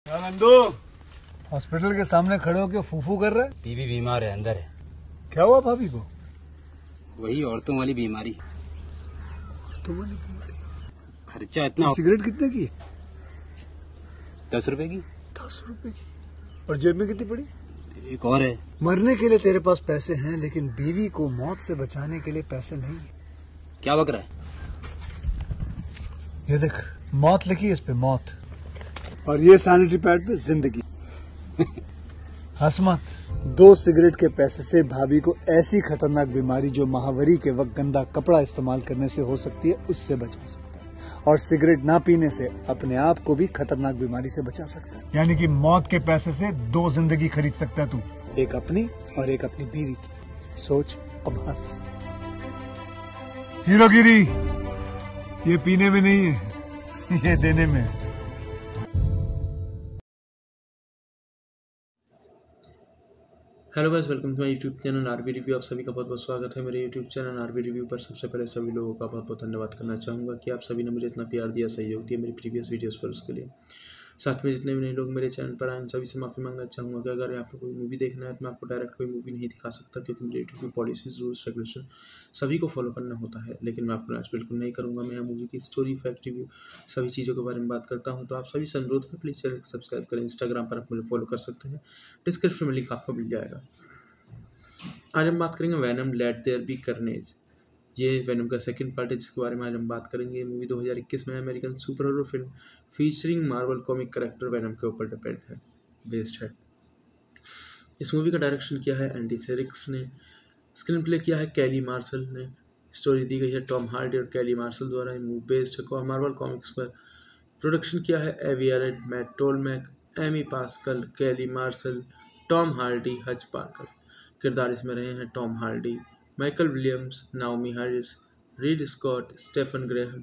क्या नंदू हॉस्पिटल के सामने खड़े होकर फूफू कर रहे? बीवी बीमार है, अंदर है। क्या हुआ भाभी को? वही औरतों वाली बीमारी। खर्चा इतना। सिगरेट कितने की? 10 रुपए की। 10 रुपए की। और जेब में कितनी पड़ी? एक और है। मरने के लिए तेरे पास पैसे हैं, लेकिन बीवी को मौत से बचाने के लिए पैसे नहीं है। क्या बक रहा है? ये देख, मौत लिखी है इस पे, मौत। और ये सैनिटरी पैड पे जिंदगी। हंस मत। 2 सिगरेट के पैसे से भाभी को ऐसी खतरनाक बीमारी जो महावरी के वक्त गंदा कपड़ा इस्तेमाल करने से हो सकती है, उससे बचा सकता है। और सिगरेट ना पीने से अपने आप को भी खतरनाक बीमारी से बचा सकता है। यानी कि मौत के पैसे से 2 जिंदगी खरीद सकता है तू, एक अपनी और एक अपनी बीवी की। सोच, अब हंस। हीरोगिरी ये पीने में नहीं है, ये देने में है। Hello guys, welcome to my YouTube channel RV review. आप सभी का बहुत बहुत स्वागत है मेरे यूट्यूब चैनल आरवी रिव्यू पर। सबसे पहले सभी लोगों का बहुत बहुत धन्यवाद करना चाहूँगा कि आप सभी ने मुझे इतना प्यार दिया, सहयोग दिया मेरी प्रीवियस वीडियोस पर, उसके लिए। साथ में जितने भी नए लोग मेरे चैनल पर आए, सभी से माफ़ी मांगना चाहूँगा कि अगर आपको कोई मूवी देखना है तो मैं आपको डायरेक्ट कोई मूवी नहीं दिखा सकता, क्योंकि मेरे यूट्यूब की पॉलिसीज, रूल्स, रेगुलेशन सभी को फॉलो करना होता है। लेकिन मैं आपको आज बिल्कुल नहीं करूँगा। मैं यहाँ मूवी की स्टोरी, फैक्ट, रिव्यू सभी चीज़ों के बारे में बात करता हूँ। तो आप सभी से अनुरोध है, प्लीज़ चैनल को सब्सक्राइब करें। इंस्टाग्राम पर आप मुझे फॉलो कर सकते हैं, डिस्क्रिप्शन में लिंक आपको मिल जाएगा। आज हम बात करेंगे Venom late there be carnage. ये वैनम का सेकंड पार्ट है, जिसके बारे में आज हम बात करेंगे। ये मूवी 2021 में American super hero film featuring Marvel comic character Venom के ऊपर डिपेंड है, बेस्ड है। इस मूवी का डायरेक्शन किया है एंडी सेरिक्स ने, स्क्रीन प्ले किया है कैली मार्शल ने, स्टोरी दी गई है टॉम हार्डी और कैली मार्शल द्वारा। ये मूवी बेस्ड है मार्वल कॉमिक्स पर। प्रोडक्शन किया है Avi Arad, Matt Tolmach, Amy Pascal, Kelly martial, Tom Hardy, Hutch Parker. किरदार इसमें रहे हैं Tom Hardy, Michael Williams, Naomie Harris, Reid Scott, Stephen Graham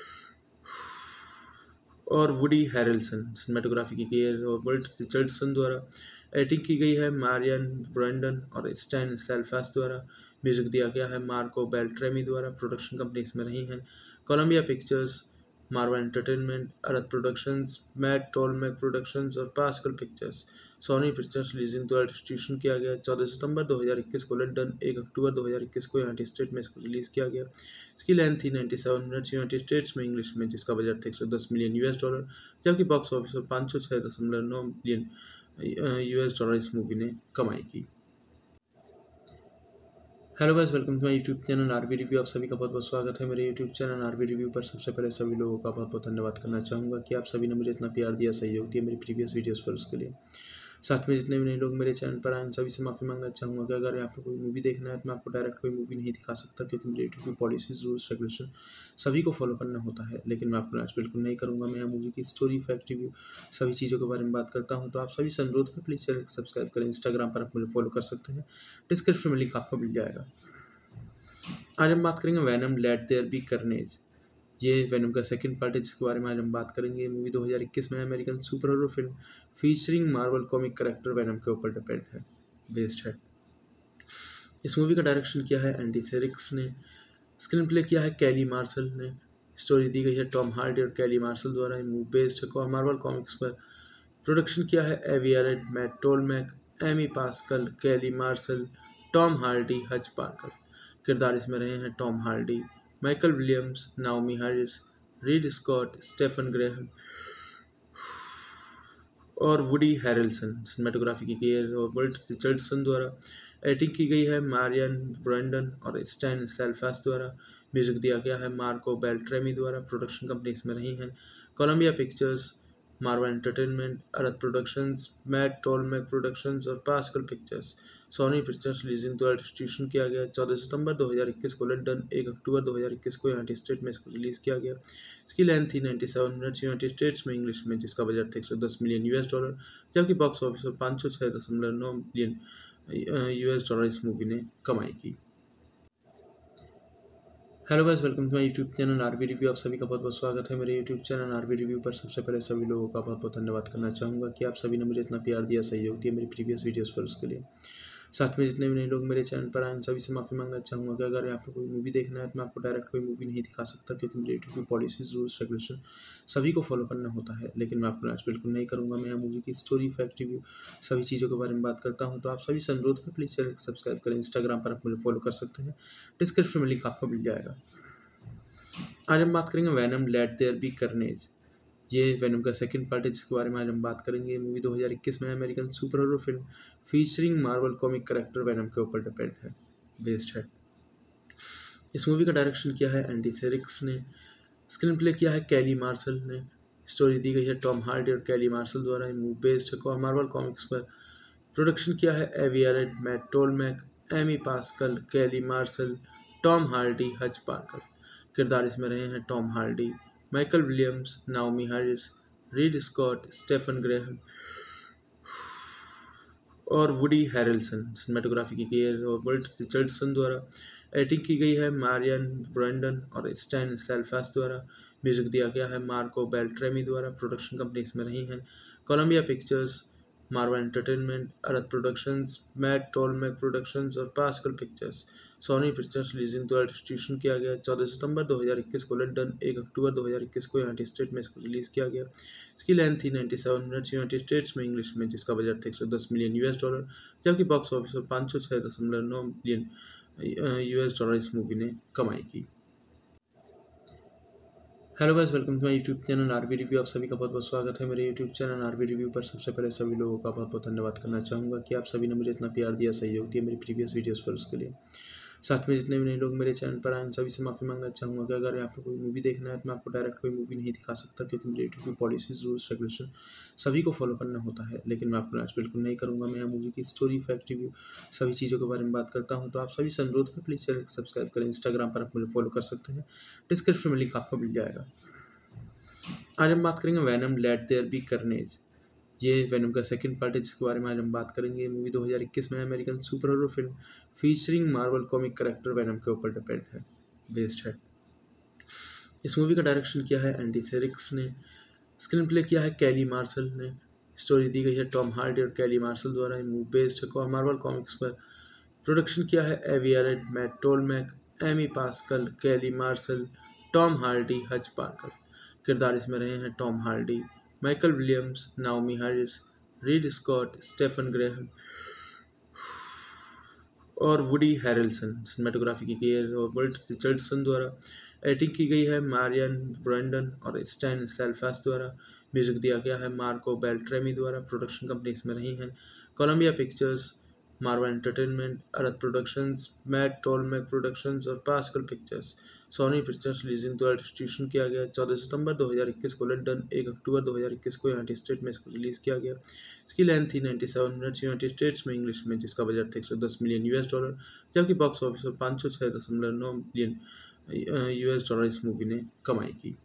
और वुडी हैरेल्सन। सिनेमेटोग्राफी की गई है रॉबर्ट रिचर्डसन द्वारा। एडिटिंग की गई है मारियन ब्रैंडन और स्टैन सेल्फास द्वारा। म्यूजिक दिया गया है मार्को बेल्ट्रेमी द्वारा। प्रोडक्शन कंपनी इसमें रही हैं Columbia Pictures, Marvel Entertainment, Arad Productions, Matt Tolmach Productions और Pascal Pictures. Sony Pictures releasing द्वारा डिस्ट्रीब्यूशन किया गया। 14 सितंबर 2021 को लंदन, 1 अक्टूबर 2021 को यूनाइटेड स्टेट में इसको रिलीज़ किया गया। इसकी लेंथ थी 97 मिनट्स यूनाइटेड स्टेट्स में इंग्लिश में, जिसका बजट था $110 मिलियन, जबकि बॉक्स ऑफिस पर 506.9 मिलियन US इस मूवी ने कमाई की। Hello guys, welcome to my YouTube channel RV review. आप सभी का बहुत बहुत स्वागत है मेरे यूट्यूब चैनल आरवी रिव्यू पर। सबसे पहले सभी लोगों का बहुत बहुत धन्यवाद करना चाहूँगा कि आप सभी ने मुझे इतना प्यार दिया, सहयोग दिया मेरी प्रीवियस वीडियोस पर, उसके लिए। साथ में जितने भी नए लोग मेरे चैनल पर आए, सभी से माफ़ी मांगना चाहूँगा कि अगर आपको कोई मूवी देखना है तो मैं आपको डायरेक्ट कोई मूवी नहीं दिखा सकता, क्योंकि मेरे यूट्यूब की पॉलिसीज, रूल्स, रेगुलेशन सभी को फॉलो करना होता है। लेकिन मैं आपको आज बिल्कुल नहीं करूँगा। मैं यहाँ मूवी की स्टोरी, फैक्ट, रिव्यू सभी चीज़ों के बारे में बात करता हूँ। तो आप सभी से अनुरोध है, प्लीज़ चैनल को सब्सक्राइब करें। इंस्टाग्राम पर आप मुझे फॉलो कर सकते हैं, डिस्क्रिप्शन में लिंक आपको मिल जाएगा। आज हम बात करेंगे Venom late there be carnage. ये वैनम का सेकंड पार्ट है, जिसके बारे में आज हम बात करेंगे। ये मूवी 2021 में American super hero film featuring Marvel comic character Venom के ऊपर डिपेंड है, बेस्ड है। इस मूवी का डायरेक्शन किया है एंडी सेरिक्स ने, स्क्रीन प्ले किया है कैली मार्शल ने, स्टोरी दी गई है टॉम हार्डी और कैली मार्शल द्वारा। ये मूवी बेस्ड है मार्वल कॉमिक्स पर। प्रोडक्शन किया है Avi Arad, Matt Tolmach, Amy Pascal, Kelly martial, Tom Hardy, Hutch Parker. किरदार इसमें रहे हैं Tom Hardy, Michael Williams, Naomie Harris, Reid Scott, Stephen Graham और वुडी हैरेल्सन। सिनेमेटोग्राफी की गई है रॉबर्ट रिचर्डसन द्वारा। एडिटिंग की गई है मारियन ब्रैंडन और स्टैन सेल्फास द्वारा। म्यूजिक दिया गया है मार्को बेल्ट्रेमी द्वारा। प्रोडक्शन कंपनी इसमें रही हैं Columbia Pictures, Marvel Entertainment, Arad Productions, Matt Tolmach Productions और Pascal Pictures. Sony Pictures releasing द्वारा डिस्ट्रीब्यूशन किया गया। 14 सितंबर 2021 को लंदन, 1 अक्टूबर 2021 को यूनाइटेड स्टेट में इसको रिलीज़ किया गया। इसकी लेंथ थी 97 मिनट्स यूनाइटेड स्टेट्स में इंग्लिश में, जिसका बजट था $110 मिलियन, जबकि बॉक्स ऑफिस पर 506.9 मिलियन US इस मूवी ने कमाई की। Hello guys, welcome to my YouTube channel RV review. आप सभी का बहुत बहुत स्वागत है मेरे यूट्यूब चैनल आरवी रिव्यू पर। सबसे पहले सभी लोगों का बहुत बहुत धन्यवाद करना चाहूँगा कि आप सभी ने मुझे इतना प्यार दिया, सहयोग दिया मेरी प्रीवियस वीडियोस पर, उसके लिए। साथ में जितने भी नए लोग मेरे चैनल पर आए उन सभी से माफ़ी मांगना चाहूँगा कि अगर आपको कोई मूवी देखना है तो मैं आपको डायरेक्ट कोई मूवी नहीं दिखा सकता, क्योंकि मेरे यूट्यूब की पॉलिसीज रूल्स रेगुलेशन सभी को फॉलो करना होता है। लेकिन मैं आपको आज बिल्कुल नहीं करूँगा। मैं यहाँ मूवी की स्टोरी, फैक्ट, रिव्यू सभी चीज़ों के बारे में बात करता हूँ। तो आप सभी से अनुरोध है, प्लीज़ चैनल को सब्सक्राइब करें। इंस्टाग्राम पर आप मुझे फॉलो कर सकते हैं, डिस्क्रिप्शन में लिंक आपको मिल जाएगा। आज हम बात करेंगे Venom late there be carnage. ये वैनम का सेकंड पार्ट है जिसके बारे में आज हम बात करेंगे। ये मूवी 2021 में American super hero film featuring Marvel comic character Venom के ऊपर डिपेंड है, बेस्ड है। इस मूवी का डायरेक्शन किया है एंडी सेरिक्स ने, स्क्रीन प्ले किया है कैली मार्शल ने, स्टोरी दी गई है टॉम हार्डी और कैली मार्शल द्वारा। ये मूवी बेस्ड है मार्वल कॉमिक्स पर। प्रोडक्शन किया है Avi Arad, Matt Tolmach, Amy Pascal, Kelly martial, Tom Hardy, Hutch Parker. किरदार इसमें रहे हैं Tom Hardy, Michael Williams, Naomie Harris, Reid Scott, Stephen Graham और वुडी हैरेल्सन। सिनेमेटोग्राफी की गई है रॉबर्ट रिचर्डसन द्वारा। एडिटिंग की गई है मारियन ब्रैंडन और स्टैन सेल्फास द्वारा। म्यूजिक दिया गया है मार्को बेल्ट्रेमी द्वारा। प्रोडक्शन कंपनी इसमें रही हैं Columbia Pictures, Marvel Entertainment, Arad Productions, Matt Tolmach Productions और Pascal Pictures. Sony Pictures releasing द्वारा डिस्ट्रीब्यूशन किया गया। 14 सितंबर 2021 को लंदन, 1 अक्टूबर 2021 को यूनाइटेड स्टेट में इसको रिलीज़ किया गया। इसकी लेंथ थी 97 मिनट्स यूनाइटेड स्टेट्स में इंग्लिश में, जिसका बजट था $110 मिलियन, जबकि बॉक्स ऑफिस पर 506.9 मिलियन US इस मूवी ने कमाई की। Hello guys, welcome to my YouTube channel RV review. आप सभी का बहुत बहुत स्वागत है मेरे यूट्यूब चैनल आरवी रिव्यू पर। सबसे पहले सभी लोगों का बहुत बहुत धन्यवाद करना चाहूँगा कि आप सभी ने मुझे इतना प्यार दिया, सहयोग दिया मेरी प्रीवियस वीडियोस पर, उसके लिए। साथ में जितने भी नए लोग मेरे चैनल पर आए उन सभी से माफ़ी मांगना चाहूँगा कि अगर आपको कोई मूवी देखना है तो मैं आपको डायरेक्ट कोई मूवी नहीं दिखा सकता, क्योंकि मेरे यूट्यूब की पॉलिसीज रूल्स रेगुलेशन सभी को फॉलो करना होता है। लेकिन मैं आपको आज बिल्कुल नहीं करूँगा। मैं यहाँ मूवी की स्टोरी, फैक्ट, रिव्यू सभी चीज़ों के बारे में बात करता हूँ। तो आप सभी से अनुरोध है, प्लीज़ चैनल को सब्सक्राइब करें। इंस्टाग्राम पर आप मुझे फॉलो कर सकते हैं, डिस्क्रिप्शन में लिंक आपको मिल जाएगा। आज हम बात करेंगे Venom late there be carnage. ये वैनम का सेकंड पार्ट है जिसके बारे में आज हम बात करेंगे। ये मूवी 2021 में American super hero film featuring Marvel comic character Venom के ऊपर डिपेंड है, बेस्ड है। इस मूवी का डायरेक्शन किया है एंडी सेरिक्स ने, स्क्रीन प्ले किया है कैली मार्शल ने, स्टोरी दी गई है टॉम हार्डी और कैली मार्शल द्वारा। ये मूवी बेस्ड है मार्वल कॉमिक्स पर। प्रोडक्शन किया है Avi Arad, Matt Tolmach, Amy Pascal, Kelly martial, Tom Hardy, Hutch Parker. किरदार इसमें रहे हैं Tom Hardy, Michael Williams, Naomie Harris, Reid Scott, Stephen Graham और वुडी हैरेल्सन। सिनेमेटोग्राफी की गई है रॉबर्ट रिचर्डसन द्वारा। एडिटिंग की गई है मारियन ब्रैंडन और स्टैन सेल्फास द्वारा। म्यूजिक दिया गया है मार्को बेल्ट्रेमी द्वारा। प्रोडक्शन कंपनी इसमें रही हैं Columbia Pictures, Marvel Entertainment, Arad Productions, Matt Tolmach Productions और Pascal Pictures. Sony Pictures releasing द्वारा डिस्ट्रीब्यूशन किया गया। 14 सितंबर 2021 को लंदन, 1 अक्टूबर 2021 को यूनाइटेड स्टेट में इसको रिलीज़ किया गया। इसकी लेंथ थी 97 मिनट्स यूनाइटेड स्टेट्स में इंग्लिश में, जिसका बजट था $110 मिलियन, जबकि बॉक्स ऑफिस पर 506.9 मिलियन US इस मूवी ने कमाई की।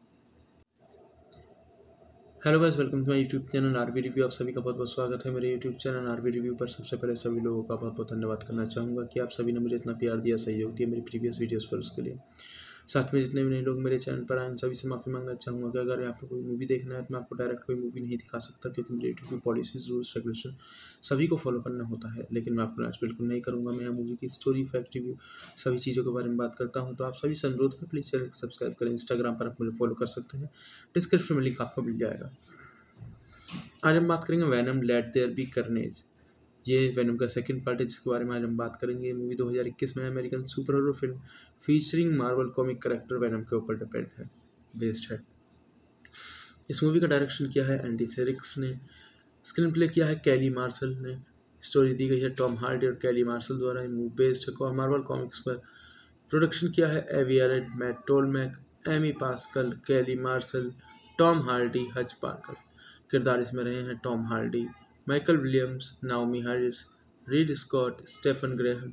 Hello guys, welcome to my YouTube channel RV review. आप सभी का बहुत बहुत स्वागत है मेरे यूट्यूब चैनल आरवी रिव्यू पर। सबसे पहले सभी लोगों का बहुत बहुत धन्यवाद करना चाहूँगा कि आप सभी ने मुझे इतना प्यार दिया, सहयोग दिया मेरी प्रीवियस वीडियोस पर, उसके लिए। साथ में जितने भी नए लोग मेरे चैनल पर आए उन सभी से माफ़ी मांगना चाहूँगा कि अगर आपको कोई मूवी देखना है तो मैं आपको डायरेक्ट कोई मूवी नहीं दिखा सकता, क्योंकि मेरे यूट्यूब की पॉलिसीज रूल्स रेगुलेशन सभी को फॉलो करना होता है। लेकिन मैं आपको आज बिल्कुल नहीं करूँगा। मैं यहाँ मूवी की स्टोरी, फैक्ट, रिव्यू सभी चीज़ों के बारे में बात करता हूँ। तो आप सभी से अनुरोध है, प्लीज़ चैनल को सब्सक्राइब करें। इंस्टाग्राम पर आप मुझे फॉलो कर सकते हैं, डिस्क्रिप्शन में लिंक आपको मिल जाएगा। आज हम बात करेंगे Venom late there be carnage. ये वैनम का सेकंड पार्ट है जिसके बारे में आज हम बात करेंगे। ये मूवी 2021 में American super hero film featuring Marvel comic character Venom के ऊपर डिपेंड है, बेस्ड है। इस मूवी का डायरेक्शन किया है एंडी सेरिक्स ने, स्क्रीन प्ले किया है कैली मार्शल ने, स्टोरी दी गई है टॉम हार्डी और कैली मार्शल द्वारा। ये मूवी बेस्ड है मार्वल कॉमिक्स पर। प्रोडक्शन किया है Avi Arad, Matt Tolmach, Amy Pascal, Kelly martial, Tom Hardy, Hutch Parker. किरदार इसमें रहे हैं Tom Hardy, Michael Williams, Naomie Harris, Reid Scott, Stephen Graham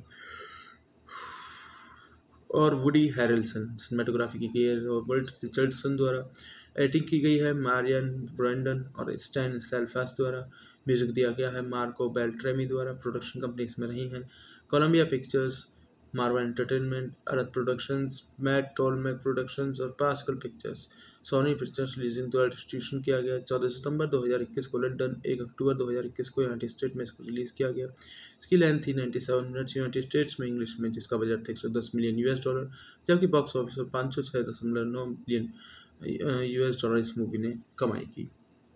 और वुडी हैरेल्सन। सिनेमेटोग्राफी की गई है रॉबर्ट रिचर्डसन द्वारा। एडिटिंग की गई है मारियन ब्रैंडन और स्टैन सेल्फास द्वारा। म्यूजिक दिया गया है मार्को बेल्ट्रेमी द्वारा। प्रोडक्शन कंपनी इसमें रही हैं Columbia Pictures, Marvel Entertainment, Arad Productions, Matt Tolmach Productions और Pascal Pictures. Sony Pictures releasing द्वारा डिस्ट्रीब्यूशन किया गया। 14 सितंबर 2021 को लंदन, 1 अक्टूबर 2021 को यूनाइटेड स्टेट में इसको रिलीज़ किया गया। इसकी लेंथ थी 97 मिनट्स यूनाइटेड स्टेट्स में इंग्लिश में, जिसका बजट था $110 मिलियन, जबकि बॉक्स ऑफिस पर 506.9 मिलियन US इस मूवी ने कमाई की।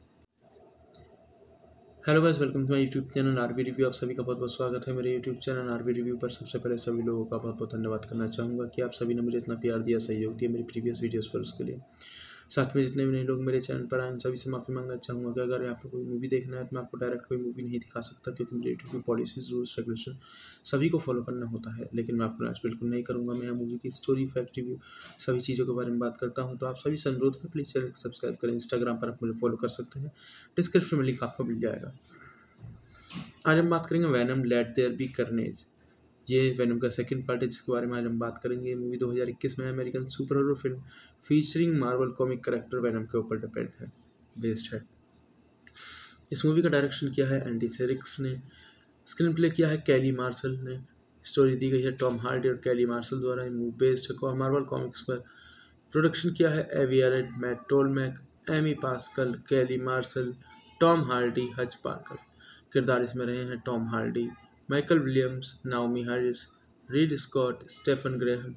Hello guys, welcome to my YouTube channel RV review. आप सभी का बहुत बहुत स्वागत है मेरे यूट्यूब चैनल आरवी रिव्यू पर। सबसे पहले सभी लोगों का बहुत बहुत धन्यवाद करना चाहूँगा कि आप सभी ने मुझे इतना प्यार दिया, सहयोग दिया मेरी प्रीवियस वीडियोस पर, उसके लिए। साथ में जितने भी नए लोग मेरे चैनल पर आए, सभी से माफ़ी मांगना चाहूँगा कि अगर आपको कोई मूवी देखना है तो मैं आपको डायरेक्ट कोई मूवी नहीं दिखा सकता, क्योंकि मेरे यूट्यूब की पॉलिसीज, रूल्स, रेगुलेशन सभी को फॉलो करना होता है। लेकिन मैं आपको आज बिल्कुल नहीं करूँगा। मैं यहाँ मूवी की स्टोरी, फैक्ट, रिव्यू सभी चीज़ों के बारे में बात करता हूँ। तो आप सभी से अनुरोध है, प्लीज़ चैनल को सब्सक्राइब करें। इंस्टाग्राम पर आप मुझे फॉलो कर सकते हैं, डिस्क्रिप्शन में लिंक आपको मिल जाएगा। आज हम बात करेंगे Venom late there be carnage. ये वैनम का सेकंड पार्ट है, जिसके बारे में आज हम बात करेंगे। ये मूवी 2021 में American super hero film featuring Marvel comic character Venom के ऊपर डिपेंड है, बेस्ड है। इस मूवी का डायरेक्शन किया है एंडी सेरिक्स ने, स्क्रीन प्ले किया है कैली मार्शल ने, स्टोरी दी गई है टॉम हार्डी और कैली मार्शल द्वारा। ये मूवी बेस्ड है मार्वल कॉमिक्स पर। प्रोडक्शन किया है Avi Arad, Matt Tolmach, Amy Pascal, Kelly martial, Tom Hardy, Hutch Parker. किरदार इसमें रहे हैं Tom Hardy, Michael Williams, Naomie Harris, Reid Scott, Stephen Graham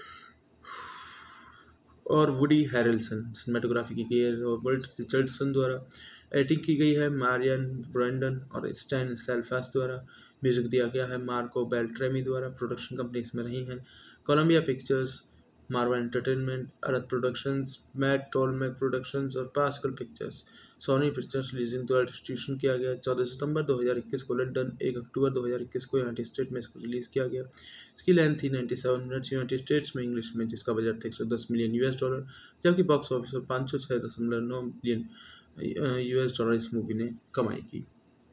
और वुडी हैरेल्सन। सिनेमेटोग्राफी की गई है रॉबर्ट रिचर्डसन द्वारा। एडिटिंग की गई है मारियन ब्रैंडन और स्टैन सेल्फास द्वारा। म्यूजिक दिया गया है मार्को बेल्ट्रेमी द्वारा। प्रोडक्शन कंपनी इसमें रही हैं Columbia Pictures, Marvel Entertainment, Arad Productions, Matt Tolmach Productions और Pascal Pictures. Sony Pictures releasing द्वारा डिस्ट्रीब्यूशन किया गया। 14 सितंबर 2021 को लंदन, 1 अक्टूबर 2021 को यूनाइटेड स्टेट में इसको रिलीज़ किया गया। इसकी लेंथ थी 97 मिनट्स यूनाइटेड स्टेट्स में इंग्लिश में, जिसका बजट था $110 मिलियन, जबकि बॉक्स ऑफिस पर 506.9 मिलियन US इस मूवी ने कमाई की।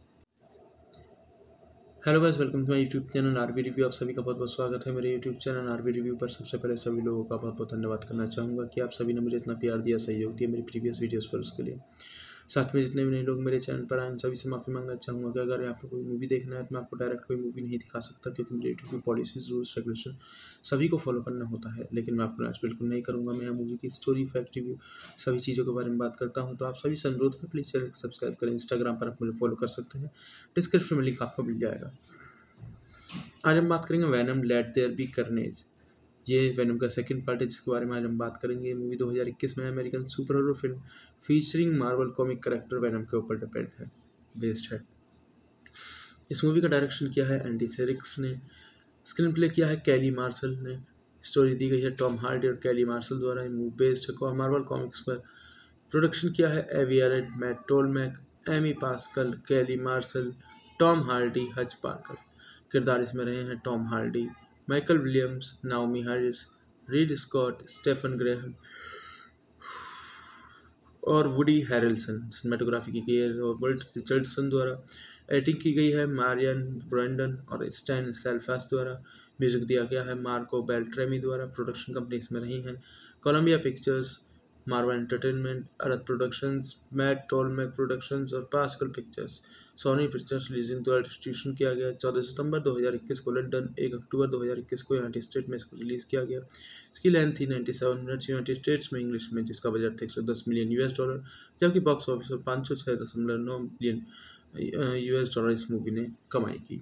Hello guys, welcome to my YouTube channel RV review. आप सभी का बहुत बहुत स्वागत है मेरे यूट्यूब चैनल आरवी रिव्यू पर। सबसे पहले सभी लोगों का बहुत बहुत धन्यवाद करना चाहूँगा कि आप सभी ने मुझे इतना प्यार दिया, सहयोग दिया मेरी प्रीवियस वीडियोस पर, उसके लिए। साथ में जितने भी नए लोग मेरे चैनल पर आए, सभी से माफ़ी मांगना चाहूँगा कि अगर आपको कोई मूवी देखना है तो मैं आपको डायरेक्ट कोई मूवी नहीं दिखा सकता, क्योंकि मेरे यूट्यूब की पॉलिसीज, रूल्स, रेगुलेशन सभी को फॉलो करना होता है। लेकिन मैं आपको आज बिल्कुल नहीं करूँगा। मैं यहाँ मूवी की स्टोरी, फैक्ट, रिव्यू सभी चीज़ों के बारे में बात करता हूँ। तो आप सभी से अनुरोध है, प्लीज़ चैनल को सब्सक्राइब करें। इंस्टाग्राम पर आप मुझे फॉलो कर सकते हैं, डिस्क्रिप्शन में लिंक आपको मिल जाएगा। आज हम बात करेंगे Venom late there be carnage. ये वैनम का सेकंड पार्ट है, जिसके बारे में आज हम बात करेंगे। ये मूवी 2021 में American super hero film featuring Marvel comic character Venom के ऊपर डिपेंड है, बेस्ड है। इस मूवी का डायरेक्शन किया है एंडी सेरिक्स ने, स्क्रीन प्ले किया है कैली मार्शल ने, स्टोरी दी गई है टॉम हार्डी और कैली मार्शल द्वारा। ये मूवी बेस्ड है मार्वल कॉमिक्स पर। प्रोडक्शन किया है Avi Arad, Matt Tolmach, Amy Pascal, Kelly martial, Tom Hardy, Hutch Parker. किरदार इसमें रहे हैं Tom Hardy, Michael Williams, Naomie Harris, Reid Scott, Stephen Graham और वुडी हैरेल्सन। सिनेमेटोग्राफी की गई है रॉबर्ट रिचर्डसन द्वारा। एडिटिंग की गई है मारियन ब्रैंडन और स्टैन सेल्फास द्वारा। म्यूजिक दिया गया है मार्को बेल्ट्रेमी द्वारा। प्रोडक्शन कंपनी इसमें रही हैं Columbia Pictures, Marvel Entertainment, Arad Productions, Matt Tolmach Productions और Pascal Pictures. Sony Pictures releasing द्वारा डिस्ट्रीब्यूशन किया गया। 14 सितंबर 2021 को लंदन, 1 अक्टूबर 2021 को यूनाइटेड स्टेट में इसको रिलीज़ किया गया। इसकी लेंथ थी 97 मिनट्स यूनाइटेड स्टेट्स में इंग्लिश में, जिसका बजट था $110 मिलियन, जबकि बॉक्स ऑफिस पर 506.9 मिलियन US इस मूवी ने कमाई की।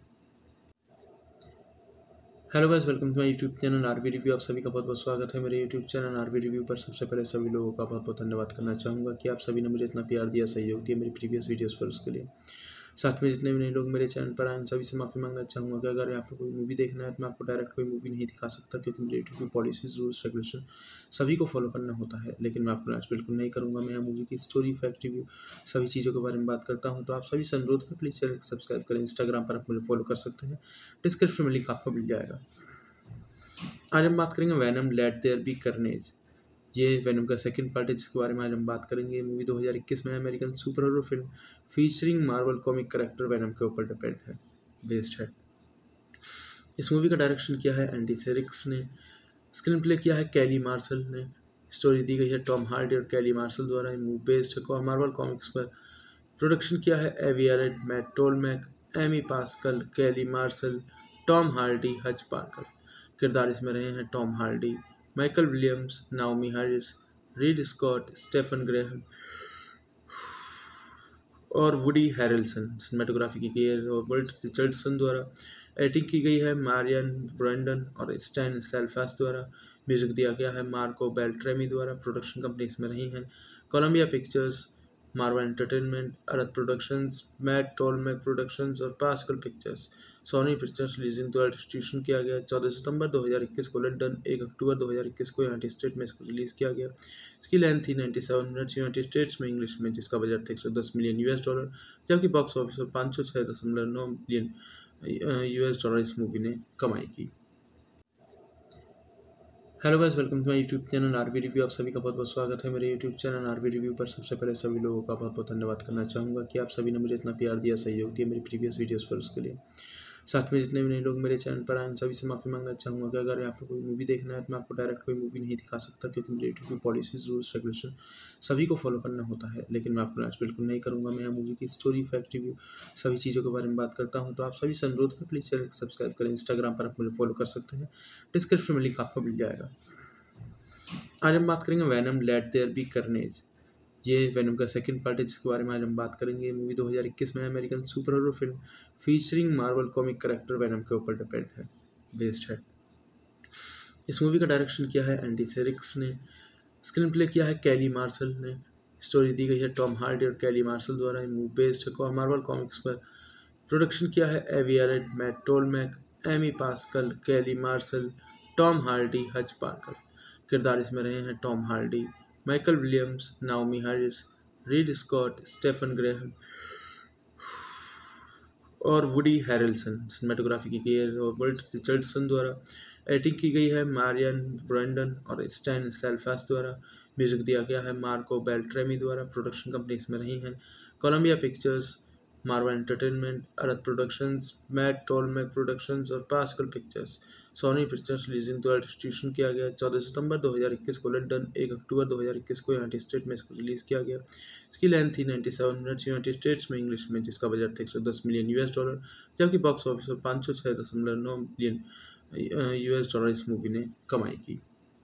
Hello guys, welcome to my YouTube channel RV review. आप सभी का बहुत बहुत स्वागत है मेरे यूट्यूब चैनल आरवी रिव्यू पर। सबसे पहले सभी लोगों का बहुत बहुत धन्यवाद करना चाहूँगा कि आप सभी ने मुझे इतना प्यार दिया, सहयोग दिया मेरी प्रीवियस वीडियोस पर, उसके लिए। साथ में जितने भी नए लोग मेरे चैनल पर आए, सभी से माफ़ी मांगना चाहूँगा कि अगर आपको कोई मूवी देखना है तो मैं आपको डायरेक्ट कोई मूवी नहीं दिखा सकता, क्योंकि मेरे यूट्यूब की पॉलिसीज, रूल्स, रेगुलेशन सभी को फॉलो करना होता है। लेकिन मैं आपको आज बिल्कुल नहीं करूँगा। मैं यहाँ मूवी की स्टोरी, फैक्ट, रिव्यू सभी चीज़ों के बारे में बात करता हूँ। तो आप सभी से अनुरोध है, प्लीज़ चैनल को सब्सक्राइब करें। इंस्टाग्राम पर आप मुझे फॉलो कर सकते हैं, डिस्क्रिप्शन में लिंक आपको मिल जाएगा। आज हम बात करेंगे Venom late there be carnage. ये वैनम का सेकंड पार्ट है, जिसके बारे में आज हम बात करेंगे। ये मूवी 2021 में American super hero film featuring Marvel comic character Venom के ऊपर डिपेंड है, बेस्ड है। इस मूवी का डायरेक्शन किया है एंडी सेरिक्स ने, स्क्रीन प्ले किया है कैली मार्शल ने, स्टोरी दी गई है टॉम हार्डी और कैली मार्शल द्वारा। ये मूवी बेस्ड है मार्वल कॉमिक्स पर। प्रोडक्शन किया है Avi Arad, Matt Tolmach, Amy Pascal, Kelly martial, Tom Hardy, Hutch Parker. किरदार इसमें रहे हैं Tom Hardy, Michael Williams, Naomie Harris, Reid Scott, Stephen Graham और वुडी हैरेल्सन। सिनेमेटोग्राफी की गई है रॉबर्ट रिचर्डसन द्वारा। एडिटिंग की गई है मारियन ब्रैंडन और स्टैन सेल्फास द्वारा। म्यूजिक दिया गया है मार्को बेल्ट्रेमी द्वारा। प्रोडक्शन कंपनी इसमें रही हैं Columbia Pictures, Marvel Entertainment, Arad Productions, Matt Tolmach Productions और Pascal Pictures. Sony Pictures releasing द्वारा डिस्ट्रीब्यूशन किया गया 14 सितंबर 2021 को लंदन, 1 अक्टूबर 2021 को यूनाइटेड स्टेट में इसको रिलीज़ किया गया। इसकी लेंथ थी 97 मिनट्स यूनाइटेड स्टेट्स में इंग्लिश में, जिसका बजट था $110 मिलियन, जबकि बॉक्स ऑफिस पर 506.9 मिलियन US इस मूवी ने कमाई की। Hello guys, welcome to my YouTube channel RV review. आप सभी का बहुत बहुत स्वागत है मेरे यूट्यूब चैनल आरवी रिव्यू पर। सबसे पहले सभी लोगों का बहुत बहुत धन्यवाद करना चाहूँगा कि आप सभी ने मुझे इतना प्यार दिया, सहयोग दिया मेरी प्रीवियस वीडियोस पर, उसके लिए। साथ में जितने भी नए लोग मेरे चैनल पर आए, सभी से माफ़ी मांगना चाहूँगा कि अगर आपको कोई मूवी देखना है तो मैं आपको डायरेक्ट कोई मूवी नहीं दिखा सकता, क्योंकि मेरे यूट्यूब की पॉलिसीज, रूल्स, रेगुलेशन सभी को फॉलो करना होता है। लेकिन मैं आपको आज बिल्कुल नहीं करूँगा। मैं यहाँ मूवी की स्टोरी, फैक्ट, रिव्यू सभी चीज़ों के बारे में बात करता हूँ। तो आप सभी से अनुरोध है, प्लीज़ चैनल को सब्सक्राइब करें। इंस्टाग्राम पर आप मुझे फॉलो कर सकते हैं, डिस्क्रिप्शन में लिंक आपको मिल जाएगा। आज हम बात करेंगे Venom late there be carnage. ये वैनम का सेकंड पार्ट है, जिसके बारे में आज हम बात करेंगे। ये मूवी 2021 में American super hero film featuring Marvel comic character Venom के ऊपर डिपेंड है, बेस्ड है। इस मूवी का डायरेक्शन किया है एंडी सेरिक्स ने। स्क्रीन प्ले किया है कैली मार्शल ने। स्टोरी दी गई है टॉम हार्डी और कैली मार्शल द्वारा। ये मूवी बेस्ड है मार्वल कॉमिक्स पर। प्रोडक्शन किया है Avi Arad, Matt Tolmach, Amy Pascal, Kelly martial, Tom Hardy, Hutch Parker. किरदार इसमें रहे हैं Tom Hardy, Michael Williams, Naomie Harris, Reid Scott, Stephen Graham और वुडी हैरेल्सन। सिनेमेटोग्राफी की गई है रॉबर्ट रिचर्डसन द्वारा। एडिटिंग की गई है मारियन ब्रैंडन और स्टैन सेल्फास द्वारा। म्यूजिक दिया गया है मार्को बेल्ट्रेमी द्वारा। प्रोडक्शन कंपनी इसमें रही हैं Columbia Pictures, Marvel Entertainment, Arad Productions, Matt Tolmach Productions और Pascal Pictures. Sony Pictures releasing द्वारा डिस्ट्रीब्यूशन किया गया 14 सितंबर 2021 को लंदन, 1 अक्टूबर 2021 को यूनाइटेड स्टेट में इसको रिलीज़ किया गया। इसकी लेंथ थी 97 मिनट्स यूनाइटेड स्टेट्स में इंग्लिश में, जिसका बजट था $110 मिलियन, जबकि बॉक्स ऑफिस पर 506.9 मिलियन US इस मूवी ने कमाई की।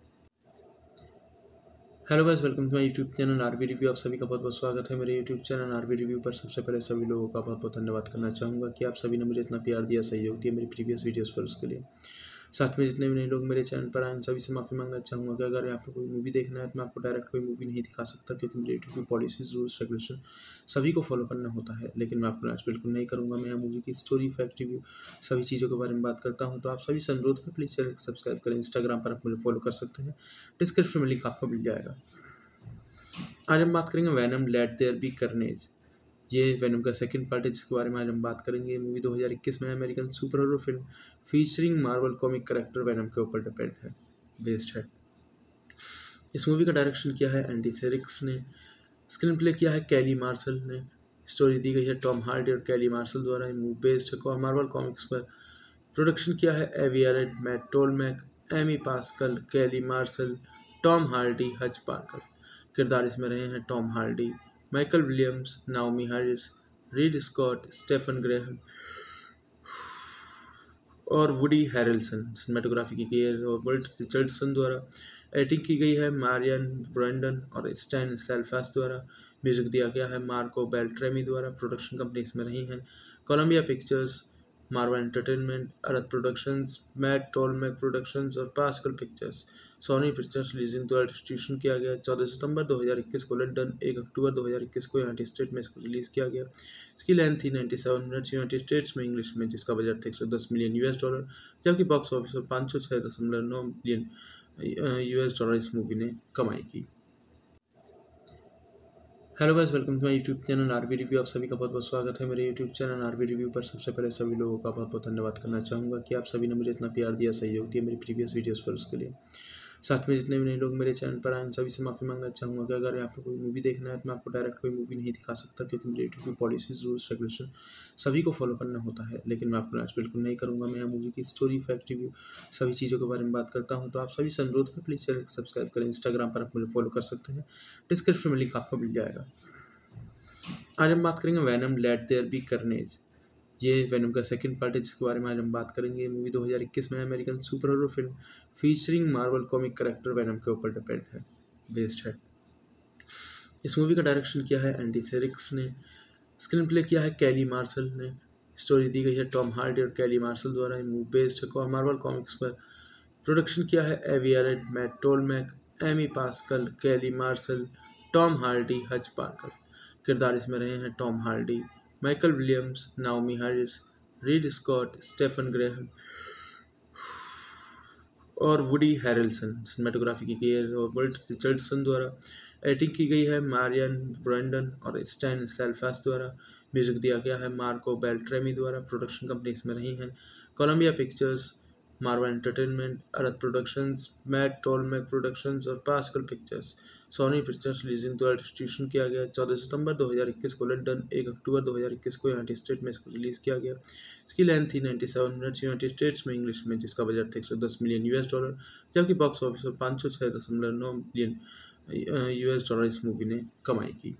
Hello guys, welcome to my YouTube channel RV review. आप सभी का बहुत बहुत स्वागत है मेरे यूट्यूब चैनल आरवी रिव्यू पर। सबसे पहले सभी लोगों का बहुत बहुत धन्यवाद करना चाहूँगा कि आप सभी ने मुझे इतना प्यार दिया, सहयोग दिया मेरी प्रीवियस वीडियोस पर, उसके लिए। साथ में जितने भी नए लोग मेरे चैनल पर आए, सभी से माफ़ी मांगना चाहूँगा कि अगर आपको कोई मूवी देखना है तो मैं आपको डायरेक्ट कोई मूवी नहीं दिखा सकता, क्योंकि मेरे यूट्यूब की पॉलिसीज, रूल्स, रेगुलेशन सभी को फॉलो करना होता है। लेकिन मैं आपको आज बिल्कुल नहीं करूँगा। मैं यहाँ मूवी की स्टोरी, फैक्ट, रिव्यू सभी चीज़ों के बारे में बात करता हूँ। तो आप सभी से अनुरोध है, प्लीज़ चैनल को सब्सक्राइब करें। इंस्टाग्राम पर आप मुझे फॉलो कर सकते हैं, डिस्क्रिप्शन में लिंक आपको मिल जाएगा। आज हम बात करेंगे Venom late there be carnage. ये वैनम का सेकंड पार्ट है, जिसके बारे में आज हम बात करेंगे। ये मूवी 2021 में American super hero film featuring Marvel comic character Venom के ऊपर डिपेंड है, बेस्ड है। इस मूवी का डायरेक्शन किया है एंडी सेरिक्स ने। स्क्रीन प्ले किया है कैली मार्शल ने। स्टोरी दी गई है टॉम हार्डी और कैली मार्शल द्वारा। ये मूवी बेस्ड है मार्वल कॉमिक्स पर। प्रोडक्शन किया है Avi Arad, Matt Tolmach, Amy Pascal, Kelly martial, Tom Hardy, Hutch Parker. किरदार इसमें रहे हैं Tom Hardy, Michael Williams, Naomie Harris, Reid Scott, Stephen Graham और वुडी हैरेल्सन। सिनेमेटोग्राफी की गई है रॉबर्ट रिचर्डसन द्वारा। एडिटिंग की गई है मारियन ब्रैंडन और स्टैन सेल्फास द्वारा। म्यूजिक दिया गया है मार्को बेल्ट्रेमी द्वारा। प्रोडक्शन कंपनी इसमें रही हैं Columbia Pictures, Marvel Entertainment, Arad Productions, Matt Tolmach Productions और Pascal Pictures. Sony Pictures releasing द्वारा डिस्ट्रीब्यूशन किया गया 14 सितंबर 2021 को लंदन, 1 अक्टूबर 2021 को यूनाइटेड स्टेट में इसको रिलीज़ किया गया। इसकी लेंथ थी 97 मिनट्स यूनाइटेड स्टेट्स में इंग्लिश में, जिसका बजट था $110 मिलियन, जबकि बॉक्स ऑफिस पर 506.9 मिलियन US इस मूवी ने कमाई की। Hello guys, welcome to my YouTube channel RV review. आप सभी का बहुत बहुत स्वागत है मेरे यूट्यूब चैनल आरवी रिव्यू पर। सबसे पहले सभी लोगों का बहुत बहुत धन्यवाद करना चाहूँगा कि आप सभी ने मुझे इतना प्यार दिया, सहयोग दिया मेरी प्रीवियस वीडियोस पर, उसके लिए। साथ में जितने भी नए लोग मेरे चैनल पर आए, सभी से माफ़ी मांगना चाहूँगा कि अगर आपको कोई मूवी देखना है तो मैं आपको डायरेक्ट कोई मूवी नहीं दिखा सकता, क्योंकि मेरे यूट्यूब की पॉलिसीज, रूल्स, रेगुलेशन सभी को फॉलो करना होता है। लेकिन मैं आपको आज बिल्कुल नहीं करूँगा। मैं यहाँ मूवी की स्टोरी, फैक्ट, रिव्यू सभी चीज़ों के बारे में बात करता हूँ। तो आप सभी से अनुरोध है, प्लीज़ चैनल को सब्सक्राइब करें। इंस्टाग्राम पर आप मुझे फॉलो कर सकते हैं, डिस्क्रिप्शन में लिंक आपको मिल जाएगा। आज हम बात करेंगे Venom late there be carnage. ये वैनम का सेकंड पार्ट है, जिसके बारे में आज हम बात करेंगे। ये मूवी 2021 में American super hero film featuring Marvel comic character Venom के ऊपर डिपेंड है, वेस्ट है। इस मूवी का डायरेक्शन किया है एंडी सेरिक्स ने, स्क्रीन प्ले किया है कैली मार्शल ने, स्टोरी दी गई है टॉम हार्डी और कैली मार्शल द्वारा। ये मूवी बेस्ड है मार्वल कॉमिक्स पर। प्रोडक्शन किया है Avi Arad, Matt Tolmach, Amy Pascal, Kelly martial, Tom Hardy, Hutch Parker. किरदार इसमें रहे हैं Tom Hardy, Michael Williams, Naomie Harris, Reid Scott, Stephen Graham और वुडी हैरेल्सन। सिनेमेटोग्राफी की गई है रॉबर्ट रिचर्डसन द्वारा। एडिटिंग की गई है मारियन ब्रेंडन और स्टैन सेल्फास द्वारा। म्यूजिक दिया गया है मार्को बेल्ट्रेमी द्वारा। प्रोडक्शन कंपनी इसमें रही हैं Columbia Pictures, Marvel Entertainment, Arad Productions, Matt Tolmach Productions और Pascal Pictures. Sony Pictures releasing द्वारा डिस्ट्रीब्यूशन किया गया। 14 सितंबर 2021 को लंदन, 1 अक्टूबर 2021 को यूनाइटेड स्टेट में इसको रिलीज़ किया गया। इसकी लेंथ थी 97 मिनट्स यूनाइटेड स्टेट्स में इंग्लिश में, जिसका बजट था $110 मिलियन, जबकि बॉक्स ऑफिस पर 506.9 मिलियन $, इस मूवी ने कमाई की।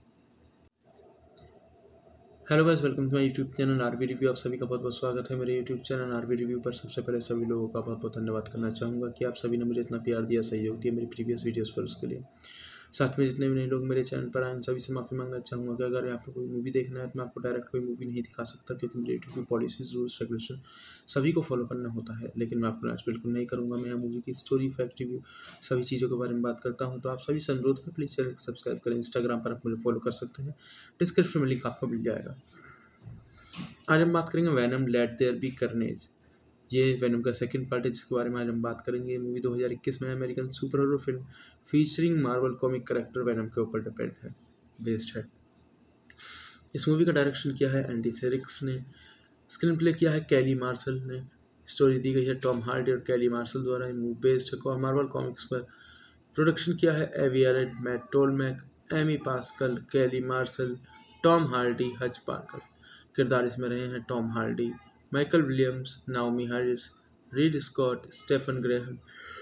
Hello guys, welcome to my YouTube channel RV review. आप सभी का बहुत बहुत स्वागत है मेरे यूट्यूब चैनल आरवी रिव्यू पर। सबसे पहले सभी लोगों का बहुत बहुत धन्यवाद करना चाहूँगा कि आप सभी ने मुझे इतना प्यार दिया, सहयोग दिया मेरी प्रीवियस वीडियोस पर, उसके लिए। साथ में जितने भी नए लोग मेरे चैनल पर आए, सभी से माफ़ी मांगना चाहूँगा कि अगर आपको कोई मूवी देखना है तो मैं आपको डायरेक्ट कोई मूवी नहीं दिखा सकता, क्योंकि मेरे यूट्यूब की पॉलिसीज, रूल्स, रेगुलेशन सभी को फॉलो करना होता है। लेकिन मैं आपको आज बिल्कुल नहीं करूँगा। मैं मूवी की स्टोरी, फैक्ट, रिव्यू सभी चीज़ों के बारे में बात करता हूँ। तो आप सभी से अनुरोध है, प्लीज़ चैनल को सब्सक्राइब करें। इंस्टाग्राम पर आप मुझे फॉलो कर सकते हैं, डिस्क्रिप्शन में लिंक आपको मिल जाएगा। आज हम बात करेंगे Venom late there be carnage. ये वैनम का सेकंड पार्ट है, जिसके बारे में आज हम बात करेंगे। ये मूवी 2021 में American super hero film featuring Marvel comic character Venom के ऊपर डिपेंड है, बेस्ड है। इस मूवी का डायरेक्शन किया है एंडी सेरिक्स ने, स्क्रीन प्ले किया है कैली मार्शल ने, स्टोरी दी गई है टॉम हार्डी और कैली मार्शल द्वारा। ये मूवी बेस्ड है मार्वल कॉमिक्स पर। प्रोडक्शन किया है Avi Arad, Matt Tolmach, Amy Pascal, Kelly martial, Tom Hardy, Hutch Parker. किरदार इसमें रहे हैं Tom Hardy, Michael Williams, Naomie Harris, Reid Scott, Stephen Graham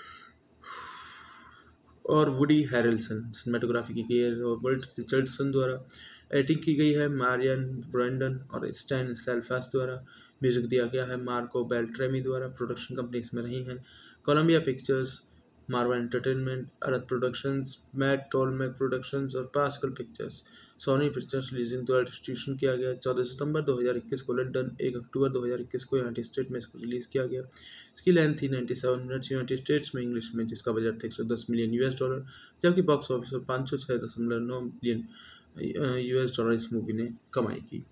और वुडी हैरेल्सन। सिनेमेटोग्राफी की गई है रॉबर्ट रिचर्डसन द्वारा। एडिटिंग की गई है मारियन ब्रेंडन और स्टैन सेल्फास द्वारा। म्यूजिक दिया गया है मार्को बेल्ट्रेमी द्वारा। प्रोडक्शन कंपनी इसमें रही हैं Columbia Pictures, Marvel Entertainment, Arad Productions, Matt Tolmach Productions और Pascal Pictures. Sony Pictures releasing द्वारा डिस्ट्रीब्यूशन किया गया। 14 सितंबर 2021 को लंदन, 1 अक्टूबर 2021 को यूनाइटेड स्टेट में इसको रिलीज़ किया गया। इसकी लेंथ थी 97 मिनट्स यूनाइटेड स्टेट्स में इंग्लिश में, जिसका बजट था $110 मिलियन, जबकि बॉक्स ऑफिस पर 506.9 मिलियन $, इस मूवी ने कमाई की।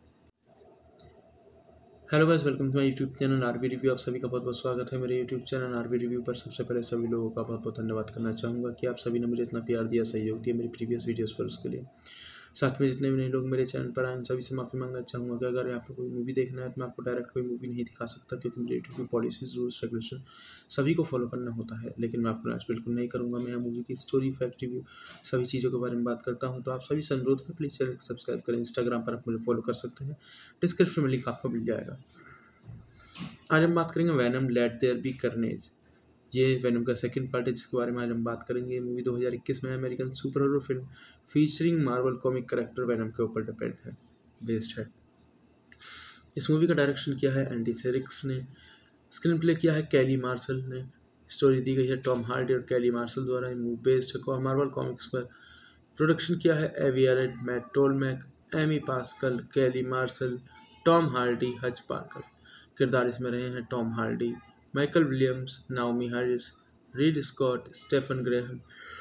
Hello guys, welcome to my YouTube channel RV review. आप सभी का बहुत बहुत स्वागत है मेरे यूट्यूब चैनल आरवी रिव्यू पर। सबसे पहले सभी लोगों का बहुत बहुत धन्यवाद करना चाहूँगा कि आप सभी ने मुझे इतना प्यार दिया, सहयोग दिया मेरी प्रीवियस वीडियोस पर, उसके लिए। साथ में जितने भी नए लोग मेरे चैनल पर आए, सभी से माफ़ी मांगना चाहूँगा कि अगर आपको कोई मूवी देखना है तो मैं आपको डायरेक्ट कोई मूवी नहीं दिखा सकता, क्योंकि मेरे यूट्यूब की पॉलिसीज, रूल्स, रेगुलेशन सभी को फॉलो करना होता है। लेकिन मैं आपको आज बिल्कुल नहीं करूँगा। मैं मूवी की स्टोरी, फैक्ट, रिव्यू सभी चीज़ों के बारे में बात करता हूँ। तो आप सभी से अनुरोध है, प्लीज़ चैनल को सब्सक्राइब करें। इंस्टाग्राम पर आप मुझे फॉलो कर सकते हैं, डिस्क्रिप्शन में लिंक आपको मिल जाएगा। आज हम बात करेंगे Venom late there be carnage. ये वैनम का सेकंड पार्ट है, जिसके बारे में आज हम बात करेंगे। ये मूवी 2021 में American super hero film featuring Marvel comic character Venom के ऊपर डिपेंड है, बेस्ड है। इस मूवी का डायरेक्शन किया है एंडी सेरिक्स ने, स्क्रीन प्ले किया है कैली मार्शल ने, स्टोरी दी गई है टॉम हार्डी और कैली मार्शल द्वारा। ये मूवी बेस्ड है मार्वल कॉमिक्स पर। प्रोडक्शन किया है Avi Arad, Matt Tolmach, Amy Pascal, Kelly martial, Tom Hardy, Hutch Parker. किरदार इसमें रहे हैं Tom Hardy, Michael Williams, Naomie Harris, Reid Scott, Stephen Graham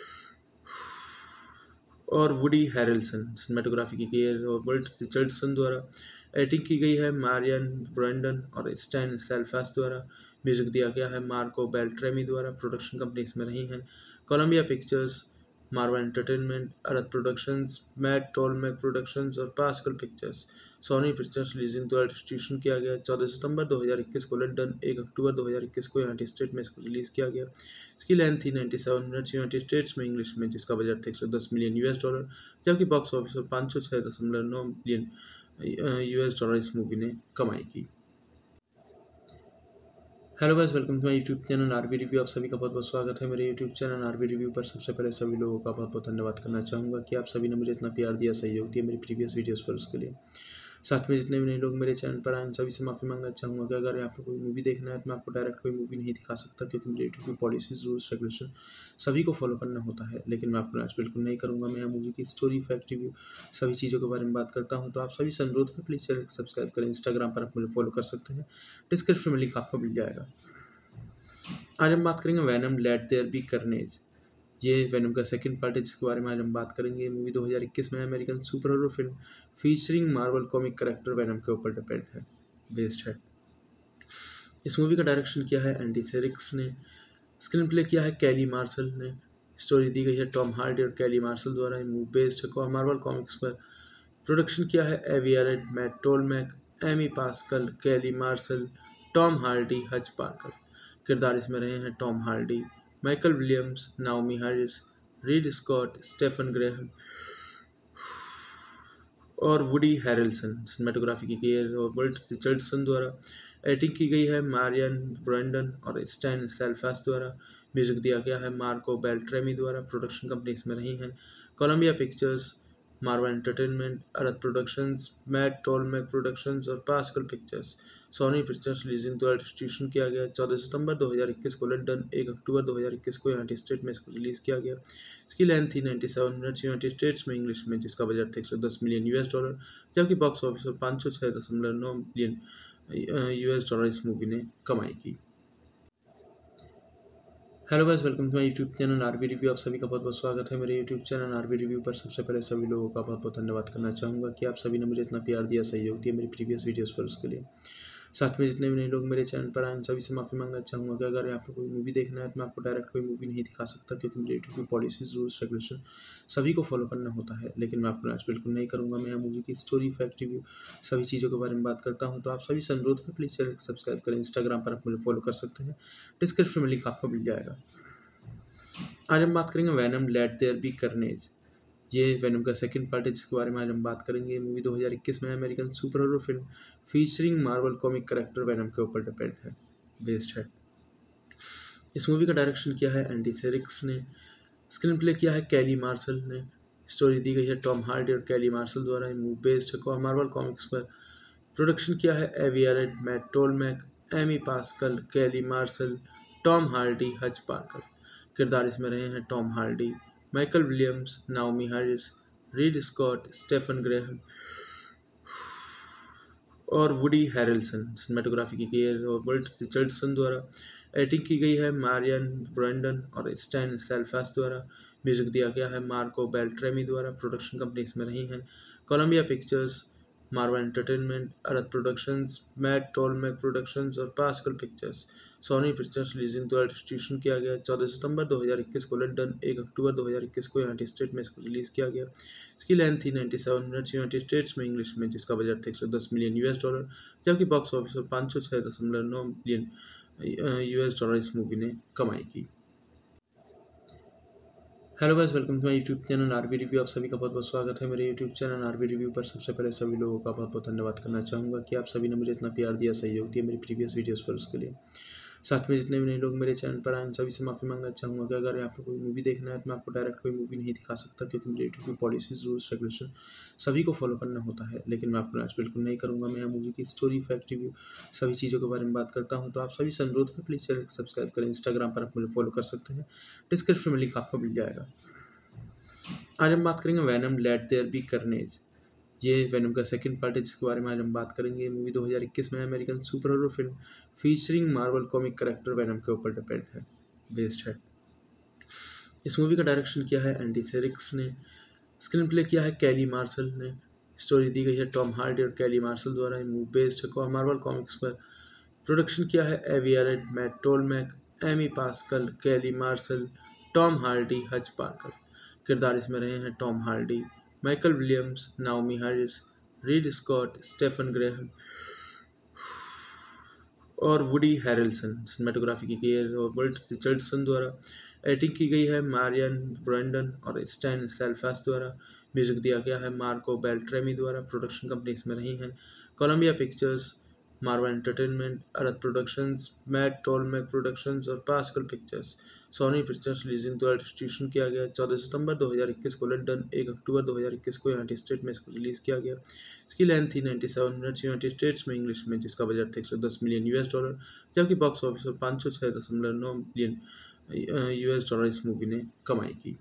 और वुडी हैरेल्सन। सिनेमेटोग्राफी की गई है रॉबर्ट रिचर्डसन द्वारा। एडिटिंग की गई है मारियन ब्रेंडन और स्टैन सेल्फास द्वारा। म्यूजिक दिया गया है मार्को बेल्ट्रेमी द्वारा। प्रोडक्शन कंपनी इसमें रही हैं Columbia Pictures, Marvel Entertainment, Arad Productions, Matt Tolmach Productions और Pascal Pictures. Sony Pictures releasing द्वारा डिस्ट्रीब्यूशन किया गया। 14 सितंबर 2021 को लंदन, 1 अक्टूबर 2021 को यूनाइटेड स्टेट में इसको रिलीज़ किया गया। इसकी लेंथ थी 97 मिनट्स यूनाइटेड स्टेट्स में इंग्लिश में, जिसका बजट था $110 मिलियन, जबकि बॉक्स ऑफिस पर 506.9 मिलियन $, इस मूवी ने कमाई की। Hello guys, welcome to my YouTube channel RV review. आप सभी का बहुत बहुत स्वागत है मेरे यूट्यूब चैनल आरवी रिव्यू पर। सबसे पहले सभी लोगों का बहुत बहुत धन्यवाद करना चाहूँगा कि आप सभी ने मुझे इतना प्यार दिया, सहयोग दिया मेरी प्रीवियस वीडियोस पर, उसके लिए। साथ में जितने भी नए लोग मेरे चैनल पर आए उन सभी से माफ़ी मांगना चाहूँगा कि अगर आपको कोई मूवी देखना है तो मैं आपको डायरेक्ट कोई मूवी नहीं दिखा सकता, क्योंकि मेरे यूट्यूब की पॉलिसीज रूल्स रेगुलेशन सभी को फॉलो करना होता है। लेकिन मैं आपको आज बिल्कुल नहीं करूँगा। मैं यहाँ मूवी की स्टोरी, फैक्ट, रिव्यू सभी चीज़ों के बारे में बात करता हूँ। तो आप सभी से अनुरोध है, प्लीज़ चैनल को सब्सक्राइब करें। इंस्टाग्राम पर आप मुझे फॉलो कर सकते हैं, डिस्क्रिप्शन में लिंक आपको मिल जाएगा। आज हम बात करेंगे Venom late there be carnage. ये वैनम का सेकंड पार्ट है जिसके बारे में आज हम बात करेंगे। ये मूवी 2021 में American super hero film featuring Marvel comic character Venom के ऊपर डिपेंड है, बेस्ड है। इस मूवी का डायरेक्शन किया है एंडी सेरिक्स ने, स्क्रीन प्ले किया है कैली मार्शल ने, स्टोरी दी गई है टॉम हार्डी और कैली मार्शल द्वारा। ये मूवी बेस्ड है मार्वल कॉमिक्स पर। प्रोडक्शन किया है Avi Arad, Matt Tolmach, Amy Pascal, Kelly martial, Tom Hardy, Hutch Parker. किरदार इसमें रहे हैं Tom Hardy, Michael Williams, Naomie Harris, Reid Scott, Stephen Graham और वुडी हैरेल्सन। सिनेमेटोग्राफी की गई है रॉबर्ट रिचर्डसन द्वारा। एडिटिंग की गई है मारियन ब्रेंडन और स्टैन सेल्फास द्वारा। म्यूजिक दिया गया है मार्को बेल्ट्रेमी द्वारा। प्रोडक्शन कंपनी इसमें रही हैं Columbia Pictures, Marvel Entertainment, Arad Productions, Matt Tolmach Productions और Pascal Pictures. Sony Pictures releasing द्वारा डिस्ट्रीब्यूशन किया गया। 14 सितंबर 2021 को लंदन, 1 अक्टूबर 2021 को यूनाइटेड स्टेट में इसको रिलीज़ किया गया। इसकी लेंथ थी 97 मिनट्स यूनाइटेड स्टेट्स में इंग्लिश में, जिसका बजट था $110 मिलियन, जबकि बॉक्स ऑफिस पर 506.9 मिलियन $, इस मूवी ने कमाई की। Hello guys, welcome to my YouTube channel RV review. आप सभी का बहुत बहुत स्वागत है मेरे यूट्यूब चैनल आरवी रिव्यू पर। सबसे पहले सभी लोगों का बहुत बहुत धन्यवाद करना चाहूँगा कि आप सभी ने मुझे इतना प्यार दिया, सहयोग दिया मेरी प्रीवियस वीडियोस पर, उसके लिए। साथ में जितने भी नए लोग मेरे चैनल पर आए उन सभी से माफ़ी मांगना चाहूँगा कि अगर आपको कोई मूवी देखना है तो मैं आपको डायरेक्ट कोई मूवी नहीं दिखा सकता, क्योंकि मेरे यूट्यूब की पॉलिसीज रूल्स रेगुलेशन सभी को फॉलो करना होता है। लेकिन मैं आपको आज बिल्कुल नहीं करूँगा। मैं यहाँ मूवी की स्टोरी, फैक्ट, रिव्यू सभी चीज़ों के बारे में बात करता हूँ। तो आप सभी से अनुरोध है, प्लीज़ चैनल को सब्सक्राइब करें। इंस्टाग्राम पर आप मुझे फॉलो कर सकते हैं, डिस्क्रिप्शन में लिंक आपको मिल जाएगा। आज हम बात करेंगे Venom late there be carnage. ये वैनम का सेकंड पार्ट है जिसके बारे में आज हम बात करेंगे। ये मूवी 2021 में American super hero film featuring Marvel comic character Venom के ऊपर डिपेंड है, बेस्ड है। इस मूवी का डायरेक्शन किया है एंडी सेरिक्स ने, स्क्रीन प्ले किया है कैली मार्शल ने, स्टोरी दी गई है टॉम हार्डी और कैली मार्शल द्वारा। ये मूवी बेस्ड है मार्वल कॉमिक्स पर। प्रोडक्शन किया है Avi Arad, Matt Tolmach, Amy Pascal, Kelly martial, Tom Hardy, Hutch Parker. किरदार इसमें रहे हैं Tom Hardy, Michael Williams, Naomie Harris, Reid Scott, Stephen Graham और वुडी हैरेल्सन। सिनेमेटोग्राफी की गई है रॉबर्ट रिचर्डसन द्वारा। एडिटिंग की गई है मारियन ब्रेंडन और स्टैन सेल्फास द्वारा। म्यूजिक दिया गया है मार्को बेल्ट्रेमी द्वारा। प्रोडक्शन कंपनी इसमें रही हैं Columbia Pictures, Marvel Entertainment, Arad Productions, Matt Tolmach Productions और Pascal Pictures. Sony Pictures releasing द्वारा डिस्ट्रीब्यूशन किया गया। 14 सितंबर 2021 को लंदन, 1 अक्टूबर 2021 को यूनाइटेड स्टेट में इसको रिलीज़ किया गया। इसकी लेंथ थी 97 मिनट्स यूनाइटेड स्टेट्स में इंग्लिश में, जिसका बजट था $110 मिलियन, जबकि बॉक्स ऑफिस पर 506.9 मिलियन $, इस मूवी ने कमाई की। Hello guys, welcome to my YouTube channel RV review. आप सभी का बहुत बहुत स्वागत है मेरे यूट्यूब चैनल आरवी रिव्यू पर। सबसे पहले सभी लोगों का बहुत बहुत धन्यवाद करना चाहूँगा कि आप सभी ने मुझे इतना प्यार दिया, सहयोग दिया मेरी प्रीवियस वीडियोस पर, उसके लिए। साथ में जितने भी नए लोग मेरे चैनल पर आए उन सभी से माफ़ी मांगना चाहूँगा कि अगर आपको कोई मूवी देखना है तो मैं आपको डायरेक्ट कोई मूवी नहीं दिखा सकता, क्योंकि मेरे यूट्यूब की पॉलिसीज रूल्स रेगुलेशन सभी को फॉलो करना होता है। लेकिन मैं आपको आज बिल्कुल नहीं करूँगा। मैं यहाँ मूवी की स्टोरी, फैक्ट, रिव्यू सभी चीज़ों के बारे में बात करता हूँ। तो आप सभी से अनुरोध है, प्लीज़ चैनल को सब्सक्राइब करें। इंस्टाग्राम पर आप मुझे फॉलो कर सकते हैं, डिस्क्रिप्शन में लिंक आपको मिल जाएगा। आज हम बात करेंगे Venom late there be carnage. ये वैनम का सेकंड पार्ट है जिसके बारे में आज हम बात करेंगे। ये मूवी 2021 में American super hero film featuring Marvel comic character Venom के ऊपर डिपेंड है, बेस्ड है। इस मूवी का डायरेक्शन किया है एंडी सेरिक्स ने, स्क्रीन प्ले किया है कैली मार्शल ने, स्टोरी दी गई है टॉम हार्डी और कैली मार्शल द्वारा। ये मूवी बेस्ड है मार्वल कॉमिक्स पर। प्रोडक्शन किया है Avi Arad, Matt Tolmach, Amy Pascal, Kelly martial, Tom Hardy, Hutch Parker. किरदार इसमें रहे हैं Tom Hardy, Michael Williams, Naomie Harris, Reid Scott, Stephen Graham और वुडी हैरेल्सन। सिनेमेटोग्राफी की गई है रॉबर्ट रिचर्डसन द्वारा। एडिटिंग की गई है मारियन ब्रेंडन और स्टैन सेल्फास द्वारा। म्यूजिक दिया गया है मार्को बेल्ट्रेमी द्वारा। प्रोडक्शन कंपनी इसमें रही हैं Columbia Pictures, Marvel Entertainment, Arad Productions, Matt Tolmach Productions और Pascal Pictures. Sony Pictures releasing द्वारा डिस्ट्रीब्यूशन किया गया। 14 सितंबर 2021 को लंदन, 1 अक्टूबर 2021 को यूनाइटेड स्टेट में इसको रिलीज़ किया गया। इसकी लेंथ थी 97 मिनट्स यूनाइटेड स्टेट्स में इंग्लिश में, जिसका बजट था $110 मिलियन, जबकि बॉक्स ऑफिस पर 506.9 मिलियन US इस मूवी ने कमाई की।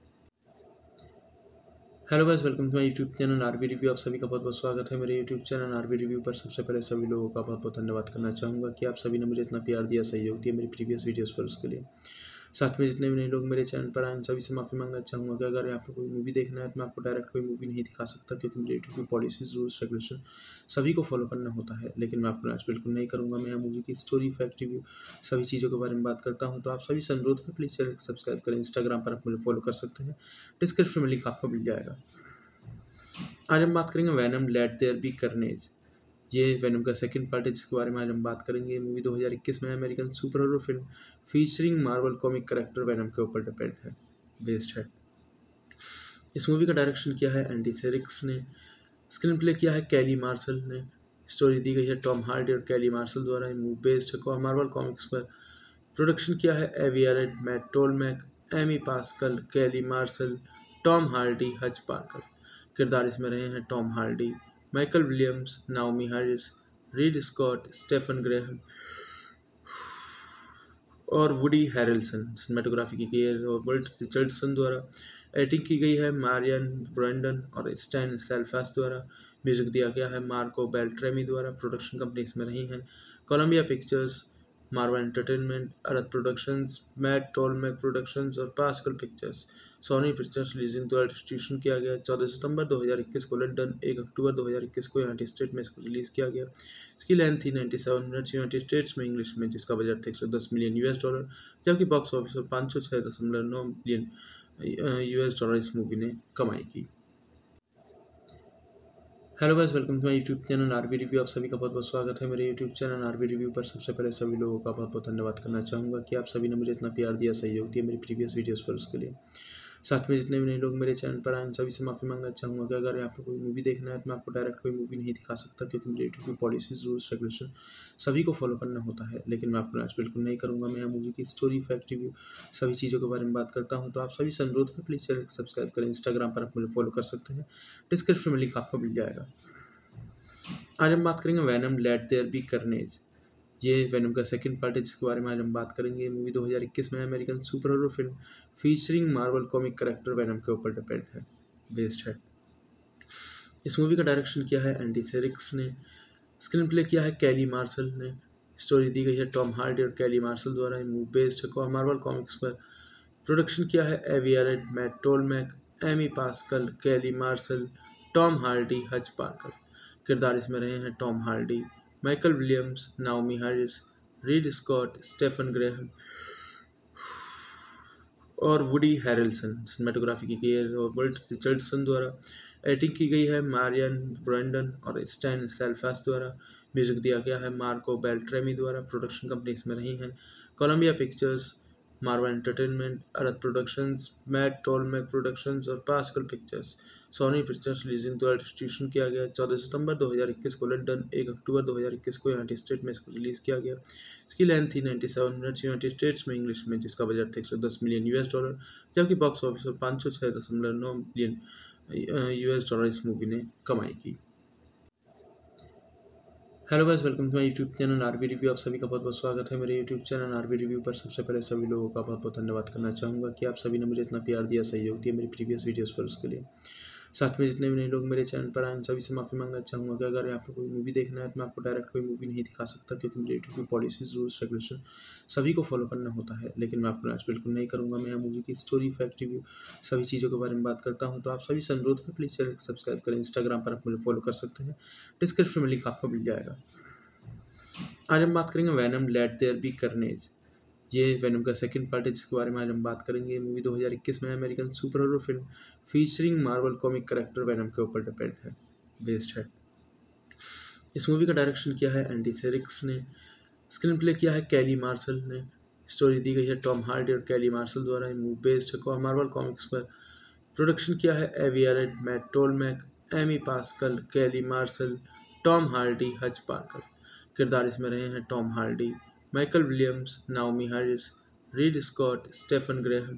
Hello guys, welcome to my YouTube channel RV review. आप सभी का बहुत बहुत स्वागत है मेरे यूट्यूब चैनल आरवी रिव्यू पर। सबसे पहले सभी लोगों का बहुत बहुत धन्यवाद करना चाहूँगा कि आप सभी ने मुझे इतना प्यार दिया, सहयोग दिया मेरी प्रीवियस वीडियोस पर, उसके लिए। साथ में जितने भी नए लोग मेरे चैनल पर आए, सभी से माफ़ी मांगना चाहूँगा कि अगर आपको कोई मूवी देखना है तो मैं आपको डायरेक्ट कोई मूवी नहीं दिखा सकता, क्योंकि मेरे यूट्यूब की पॉलिसीज, रूल्स, रेगुलेशन सभी को फॉलो करना होता है। लेकिन मैं आपको आज बिल्कुल नहीं करूँगा। मैं यहाँ मूवी की स्टोरी, फैक्ट, रिव्यू सभी चीज़ों के बारे में बात करता हूँ। तो आप सभी से अनुरोध है, प्लीज़ चैनल को सब्सक्राइब करें। इंस्टाग्राम पर आप मुझे फॉलो कर सकते हैं, डिस्क्रिप्शन में लिंक आपको मिल जाएगा। आज हम बात करेंगे Venom late there be carnage. ये वैनम का सेकंड पार्ट है, जिसके बारे में आज हम बात करेंगे। ये मूवी 2021 में American super hero film featuring Marvel comic character Venom के ऊपर डिपेंड है, बेस्ड है। इस मूवी का डायरेक्शन किया है एंडी सेरिक्स ने, स्क्रीन प्ले किया है कैली मार्शल ने, स्टोरी दी गई है टॉम हार्डी और कैली मार्शल द्वारा। ये मूवी बेस्ड है मार्वल कॉमिक्स पर। प्रोडक्शन किया है Avi Arad, Matt Tolmach, Amy Pascal, Kelly martial, Tom Hardy, Hutch Parker. किरदार इसमें रहे हैं Tom Hardy, Michael Williams, Naomie Harris, Reid Scott, Stephen Graham और वुडी हैरेल्सन। सिनेमेटोग्राफी की गई है रॉबर्ट रिचर्डसन द्वारा। एडिटिंग की गई है मारियन ब्रैंडन और स्टैन सेल्फास द्वारा। म्यूजिक दिया गया है मार्को बेल्ट्रेमी द्वारा। प्रोडक्शन कंपनी इसमें रही हैं Columbia Pictures, Marvel Entertainment, Arad Productions, Matt Tolmach Productions और Pascal Pictures. Sony Pictures releasing द्वारा डिस्ट्रीब्यूशन किया गया। 14 सितंबर 2021 को लंदन, 1 अक्टूबर 2021 को यूनाइटेड स्टेट में इसको रिलीज़ किया गया। इसकी लेंथ थी 97 मिनट्स यूनाइटेड स्टेट्स में इंग्लिश में, जिसका बजट था $110 मिलियन, जबकि बॉक्स ऑफिस पर 506.9 मिलियन US इस मूवी ने कमाई की। Hello guys, welcome to my YouTube channel RV review. आप सभी का बहुत बहुत स्वागत है मेरे यूट्यूब चैनल आरवी रिव्यू पर। सबसे पहले सभी लोगों का बहुत बहुत धन्यवाद करना चाहूँगा कि आप सभी ने मुझे इतना प्यार दिया, सहयोग दिया मेरी प्रीवियस वीडियोस पर, उसके लिए। साथ में जितने भी नए लोग मेरे चैनल पर आए, सभी से माफ़ी मांगना चाहूँगा कि अगर आपको कोई मूवी देखना है तो मैं आपको डायरेक्ट कोई मूवी नहीं दिखा सकता, क्योंकि मेरे यूट्यूब की पॉलिसीज, रूल्स, रेगुलेशन सभी को फॉलो करना होता है। लेकिन मैं आपको आज बिल्कुल नहीं करूँगा। मैं यहाँ मूवी की स्टोरी, फैक्ट, रिव्यू सभी चीज़ों के बारे में बात करता हूँ। तो आप सभी से अनुरोध है, प्लीज़ चैनल को सब्सक्राइब करें। इंस्टाग्राम पर आप मुझे फॉलो कर सकते हैं, डिस्क्रिप्शन में लिंक आपको मिल जाएगा। आज हम बात करेंगे Venom late there be carnage. ये वैनम का सेकंड पार्ट है, जिसके बारे में आज हम बात करेंगे। ये मूवी 2021 में American super hero film featuring Marvel comic character Venom के ऊपर डिपेंड है, बेस्ड है। इस मूवी का डायरेक्शन किया है एंडी सेरिक्स ने, स्क्रीन प्ले किया है कैली मार्शल ने, स्टोरी दी गई है टॉम हार्डी और कैली मार्शल द्वारा। ये मूवी बेस्ड है मार्वल कॉमिक्स पर। प्रोडक्शन किया है Avi Arad, Matt Tolmach, Amy Pascal, Kelly martial, Tom Hardy, Hutch Parker. किरदार इसमें रहे हैं Tom Hardy, Michael Williams, Naomie Harris, Reid Scott, Stephen Graham और वुडी हैरेल्सन। सिनेमेटोग्राफी की गई है रॉबर्ट रिचर्डसन द्वारा। एडिटिंग की गई है मारियन ब्रैंडन और स्टैन सेल्फास द्वारा। म्यूजिक दिया गया है मार्को बेल्ट्रेमी द्वारा। प्रोडक्शन कंपनी इसमें रही हैं Columbia Pictures, Marvel Entertainment, Arad Productions, Matt Tolmach Productions और Pascal Pictures. Sony Pictures releasing द्वारा डिस्ट्रीब्यूशन किया गया। 14 सितंबर 2021 को लंदन, 1 अक्टूबर 2021 को यूनाइटेड स्टेट में इसको रिलीज़ किया गया। इसकी लेंथ थी 97 मिनट्स यूनाइटेड स्टेट्स में इंग्लिश में, जिसका बजट था $110 मिलियन, जबकि बॉक्स ऑफिस पर 506.9 मिलियन US इस मूवी ने कमाई की। Hello guys, welcome to my YouTube channel RV review. आप सभी का बहुत बहुत स्वागत है मेरे यूट्यूब चैनल आरवी रिव्यू पर। सबसे पहले सभी लोगों का बहुत बहुत धन्यवाद करना चाहूँगा कि आप सभी ने मुझे इतना प्यार दिया, सहयोग दिया मेरी प्रीवियस वीडियोस पर, उसके लिए। साथ में जितने भी नए लोग मेरे चैनल पर आए, सभी से माफ़ी मांगना चाहूँगा कि अगर आपको कोई मूवी देखना है तो मैं आपको डायरेक्ट कोई मूवी नहीं दिखा सकता, क्योंकि मेरे यूट्यूब की पॉलिसीज, रूल्स, रेगुलेशन सभी को फॉलो करना होता है। लेकिन मैं आपको आज बिल्कुल नहीं करूँगा। मैं यहाँ मूवी की स्टोरी, फैक्ट, रिव्यू सभी चीज़ों के बारे में बात करता हूँ। तो आप सभी से अनुरोध है, प्लीज़ चैनल को सब्सक्राइब करें। इंस्टाग्राम पर आप मुझे फॉलो कर सकते हैं, डिस्क्रिप्शन में लिंक आपको मिल जाएगा। आज हम बात करेंगे Venom late there be carnage. ये वैनम का सेकंड पार्ट है, जिसके बारे में आज हम बात करेंगे। ये मूवी 2021 में American super hero film featuring Marvel comic character Venom के ऊपर डिपेंड है, बेस्ड है। इस मूवी का डायरेक्शन किया है एंडी सेरिक्स ने, स्क्रीन प्ले किया है कैली मार्शल ने, स्टोरी दी गई है टॉम हार्डी और कैली मार्शल द्वारा। ये मूवी बेस्ड है मार्वल कॉमिक्स पर। प्रोडक्शन किया है Avi Arad, Matt Tolmach, Amy Pascal, Kelly martial, Tom Hardy, Hutch Parker. किरदार इसमें रहे हैं Tom Hardy, Michael Williams, Naomie Harris, Reid Scott, Stephen Graham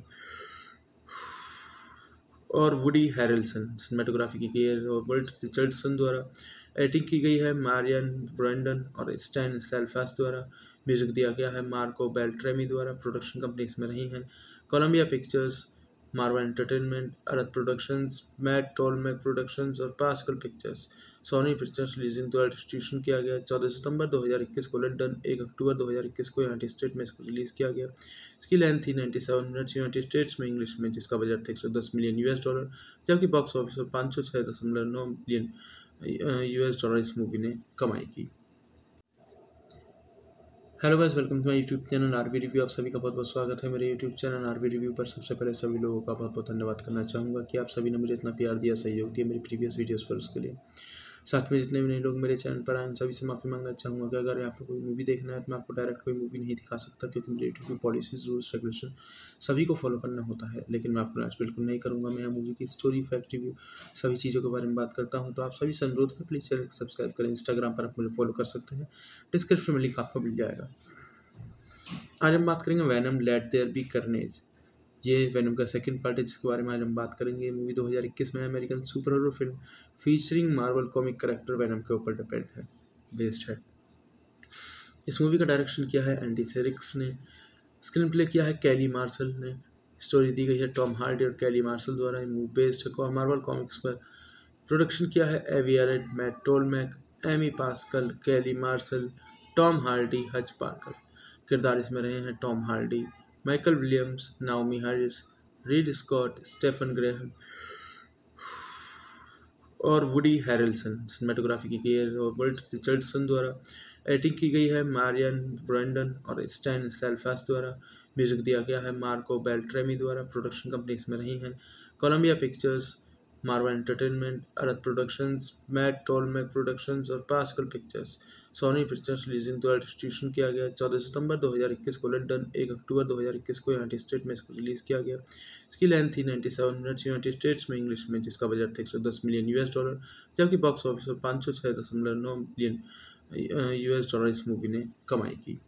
और वुडी हैरेल्सन। सिनेमेटोग्राफी की गई है रॉबर्ट रिचर्डसन द्वारा। एडिटिंग की गई है मारियन ब्रैंडन और स्टैन सेल्फास द्वारा। म्यूजिक दिया गया है मार्को बेल्ट्रेमी द्वारा। प्रोडक्शन कंपनी इसमें रही हैं Columbia Pictures, Marvel Entertainment, Arad Productions, Matt Tolmach Productions और Pascal Pictures. Sony Pictures releasing द्वारा डिस्ट्रीब्यूशन किया गया 14 सितंबर 2021 को लंदन, 1 अक्टूबर 2021 को यूनाइटेड स्टेट में इसको रिलीज़ किया गया। इसकी लेंथ थी 97 मिनट्स यूनाइटेड स्टेट्स में इंग्लिश में, जिसका बजट था $110 मिलियन, जबकि बॉक्स ऑफिस पर 506.9 मिलियन US इस मूवी ने कमाई की। Hello guys, welcome to my YouTube channel RV review. आप सभी का बहुत बहुत स्वागत है मेरे यूट्यूब चैनल आरवी रिव्यू पर। सबसे पहले सभी लोगों का बहुत बहुत धन्यवाद करना चाहूँगा कि आप सभी ने मुझे इतना प्यार दिया, सहयोग दिया मेरी प्रीवियस वीडियोस पर, उसके लिए। साथ में जितने भी नए लोग मेरे चैनल पर आए, सभी से माफ़ी मांगना चाहूँगा कि अगर आपको कोई मूवी देखना है तो मैं आपको डायरेक्ट कोई मूवी नहीं दिखा सकता, क्योंकि मेरे यूट्यूब की पॉलिसीज, रूल्स, रेगुलेशन सभी को फॉलो करना होता है। लेकिन मैं आपको आज बिल्कुल नहीं करूँगा। मैं यहाँ मूवी की स्टोरी, फैक्ट रिव्यू, सभी चीज़ों के बारे में बात करता हूँ। तो आप सभी से अनुरोध है, प्लीज़ चैनल को सब्सक्राइब करें। इंस्टाग्राम पर आप मुझे फॉलो कर सकते हैं, डिस्क्रिप्शन में लिंक आपको मिल जाएगा। आज हम बात करेंगे Venom late there be carnage. ये वैनम का सेकंड पार्ट है, जिसके बारे में आज हम बात करेंगे। ये मूवी 2021 में American super hero film featuring Marvel comic character Venom के ऊपर डिपेंड है, बेस्ड है। इस मूवी का डायरेक्शन किया है एंडी सेरिक्स ने। स्क्रीन प्ले किया है कैली मार्शल ने। स्टोरी दी गई है टॉम हार्डी और कैली मार्शल द्वारा। ये मूवी बेस्ड है मार्वल कॉमिक्स पर। प्रोडक्शन किया है Avi Arad, Matt Tolmach, Amy Pascal, Kelly martial, Tom Hardy, Hutch Parker. किरदार इसमें रहे हैं Tom Hardy, Michael Williams, Naomie Harris, Reid Scott, Stephen Graham और वुडी हैरेल्सन। सिनेमेटोग्राफी की गई है रॉबर्ट रिचर्डसन द्वारा। एडिटिंग की गई है मारियन ब्रैंडन और स्टैन सेल्फास द्वारा। म्यूजिक दिया गया है मार्को बेल्ट्रेमी द्वारा। प्रोडक्शन कंपनी इसमें रही हैं Columbia Pictures, Marvel Entertainment, Arad Productions, Matt Tolmach Productions और Pascal Pictures. Sony Pictures releasing द्वारा डिस्ट्रीब्यूशन किया गया 14 सितंबर 2021 को लंदन, 1 अक्टूबर 2021 को यूनाइटेड स्टेट में इसको रिलीज़ किया गया। इसकी लेंथ थी 97 मिनट्स यूनाइटेड स्टेट्स में इंग्लिश में, जिसका बजट था $110 मिलियन, जबकि बॉक्स ऑफिस पर 506.9 मिलियन US इस मूवी ने कमाई की।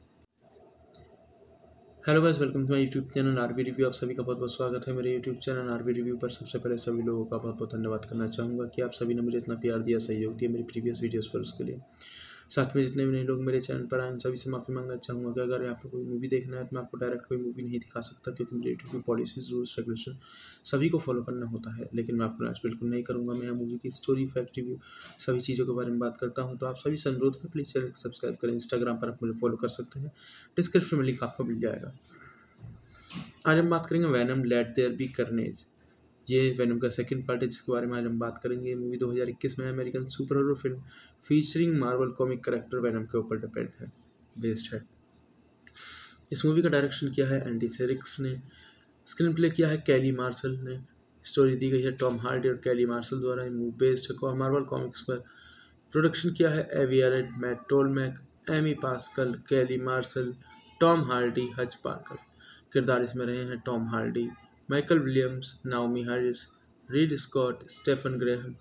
Hello guys, welcome to my YouTube channel RV review. आप सभी का बहुत बहुत स्वागत है मेरे यूट्यूब चैनल आरवी रिव्यू पर। सबसे पहले सभी लोगों का बहुत बहुत धन्यवाद करना चाहूँगा कि आप सभी ने मुझे इतना प्यार दिया, सहयोग दिया मेरी प्रीवियस वीडियोस पर, उसके लिए। साथ में जितने भी नए लोग मेरे चैनल पर आए, सभी से माफ़ी मांगना चाहूँगा कि अगर आपको कोई मूवी देखना है तो मैं आपको डायरेक्ट कोई मूवी नहीं दिखा सकता, क्योंकि मेरे यूट्यूब की पॉलिसीज, रूल्स, रेगुलेशन सभी को फॉलो करना होता है। लेकिन मैं आपको आज बिल्कुल नहीं करूँगा। मैं यहाँ मूवी की स्टोरी, फैक्ट रिव्यू, सभी चीज़ों के बारे में बात करता हूँ। तो आप सभी से अनुरोध है, प्लीज़ चैनल को सब्सक्राइब करें। इंस्टाग्राम पर आप मुझे फॉलो कर सकते हैं, डिस्क्रिप्शन में लिंक आपको मिल जाएगा। आज हम बात करेंगे Venom late there be carnage. ये वैनम का सेकंड पार्ट है, जिसके बारे में आज हम बात करेंगे। ये मूवी 2021 में American super hero film featuring Marvel comic character Venom के ऊपर डिपेंड है, बेस्ड है। इस मूवी का डायरेक्शन किया है एंडी सेरिक्स ने। स्क्रीन प्ले किया है कैली मार्शल ने। स्टोरी दी गई है टॉम हार्डी और कैली मार्शल द्वारा। ये मूवी बेस्ड है मार्वल कॉमिक्स पर। प्रोडक्शन किया है Avi Arad, Matt Tolmach, Amy Pascal, Kelly martial, Tom Hardy, Hutch Parker. किरदार इसमें रहे हैं Tom Hardy, Michael Williams, Naomie Harris, Reid Scott, Stephen Graham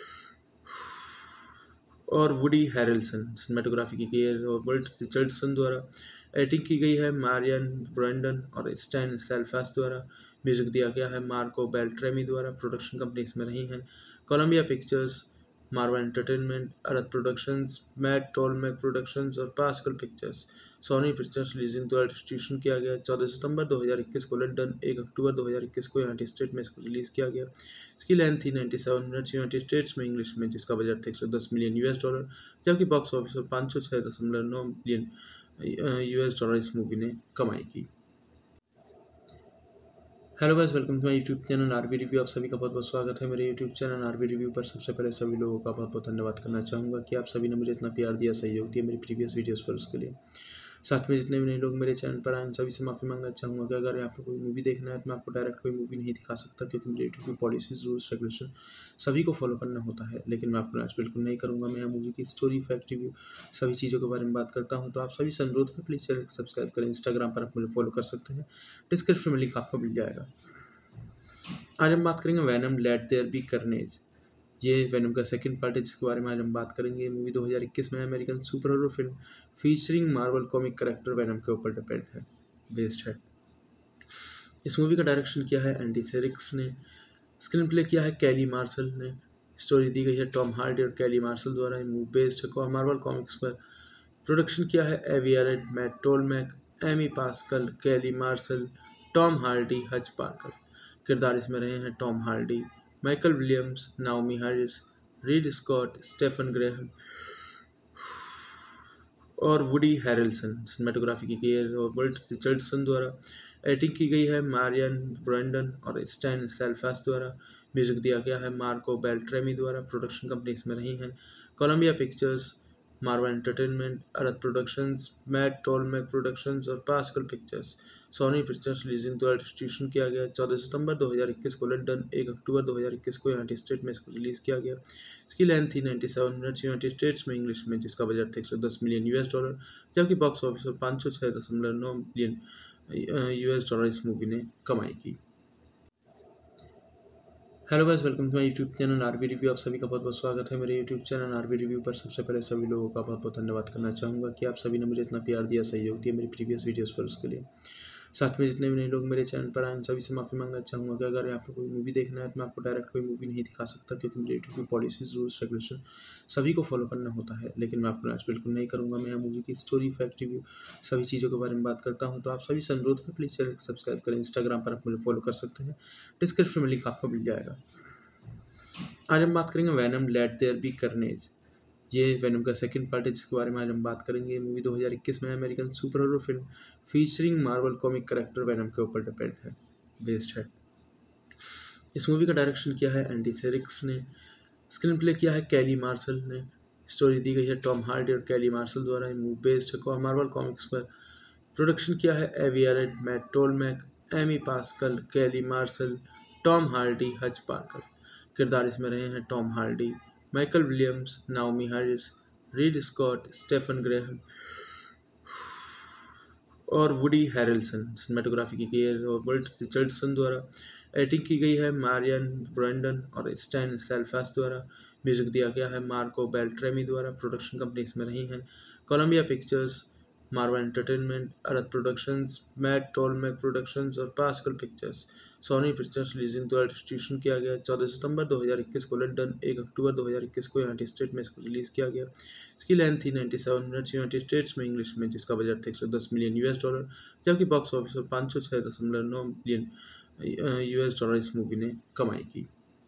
और वुडी हैरेल्सन। सिनेमेटोग्राफी की गई है रॉबर्ट रिचर्डसन द्वारा। एडिटिंग की गई है मारियन ब्रैंडन और स्टैन सेल्फास द्वारा। म्यूजिक दिया गया है मार्को बेल्ट्रेमी द्वारा। प्रोडक्शन कंपनी इसमें रही हैं Columbia Pictures, Marvel Entertainment, Arad Productions, Matt Tolmach Productions और Pascal Pictures. Sony Pictures releasing द्वारा डिस्ट्रीब्यूशन किया गया 14 सितंबर 2021 को लंदन, 1 अक्टूबर 2021 को यूनाइटेड स्टेट में इसको रिलीज़ किया गया। इसकी लेंथ थी 97 मिनट्स यूनाइटेड स्टेट्स में इंग्लिश में, जिसका बजट था $110 मिलियन, जबकि बॉक्स ऑफिस पर 506.9 मिलियन US इस मूवी ने कमाई की। Hello guys, welcome to my YouTube channel RV review. आप सभी का बहुत बहुत स्वागत है मेरे यूट्यूब चैनल आरवी रिव्यू पर। सबसे पहले सभी लोगों का बहुत बहुत धन्यवाद करना चाहूँगा कि आप सभी ने मुझे इतना प्यार दिया, सहयोग दिया मेरी प्रीवियस वीडियोस पर, उसके लिए। साथ में जितने भी नए लोग मेरे चैनल पर आए, सभी से माफ़ी मांगना चाहूँगा कि अगर आपको कोई मूवी देखना है तो मैं आपको डायरेक्ट कोई मूवी नहीं दिखा सकता, क्योंकि मेरे यूट्यूब की पॉलिसीज, रूल्स, रेगुलेशन सभी को फॉलो करना होता है। लेकिन मैं आपको आज बिल्कुल नहीं करूँगा। मैं यहाँ मूवी की स्टोरी, फैक्ट रिव्यू, सभी चीज़ों के बारे में बात करता हूँ। तो आप सभी से अनुरोध है, प्लीज़ चैनल को सब्सक्राइब करें। इंस्टाग्राम पर आप मुझे फॉलो कर सकते हैं, डिस्क्रिप्शन में लिंक आपको मिल जाएगा। आज हम बात करेंगे Venom late there be carnage. ये वैनम का सेकंड पार्ट है, जिसके बारे में आज हम बात करेंगे। ये मूवी 2021 में American super hero film featuring Marvel comic character Venom के ऊपर डिपेंड है, बेस्ड है। इस मूवी का डायरेक्शन किया है एंडी सेरिक्स ने, स्क्रीन प्ले किया है कैली मार्शल ने, स्टोरी दी गई है टॉम हार्डी और कैली मार्शल द्वारा। ये मूवी बेस्ड है मार्वल कॉमिक्स पर। प्रोडक्शन किया है Avi Arad, Matt Tolmach, Amy Pascal, Kelly martial, Tom Hardy, Hutch Parker. किरदार इसमें रहे हैं Tom Hardy, Michael Williams, Naomie Harris, Reid Scott, Stephen Graham और वुडी हैरेल्सन। सिनेमेटोग्राफी की गई है रॉबर्ट रिचर्डसन द्वारा। एडिटिंग की गई है मारियन ब्रेंडन और स्टैन सेल्फास द्वारा। म्यूजिक दिया गया है मार्को बेल्ट्रेमी द्वारा। प्रोडक्शन कंपनी इसमें रही हैं Columbia Pictures, Marvel Entertainment, Arad Productions, Matt Tolmach Productions और Pascal Pictures. Sony Pictures releasing द्वारा डिस्ट्रीब्यूशन किया गया। 14 सितंबर 2021 को लंदन, 1 अक्टूबर 2021 को यूनाइटेड स्टेट में इसको रिलीज़ किया गया। इसकी लेंथ थी 97 मिनट्स यूनाइटेड स्टेट्स में इंग्लिश में, जिसका बजट था $110 मिलियन, जबकि बॉक्स ऑफिस पर 506.9 मिलियन $, इस मूवी ने कमाई की। Hello guys, welcome to my YouTube channel RV review. आप सभी का बहुत बहुत स्वागत है मेरे यूट्यूब चैनल आरवी रिव्यू पर। सबसे पहले सभी लोगों का बहुत बहुत धन्यवाद करना चाहूँगा कि आप सभी ने मुझे इतना प्यार दिया, सहयोग दिया मेरी प्रीवियस वीडियोस पर, उसके लिए। साथ में जितने भी नए लोग मेरे चैनल पर आए, सभी से माफ़ी मांगना चाहूँगा कि अगर आपको कोई मूवी देखना है तो मैं आपको डायरेक्ट कोई मूवी नहीं दिखा सकता, क्योंकि मेरे यूट्यूब की पॉलिसीज, रूल्स, रेगुलेशन सभी को फॉलो करना होता है। लेकिन मैं आपको आज बिल्कुल नहीं करूँगा। मैं यहाँ मूवी की स्टोरी, फैक्ट, रिव्यू सभी चीज़ों के बारे में बात करता हूँ। तो आप सभी से अनुरोध है, प्लीज़ चैनल को सब्सक्राइब करें। इंस्टाग्राम पर आप मुझे फॉलो कर सकते हैं, डिस्क्रिप्शन में लिंक आपको मिल जाएगा। आज हम बात करेंगे Venom late there be carnage. ये वैनम का सेकंड पार्ट है, जिसके बारे में आज हम बात करेंगे। ये मूवी 2021 में American super hero film featuring Marvel comic character Venom के ऊपर डिपेंड है, बेस्ड है। इस मूवी का डायरेक्शन किया है एंडी सेरिक्स ने, स्क्रीन प्ले किया है कैली मार्शल ने, स्टोरी दी गई है टॉम हार्डी और कैली मार्शल द्वारा। ये मूवी बेस्ड है मार्वल कॉमिक्स पर। प्रोडक्शन किया है Avi Arad, Matt Tolmach, Amy Pascal, Kelly martial, Tom Hardy, Hutch Parker. किरदार इसमें रहे हैं Tom Hardy, Michael Williams, Naomie Harris, Reid Scott, Stephen Graham और वुडी हैरेल्सन। सिनेमेटोग्राफी की गई है रॉबर्ट रिचर्डसन द्वारा। एडिटिंग की गई है मारियन ब्रेंडन और स्टैन सेल्फास द्वारा। म्यूजिक दिया गया है मार्को बेल्ट्रेमी द्वारा। प्रोडक्शन कंपनी इसमें रही हैं Columbia Pictures, Marvel Entertainment, Arad Productions, Matt Tolmach Productions और Pascal Pictures. Sony Pictures releasing द्वारा डिस्ट्रीब्यूशन किया गया। 14 सितंबर 2021 को लंदन, 1 अक्टूबर 2021 को यूनाइटेड स्टेट में इसको रिलीज़ किया गया। इसकी लेंथ थी 97 मिनट्स यूनाइटेड स्टेट्स में इंग्लिश में, जिसका बजट था $110 मिलियन, जबकि बॉक्स ऑफिस पर 506.9 मिलियन $, इस मूवी ने कमाई की।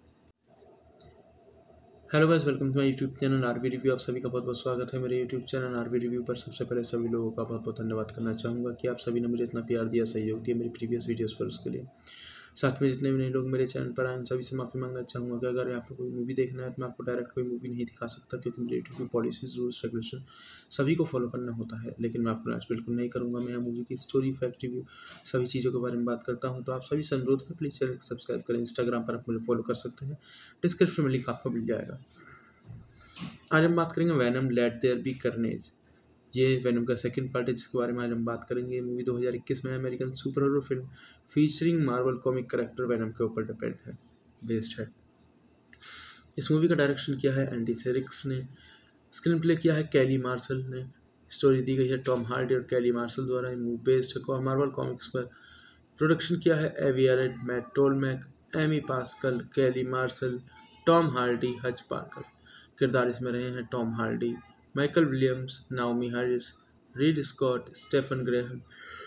Hello guys, welcome to my YouTube channel RV review. आप सभी का बहुत बहुत स्वागत है मेरे यूट्यूब चैनल आरवी रिव्यू पर। सबसे पहले सभी लोगों का बहुत बहुत धन्यवाद करना चाहूँगा कि आप सभी ने मुझे इतना प्यार दिया, सहयोग दिया मेरी प्रीवियस वीडियोस पर, उसके लिए। साथ में जितने भी नए लोग मेरे चैनल पर आए, सभी से माफ़ी मांगना चाहूँगा कि अगर आपको कोई मूवी देखना है तो मैं आपको डायरेक्ट कोई मूवी नहीं दिखा सकता, क्योंकि मेरे यूट्यूब की पॉलिसीज, रूल्स, रेगुलेशन सभी को फॉलो करना होता है। लेकिन मैं आपको आज बिल्कुल नहीं करूँगा। मैं यहाँ मूवी की स्टोरी, फैक्ट, रिव्यू सभी चीज़ों के बारे में बात करता हूँ। तो आप सभी से अनुरोध है, प्लीज़ चैनल को सब्सक्राइब करें। इंस्टाग्राम पर आप मुझे फॉलो कर सकते हैं, डिस्क्रिप्शन में लिंक आपको मिल जाएगा। आज हम बात करेंगे Venom late there be carnage. ये वैनम का सेकंड पार्ट है, जिसके बारे में आज हम बात करेंगे। ये मूवी 2021 में American super hero film featuring Marvel comic character Venom के ऊपर डिपेंड है, बेस्ड है। इस मूवी का डायरेक्शन किया है एंडी सेरिक्स ने, स्क्रीन प्ले किया है कैली मार्शल ने, स्टोरी दी गई है टॉम हार्डी और कैली मार्शल द्वारा। ये मूवी बेस्ड है मार्वल कॉमिक्स पर। प्रोडक्शन किया है Avi Arad, Matt Tolmach, Amy Pascal, Kelly martial, Tom Hardy, Hutch Parker. किरदार इसमें रहे हैं Tom Hardy, Michael Williams, Naomie Harris, Reid Scott, Stephen Graham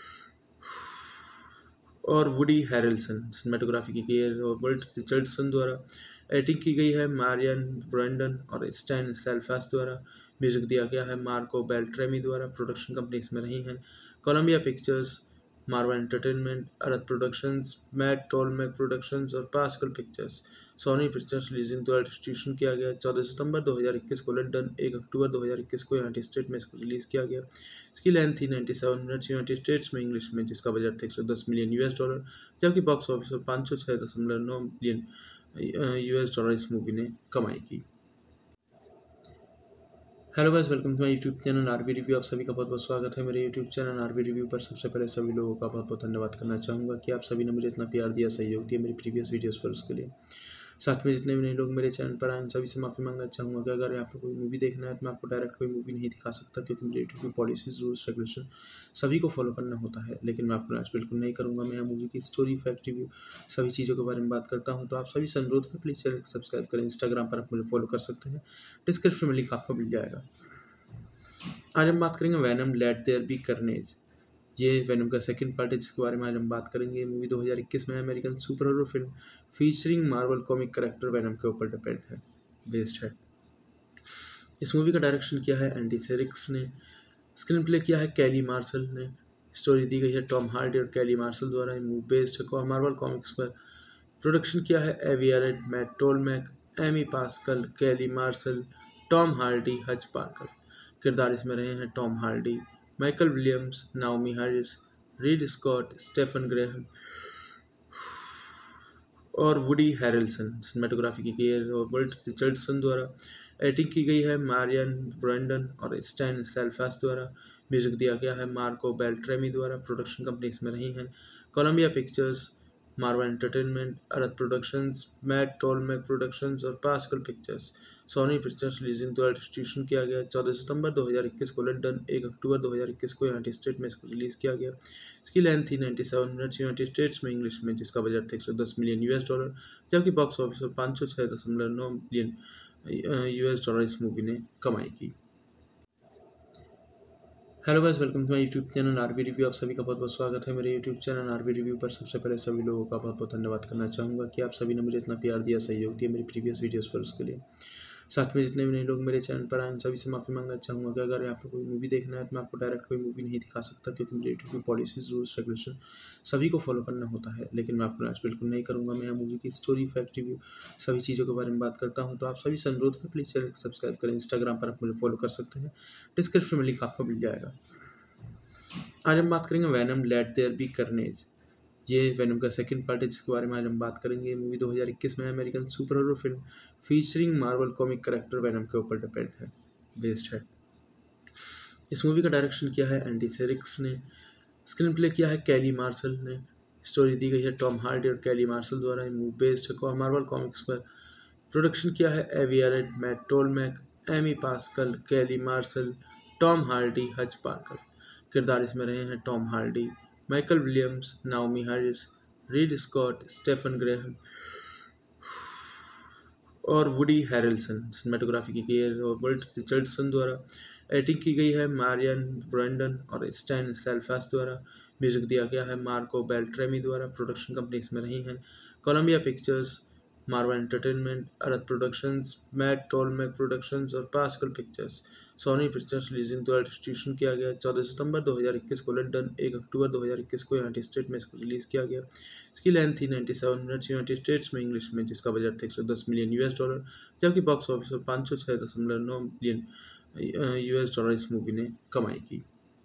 और वुडी हैरेल्सन। सिनेमेटोग्राफी की गई है रॉबर्ट रिचर्डसन द्वारा। एडिटिंग की गई है मारियन ब्रेंडन और स्टैन सेल्फास द्वारा। म्यूजिक दिया गया है मार्को बेल्ट्रेमी द्वारा। प्रोडक्शन कंपनी इसमें रही हैं Columbia Pictures, Marvel Entertainment, Arad Productions, Matt Tolmach Productions और Pascal Pictures. Sony Pictures releasing द्वारा डिस्ट्रीब्यूशन किया गया। 14 सितंबर 2021 को लंदन, 1 अक्टूबर 2021 को यूनाइटेड स्टेट में इसको रिलीज़ किया गया। इसकी लेंथ थी 97 मिनट्स यूनाइटेड स्टेट्स में इंग्लिश में, जिसका बजट था $110 मिलियन, जबकि बॉक्स ऑफिस पर 506.9 मिलियन $, इस मूवी ने कमाई की। Hello guys, welcome to my YouTube channel RV review. आप सभी का बहुत बहुत स्वागत है मेरे यूट्यूब चैनल आरवी रिव्यू पर। सबसे पहले सभी लोगों का बहुत बहुत धन्यवाद करना चाहूँगा कि आप सभी ने मुझे इतना प्यार दिया, सहयोग दिया मेरी प्रीवियस वीडियोस पर, उसके लिए। साथ में जितने भी नए लोग मेरे चैनल पर आए उन सभी से माफ़ी मांगना चाहूँगा कि अगर आपको कोई मूवी देखना है तो मैं आपको डायरेक्ट कोई मूवी नहीं दिखा सकता, क्योंकि मेरे यूट्यूब की पॉलिसीज रूल्स रेगुलेशन सभी को फॉलो करना होता है। लेकिन मैं आपको आज बिल्कुल नहीं करूँगा। मैं यहाँ मूवी की स्टोरी, फैक्ट, रिव्यू सभी चीज़ों के बारे में बात करता हूँ। तो आप सभी से अनुरोध है, प्लीज़ चैनल को सब्सक्राइब करें। इंस्टाग्राम पर आप मुझे फॉलो कर सकते हैं, डिस्क्रिप्शन में लिंक आपको मिल जाएगा। आज हम बात करेंगे Venom late there be carnage. ये वैनम का सेकंड पार्ट है जिसके बारे में आज हम बात करेंगे। ये मूवी 2021 में American super hero film featuring Marvel comic character Venom के ऊपर डिपेंड है, बेस्ड है। इस मूवी का डायरेक्शन किया है एंडी सेरिक्स ने, स्क्रीन प्ले किया है कैली मार्शल ने, स्टोरी दी गई है टॉम हार्डी और कैली मार्शल द्वारा। ये मूवी बेस्ड है मार्वल कॉमिक्स पर। प्रोडक्शन किया है Avi Arad, Matt Tolmach, Amy Pascal, Kelly martial, Tom Hardy, Hutch Parker. किरदार इसमें रहे हैं Tom Hardy, Michael Williams, Naomie Harris, Reid Scott, Stephen Graham और वुडी हैरेल्सन। सिनेमेटोग्राफी की गई है रॉबर्ट रिचर्डसन द्वारा। एडिटिंग की गई है मारियन ब्रेंडन और स्टैन सेल्फास द्वारा। म्यूजिक दिया गया है मार्को बेल्ट्रेमी द्वारा। प्रोडक्शन कंपनी इसमें रही हैं Columbia Pictures, Marvel Entertainment, Arad Productions, Matt Tolmach Productions और Pascal Pictures. Sony Pictures releasing द्वारा डिस्ट्रीब्यूशन किया गया। 14 सितंबर 2021 को लंदन, 1 अक्टूबर 2021 को यूनाइटेड स्टेट में इसको रिलीज़ किया गया। इसकी लेंथ थी 97 मिनट्स यूनाइटेड स्टेट्स में इंग्लिश में, जिसका बजट था $110 मिलियन, जबकि बॉक्स ऑफिस पर 506.9 मिलियन $, इस मूवी ने कमाई की। Hello guys, welcome to my YouTube channel RV review. आप सभी का बहुत बहुत स्वागत है मेरे यूट्यूब चैनल आरवी रिव्यू पर। सबसे पहले सभी लोगों का बहुत बहुत धन्यवाद करना चाहूँगा कि आप सभी ने मुझे इतना प्यार दिया, सहयोग दिया मेरी प्रीवियस वीडियोस पर, उसके लिए। साथ में जितने भी नए लोग मेरे चैनल पर आए उन सभी से माफ़ी मांगना चाहूँगा कि अगर आपको कोई मूवी देखना है तो मैं आपको डायरेक्ट कोई मूवी नहीं दिखा सकता, क्योंकि मेरे यूट्यूब की पॉलिसीज रूल्स रेगुलेशन सभी को फॉलो करना होता है। लेकिन मैं आपको आज बिल्कुल नहीं करूँगा। मैं यहाँ मूवी की स्टोरी, फैक्ट, रिव्यू सभी चीज़ों के बारे में बात करता हूँ। तो आप सभी से अनुरोध है, प्लीज़ चैनल को सब्सक्राइब करें। इंस्टाग्राम पर आप मुझे फॉलो कर सकते हैं, डिस्क्रिप्शन में लिंक आपको मिल जाएगा। आज हम बात करेंगे Venom late there be carnage. ये वैनम का सेकंड पार्ट है जिसके बारे में आज हम बात करेंगे। ये मूवी 2021 में American super hero film featuring Marvel comic character Venom के ऊपर डिपेंड है, बेस्ड है। इस मूवी का डायरेक्शन किया है एंडी सेरिक्स ने, स्क्रीन प्ले किया है कैली मार्शल ने, स्टोरी दी गई है टॉम हार्डी और कैली मार्शल द्वारा। ये मूवी बेस्ड है मार्वल कॉमिक्स पर। प्रोडक्शन किया है Avi Arad, Matt Tolmach, Amy Pascal, Kelly martial, Tom Hardy, Hutch Parker. किरदार इसमें रहे हैं Tom Hardy, Michael Williams, Naomie Harris, Reid Scott, Stephen Graham और वुडी हैरेल्सन। सिनेमेटोग्राफी की गई है रॉबर्ट रिचर्डसन द्वारा। एडिटिंग की गई है मारियन ब्रेंडन और स्टैन सेल्फास द्वारा। म्यूजिक दिया गया है मार्को बेल्ट्रेमी द्वारा। प्रोडक्शन कंपनी इसमें रही हैं Columbia Pictures, Marvel Entertainment, Arad Productions, Matt Tolmach Productions और Pascal Pictures. Sony Pictures releasing द्वारा डिस्ट्रीब्यूशन किया गया। 14 सितंबर 2021 को लंदन, 1 अक्टूबर 2021 को यूनाइटेड स्टेट में इसको रिलीज़ किया गया। इसकी लेंथ थी 97 मिनट्स यूनाइटेड स्टेट्स में इंग्लिश में, जिसका बजट था $110 मिलियन, जबकि बॉक्स ऑफिस पर 506.9 मिलियन $, इस मूवी ने कमाई की।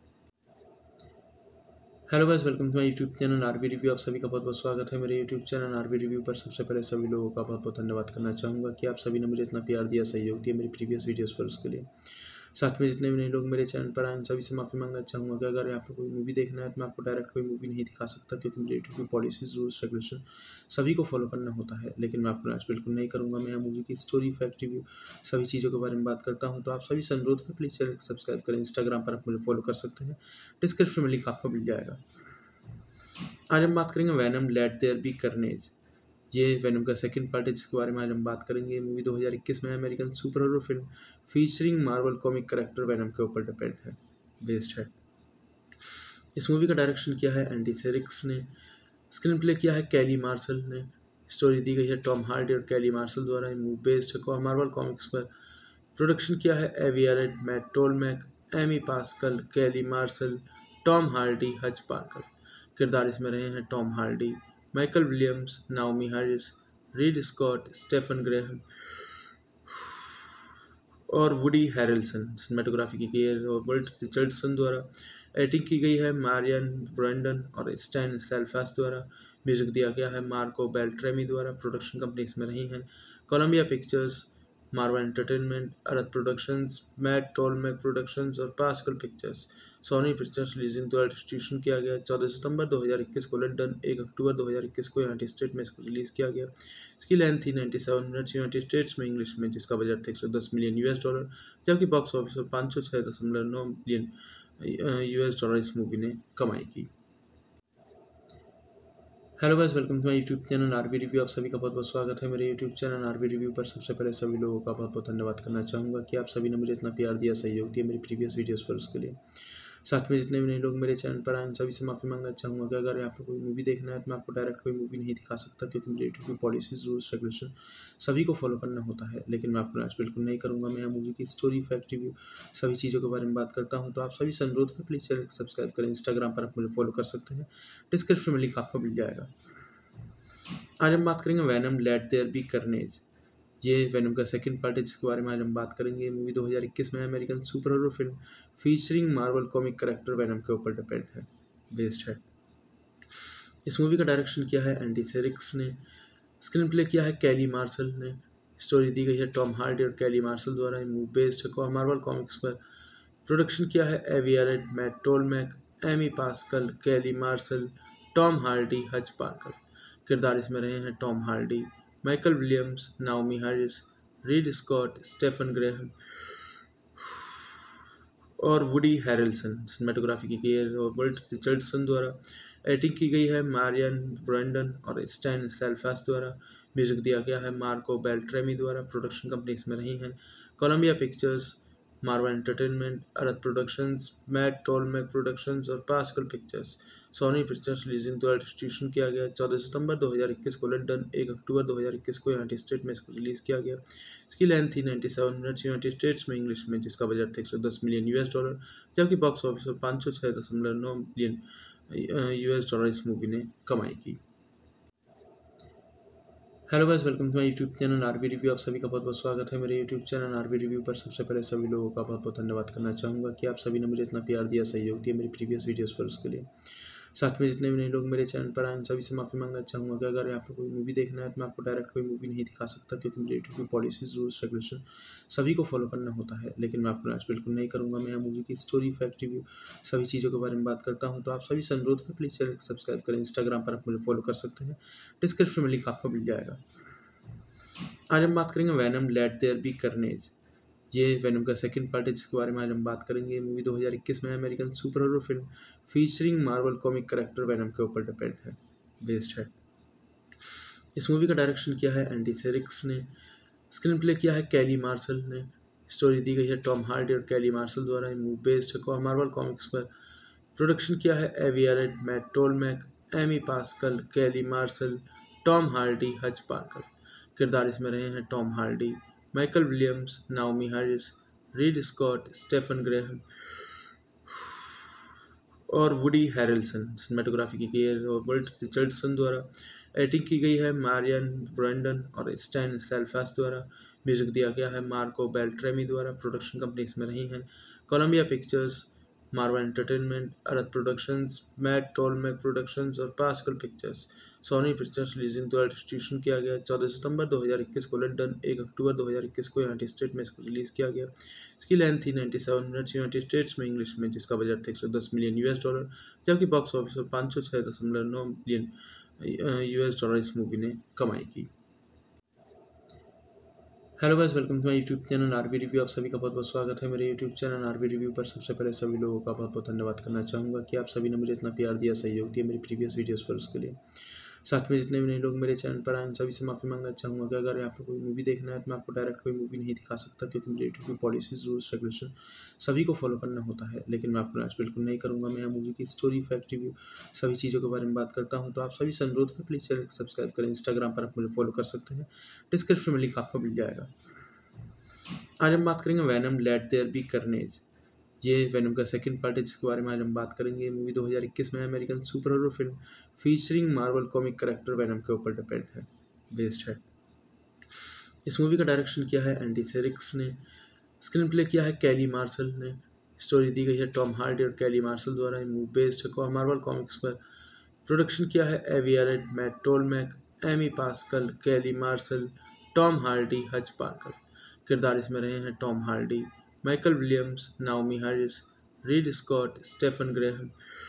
Hello guys, welcome to my YouTube channel RV review. आप सभी का बहुत बहुत स्वागत है मेरे यूट्यूब चैनल आरवी रिव्यू पर। सबसे पहले सभी लोगों का बहुत बहुत धन्यवाद करना चाहूँगा कि आप सभी ने मुझे इतना प्यार दिया, सहयोग दिया मेरी प्रीवियस वीडियोस पर, उसके लिए। साथ में जितने भी नए लोग मेरे चैनल पर आए उन सभी से माफ़ी मांगना चाहूँगा कि अगर आपको कोई मूवी देखना है तो मैं आपको डायरेक्ट कोई मूवी नहीं दिखा सकता, क्योंकि मेरे यूट्यूब की पॉलिसीज रूल्स रेगुलेशन सभी को फॉलो करना होता है। लेकिन मैं आपको आज बिल्कुल नहीं करूँगा। मैं यहाँ मूवी की स्टोरी, फैक्ट, रिव्यू सभी चीज़ों के बारे में बात करता हूँ। तो आप सभी से अनुरोध है, प्लीज़ चैनल को सब्सक्राइब करें। इंस्टाग्राम पर आप मुझे फॉलो कर सकते हैं, डिस्क्रिप्शन में लिंक आपको मिल जाएगा। आज हम बात करेंगे Venom late there be carnage. ये वैनम का सेकंड पार्ट है जिसके बारे में आज हम बात करेंगे। ये मूवी 2021 में American super hero film featuring Marvel comic character Venom के ऊपर डिपेंड है, बेस्ड है। इस मूवी का डायरेक्शन किया है एंडी सेरिक्स ने, स्क्रीन प्ले किया है कैली मार्शल ने, स्टोरी दी गई है टॉम हार्डी और कैली मार्शल द्वारा। ये मूवी बेस्ड है मार्वल कॉमिक्स पर। प्रोडक्शन किया है Avi Arad, Matt Tolmach, Amy Pascal, Kelly martial, Tom Hardy, Hutch Parker. किरदार इसमें रहे हैं Tom Hardy, Michael Williams, Naomie Harris, Reid Scott, Stephen Graham और वुडी हैरेल्सन। सिनेमेटोग्राफी की गई है रॉबर्ट रिचर्डसन द्वारा। एडिटिंग की गई है मारियन ब्रेंडन और स्टैन सेल्फास द्वारा। म्यूजिक दिया गया है मार्को बेल्ट्रेमी द्वारा। प्रोडक्शन कंपनी इसमें रही हैं Columbia Pictures, Marvel Entertainment, Arad Productions, Matt Tolmach Productions और Pascal Pictures. Sony Pictures releasing द्वारा डिस्ट्रीब्यूशन किया गया। 14 सितंबर 2021 को लंदन, 1 अक्टूबर 2021 को यूनाइटेड स्टेट में इसको रिलीज़ किया गया। इसकी लेंथ थी 97 मिनट्स यूनाइटेड स्टेट्स में इंग्लिश में, जिसका बजट था $110 मिलियन, जबकि बॉक्स ऑफिस पर 506.9 मिलियन US इस मूवी ने कमाई की। Hello guys, welcome to my YouTube channel RV review. आप सभी का बहुत बहुत स्वागत है मेरे यूट्यूब चैनल आरवी रिव्यू पर। सबसे पहले सभी लोगों का बहुत बहुत धन्यवाद करना चाहूँगा कि आप सभी ने मुझे इतना प्यार दिया, सहयोग दिया मेरी प्रीवियस वीडियोस पर, उसके लिए। साथ में जितने भी नए लोग मेरे चैनल पर आए, सभी से माफ़ी मांगना चाहूँगा कि अगर आपको कोई मूवी देखना है तो मैं आपको डायरेक्ट कोई मूवी नहीं दिखा सकता, क्योंकि मेरे यूट्यूब की पॉलिसीज, रूल्स, रेगुलेशन सभी को फॉलो करना होता है। लेकिन मैं आपको आज बिल्कुल नहीं करूँगा। मैं यहाँ मूवी की स्टोरी, फैक्ट, रिव्यू सभी चीज़ों के बारे में बात करता हूँ। तो आप सभी से अनुरोध है, प्लीज़ चैनल को सब्सक्राइब करें। इंस्टाग्राम पर आप मुझे फॉलो कर सकते हैं, डिस्क्रिप्शन में लिंक आपको मिल जाएगा। आज हम बात करेंगे Venom late there be carnage. ये वैनम का सेकंड पार्ट है, जिसके बारे में आज हम बात करेंगे। ये मूवी 2021 में American super hero film featuring Marvel comic character Venom के ऊपर डिपेंड है, बेस्ड है। इस मूवी का डायरेक्शन किया है एंडी सेरिक्स ने, स्क्रीन प्ले किया है कैली मार्शल ने, स्टोरी दी गई है टॉम हार्डी और कैली मार्शल द्वारा। ये मूवी बेस्ड है मार्वल कॉमिक्स पर। प्रोडक्शन किया है Avi Arad, Matt Tolmach, Amy Pascal, Kelly martial, Tom Hardy, Hutch Parker. किरदार इसमें रहे हैं Tom Hardy, Michael Williams, Naomie Harris, Reid Scott, Stephen Graham और वुडी हैरेल्सन। सिनेमेटोग्राफी की गई है रॉबर्ट रिचर्डसन द्वारा। एडिटिंग की गई है मारियन ब्रैंडन और स्टैन सेल्फास द्वारा। म्यूजिक दिया गया है मार्को बेल्ट्रेमी द्वारा। प्रोडक्शन कंपनी इसमें रही हैं Columbia Pictures, Marvel Entertainment, Arad Productions, Matt Tolmach Productions और Pascal Pictures. Sony Pictures releasing द्वारा डिस्ट्रीब्यूशन किया गया। 14 सितंबर 2021 को लंदन, 1 अक्टूबर 2021 को यूनाइटेड स्टेट में इसको रिलीज़ किया गया। इसकी लेंथ थी 97 मिनट्स यूनाइटेड स्टेट्स में इंग्लिश में, जिसका बजट था $110 मिलियन, जबकि बॉक्स ऑफिस पर 506.9 मिलियन US इस मूवी ने कमाई की। Hello guys, welcome to my YouTube channel RV review. आप सभी का बहुत बहुत स्वागत है मेरे यूट्यूब चैनल आरवी रिव्यू पर। सबसे पहले सभी लोगों का बहुत बहुत धन्यवाद करना चाहूँगा कि आप सभी ने मुझे इतना प्यार दिया, सहयोग दिया मेरी प्रीवियस वीडियोस पर, उसके लिए। साथ में जितने भी नए लोग मेरे चैनल पर आए, सभी से माफ़ी मांगना चाहूँगा कि अगर आपको कोई मूवी देखना है तो मैं आपको डायरेक्ट कोई मूवी नहीं दिखा सकता, क्योंकि मेरे यूट्यूब की पॉलिसीज, रूल्स, रेगुलेशन सभी को फॉलो करना होता है। लेकिन मैं आपको आज बिल्कुल नहीं करूँगा। मैं यहाँ मूवी की स्टोरी, फैक्ट, रिव्यू सभी चीज़ों के बारे में बात करता हूँ। तो आप सभी से अनुरोध है, प्लीज़ चैनल को सब्सक्राइब करें। इंस्टाग्राम पर आप मुझे फॉलो कर सकते हैं, डिस्क्रिप्शन में लिंक आपको मिल जाएगा। आज हम बात करेंगे Venom late there be carnage. ये वैनम का सेकंड पार्ट है, जिसके बारे में आज हम बात करेंगे। ये मूवी 2021 में American super hero film featuring Marvel comic character Venom के ऊपर डिपेंड है, बेस्ड है। इस मूवी का डायरेक्शन किया है एंडी सेरिक्स ने, स्क्रीन प्ले किया है कैली मार्शल ने, स्टोरी दी गई है टॉम हार्डी और कैली मार्शल द्वारा। ये मूवी बेस्ड है मार्वल कॉमिक्स पर। प्रोडक्शन किया है Avi Arad, Matt Tolmach, Amy Pascal, Kelly martial, Tom Hardy, Hutch Parker. किरदार इसमें रहे हैं Tom Hardy, Michael Williams, Naomie Harris, Reid Scott, Stephen Graham और वुडी हैरेल्सन। सिनेमेटोग्राफी की गई है रॉबर्ट रिचर्डसन द्वारा। एडिटिंग की गई है मारियन ब्रैंडन और स्टैन सेल्फास द्वारा। म्यूजिक दिया गया है मार्को बेल्ट्रेमी द्वारा। प्रोडक्शन कंपनी इसमें रही हैं Columbia Pictures, Marvel Entertainment, Arad Productions, Matt Tolmach Productions और Pascal Pictures. Sony Pictures releasing द्वारा डिस्ट्रीब्यूशन किया गया। 14 सितंबर 2021 को लंदन, 1 अक्टूबर 2021 को यूनाइटेड स्टेट में इसको रिलीज़ किया गया। इसकी लेंथ थी 97 मिनट्स यूनाइटेड स्टेट्स में इंग्लिश में, जिसका बजट था $110 मिलियन, जबकि बॉक्स ऑफिस पर 506.9 मिलियन US इस मूवी ने कमाई की। Hello guys, welcome to my YouTube channel RV review. आप सभी का बहुत बहुत स्वागत है मेरे यूट्यूब चैनल आरवी रिव्यू पर। सबसे पहले सभी लोगों का बहुत बहुत धन्यवाद करना चाहूँगा कि आप सभी ने मुझे इतना प्यार दिया, सहयोग दिया मेरी प्रीवियस वीडियोस पर, उसके लिए। साथ में जितने भी नए लोग मेरे चैनल पर आए, सभी से माफ़ी मांगना चाहूँगा कि अगर आपको कोई मूवी देखना है तो मैं आपको डायरेक्ट कोई मूवी नहीं दिखा सकता, क्योंकि मेरे यूट्यूब की पॉलिसीज, रूल्स, रेगुलेशन सभी को फॉलो करना होता है। लेकिन मैं आपको आज बिल्कुल नहीं करूँगा। मैं यहाँ मूवी की स्टोरी, फैक्ट, रिव्यू सभी चीज़ों के बारे में बात करता हूँ। तो आप सभी से अनुरोध है, प्लीज़ चैनल को सब्सक्राइब करें। इंस्टाग्राम पर आप मुझे फॉलो कर सकते हैं, डिस्क्रिप्शन में लिंक आपको मिल जाएगा। आज हम बात करेंगे Venom late there be carnage. ये वैनम का सेकंड पार्ट है, जिसके बारे में आज हम बात करेंगे। ये मूवी 2021 में American super hero film featuring Marvel comic character Venom के ऊपर डिपेंड है, बेस्ड है। इस मूवी का डायरेक्शन किया है एंडी सेरिक्स ने, स्क्रीन प्ले किया है कैली मार्शल ने, स्टोरी दी गई है टॉम हार्डी और कैली मार्शल द्वारा। ये मूवी बेस्ड है मार्वल कॉमिक्स पर। प्रोडक्शन किया है Avi Arad, Matt Tolmach, Amy Pascal, Kelly martial, Tom Hardy, Hutch Parker. किरदार इसमें रहे हैं Tom Hardy, Michael Williams, Naomie Harris, Reid Scott, Stephen Graham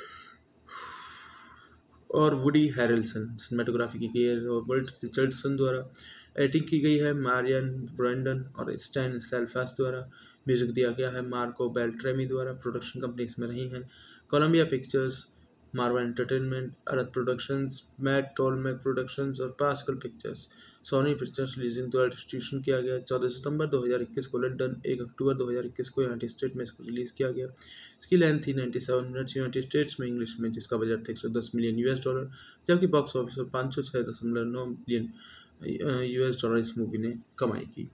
और वुडी हैरेल्सन। सिनेमेटोग्राफी की गई है रॉबर्ट रिचर्डसन द्वारा। एडिटिंग की गई है मारियन ब्रैंडन और स्टैन सेल्फास द्वारा। म्यूजिक दिया गया है मार्को बेल्ट्रेमी द्वारा। प्रोडक्शन कंपनी इसमें रही हैं Columbia Pictures, Marvel Entertainment, Arad Productions, Matt Tolmach Productions और Pascal Pictures. Sony Pictures releasing द्वारा डिस्ट्रीब्यूशन किया गया 14 सितंबर 2021 को लंदन, 1 अक्टूबर 2021 को यूनाइटेड स्टेट में इसको रिलीज़ किया गया। इसकी लेंथ थी 97 मिनट्स यूनाइटेड स्टेट्स में इंग्लिश में, जिसका बजट था $110 मिलियन, जबकि बॉक्स ऑफिस पर 506.9 मिलियन US इस मूवी ने कमाई की।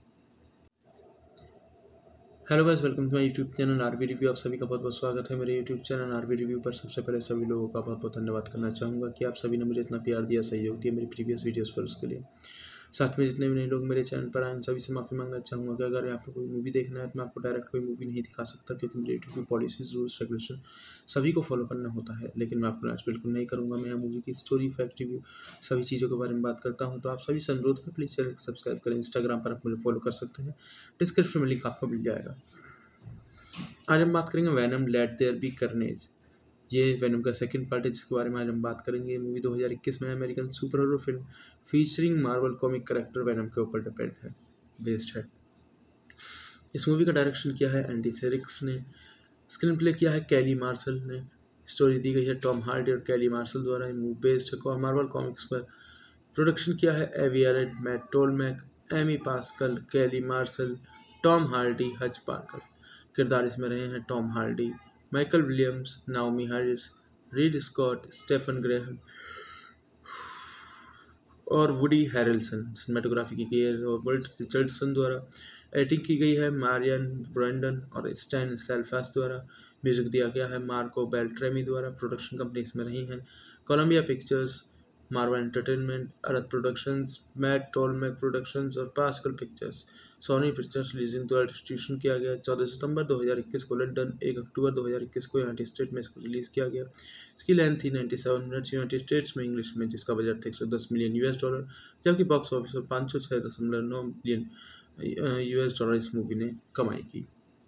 Hello guys, welcome to my YouTube channel RV review. आप सभी का बहुत बहुत स्वागत है मेरे यूट्यूब चैनल आरवी रिव्यू पर। सबसे पहले सभी लोगों का बहुत बहुत धन्यवाद करना चाहूँगा कि आप सभी ने मुझे इतना प्यार दिया, सहयोग दिया मेरी प्रीवियस वीडियोस पर, उसके लिए। साथ में जितने भी नए लोग मेरे चैनल पर आए, सभी से माफ़ी मांगना चाहूँगा कि अगर आपको कोई मूवी देखना है तो मैं आपको डायरेक्ट कोई मूवी नहीं दिखा सकता, क्योंकि मेरे यूट्यूब की पॉलिसीज, रूल्स, रेगुलेशन सभी को फॉलो करना होता है। लेकिन मैं आपको आज बिल्कुल नहीं करूँगा। मैं यहाँ मूवी की स्टोरी, फैक्ट, रिव्यू सभी चीज़ों के बारे में बात करता हूँ। तो आप सभी से अनुरोध है, प्लीज़ चैनल को सब्सक्राइब करें। इंस्टाग्राम पर आप मुझे फॉलो कर सकते हैं, डिस्क्रिप्शन में लिंक आपको मिल जाएगा। आज हम बात करेंगे Venom late there be carnage. ये वैनम का सेकंड पार्ट है, जिसके बारे में आज हम बात करेंगे। ये मूवी 2021 में American super hero film featuring Marvel comic character Venom के ऊपर डिपेंड है, बेस्ड है। इस मूवी का डायरेक्शन किया है एंडी सेरिक्स ने। स्क्रीन प्ले किया है कैली मार्शल ने। स्टोरी दी गई है टॉम हार्डी और कैली मार्शल द्वारा। ये मूवी बेस्ड है मार्वल कॉमिक्स पर। प्रोडक्शन किया है Avi Arad, Matt Tolmach, Amy Pascal, Kelly martial, Tom Hardy, Hutch Parker. किरदार इसमें रहे हैं Tom Hardy, Michael Williams, Naomie Harris, Reid Scott, Stephen Graham और वुडी हैरेल्सन। सिनेमेटोग्राफी की गई है रॉबर्ट रिचर्डसन द्वारा। एडिटिंग की गई है मारियन ब्रैंडन और स्टैन सेल्फास द्वारा। म्यूजिक दिया गया है मार्को बेल्ट्रेमी द्वारा। प्रोडक्शन कंपनी इसमें रही हैं Columbia Pictures, Marvel Entertainment, Arad Productions, Matt Tolmach Productions और Pascal Pictures. Sony Pictures releasing द्वारा डिस्ट्रीब्यूशन किया गया 14 सितंबर 2021 को लंदन, 1 अक्टूबर 2021 को यूनाइटेड स्टेट में इसको रिलीज़ किया गया। इसकी लेंथ थी 97 मिनट्स यूनाइटेड स्टेट्स में इंग्लिश में, जिसका बजट था $110 मिलियन, जबकि बॉक्स ऑफिस पर 506.9 मिलियन US इस मूवी ने कमाई की।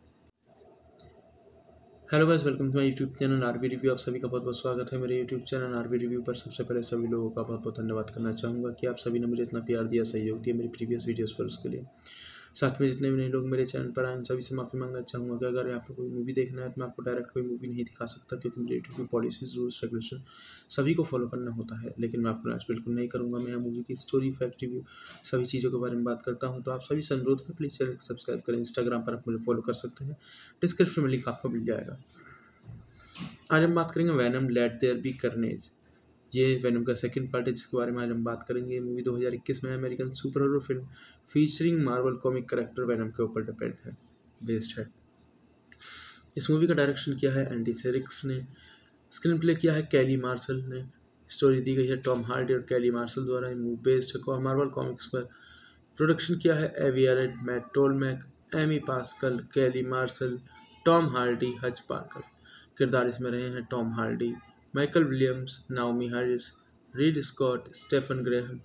Hello guys, welcome to my YouTube channel RV review. आप सभी का बहुत बहुत स्वागत है मेरे यूट्यूब चैनल आरवी रिव्यू पर। सबसे पहले सभी लोगों का बहुत बहुत धन्यवाद करना चाहूँगा कि आप सभी ने मुझे इतना प्यार दिया, सहयोग दिया मेरी प्रीवियस वीडियोस पर, उसके लिए। साथ में जितने भी नए लोग मेरे चैनल पर आए, सभी से माफ़ी मांगना चाहूँगा कि अगर आपको कोई मूवी देखना है तो मैं आपको डायरेक्ट कोई मूवी नहीं दिखा सकता, क्योंकि मेरे यूट्यूब की पॉलिसीज, रूल्स, रेगुलेशन सभी को फॉलो करना होता है। लेकिन मैं आपको आज बिल्कुल नहीं करूँगा। मैं यहाँ मूवी की स्टोरी, फैक्ट, रिव्यू सभी चीज़ों के बारे में बात करता हूँ। तो आप सभी से अनुरोध है, प्लीज़ चैनल को सब्सक्राइब करें। इंस्टाग्राम पर आप मुझे फॉलो कर सकते हैं, डिस्क्रिप्शन में लिंक आपको मिल जाएगा। आज हम बात करेंगे Venom late there be carnage. ये वैनम का सेकंड पार्ट है, जिसके बारे में आज हम बात करेंगे। ये मूवी 2021 में American super hero film featuring Marvel comic character Venom के ऊपर डिपेंड है, बेस्ड है। इस मूवी का डायरेक्शन किया है एंडी सेरिक्स ने। स्क्रीन प्ले किया है कैली मार्शल ने। स्टोरी दी गई है टॉम हार्डी और कैली मार्शल द्वारा। ये मूवी बेस्ड है मार्वल कॉमिक्स पर। प्रोडक्शन किया है Avi Arad, Matt Tolmach, Amy Pascal, Kelly martial, Tom Hardy, Hutch Parker. किरदार इसमें रहे हैं Tom Hardy, Michael Williams, Naomie Harris, Reid Scott, Stephen Graham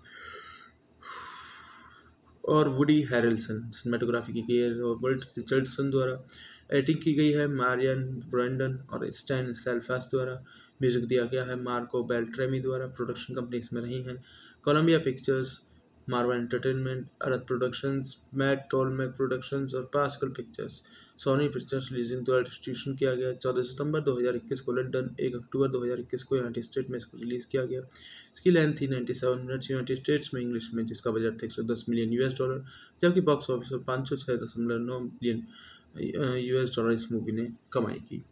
और वुडी हैरेल्सन। सिनेमेटोग्राफी की गई है रॉबर्ट रिचर्डसन द्वारा। एडिटिंग की गई है मारियन ब्रैंडन और स्टैन सेल्फास द्वारा। म्यूजिक दिया गया है मार्को बेल्ट्रेमी द्वारा। प्रोडक्शन कंपनी इसमें रही हैं Columbia Pictures, Marvel Entertainment, Arad Productions, Matt Tolmach Productions और Pascal Pictures. Sony Pictures releasing द्वारा डिस्ट्रीब्यूशन किया गया 14 सितंबर 2021 को लंदन, 1 अक्टूबर 2021 को यूनाइटेड स्टेट में इसको रिलीज़ किया गया। इसकी लेंथ थी 97 मिनट्स यूनाइटेड स्टेट्स में इंग्लिश में, जिसका बजट था $110 मिलियन, जबकि बॉक्स ऑफिस पर 506.9 मिलियन US इस मूवी ने कमाई की।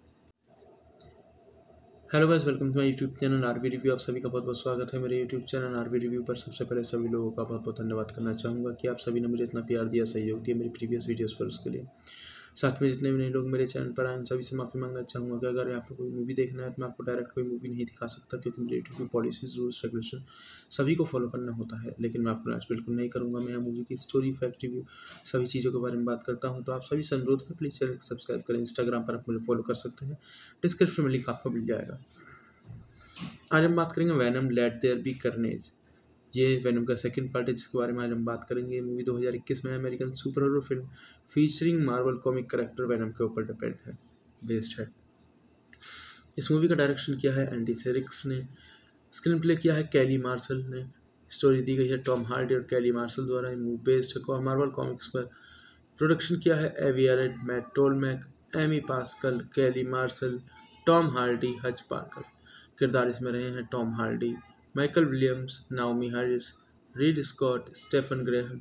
Hello guys, welcome to my YouTube channel RV review. आप सभी का बहुत बहुत स्वागत है मेरे यूट्यूब चैनल आरवी रिव्यू पर। सबसे पहले सभी लोगों का बहुत बहुत धन्यवाद करना चाहूँगा कि आप सभी ने मुझे इतना प्यार दिया, सहयोग दिया मेरी प्रीवियस वीडियोस पर, उसके लिए। साथ में जितने भी नए लोग मेरे चैनल पर आए, सभी से माफ़ी मांगना चाहूँगा कि अगर आपको कोई मूवी देखना है तो मैं आपको डायरेक्ट कोई मूवी नहीं दिखा सकता, क्योंकि मेरे यूट्यूब की पॉलिसीज, रूल्स, रेगुलेशन सभी को फॉलो करना होता है। लेकिन मैं आपको आज बिल्कुल नहीं करूँगा। मैं यहाँ मूवी की स्टोरी, फैक्ट, रिव्यू सभी चीज़ों के बारे में बात करता हूँ। तो आप सभी से अनुरोध है, प्लीज़ चैनल को सब्सक्राइब करें। इंस्टाग्राम पर आप मुझे फॉलो कर सकते हैं, डिस्क्रिप्शन में लिंक आपको मिल जाएगा। आज हम बात करेंगे Venom late there be carnage. ये वेनम का सेकंड पार्ट है जिसके बारे में आज हम बात करेंगे। मूवी 2021 में American super hero film featuring Marvel comic character Venom के ऊपर डिपेंड है, बेस्ड है। इस मूवी का डायरेक्शन किया है एंडी सेरिक्स ने, स्क्रीन प्ले किया है कैली मार्शल ने, स्टोरी दी गई है टॉम हार्डी और कैली मार्शल द्वारा। ये मूवी बेस्ड है मार्वल कॉमिक्स पर। प्रोडक्शन किया है Avi Arad, Matt Tolmach, Amy Pascal, Kelly martial, Tom Hardy, Hutch Parker. किरदार इसमें रहे हैं Tom Hardy, Michael Williams, Naomie Harris, Reid Scott, Stephen Graham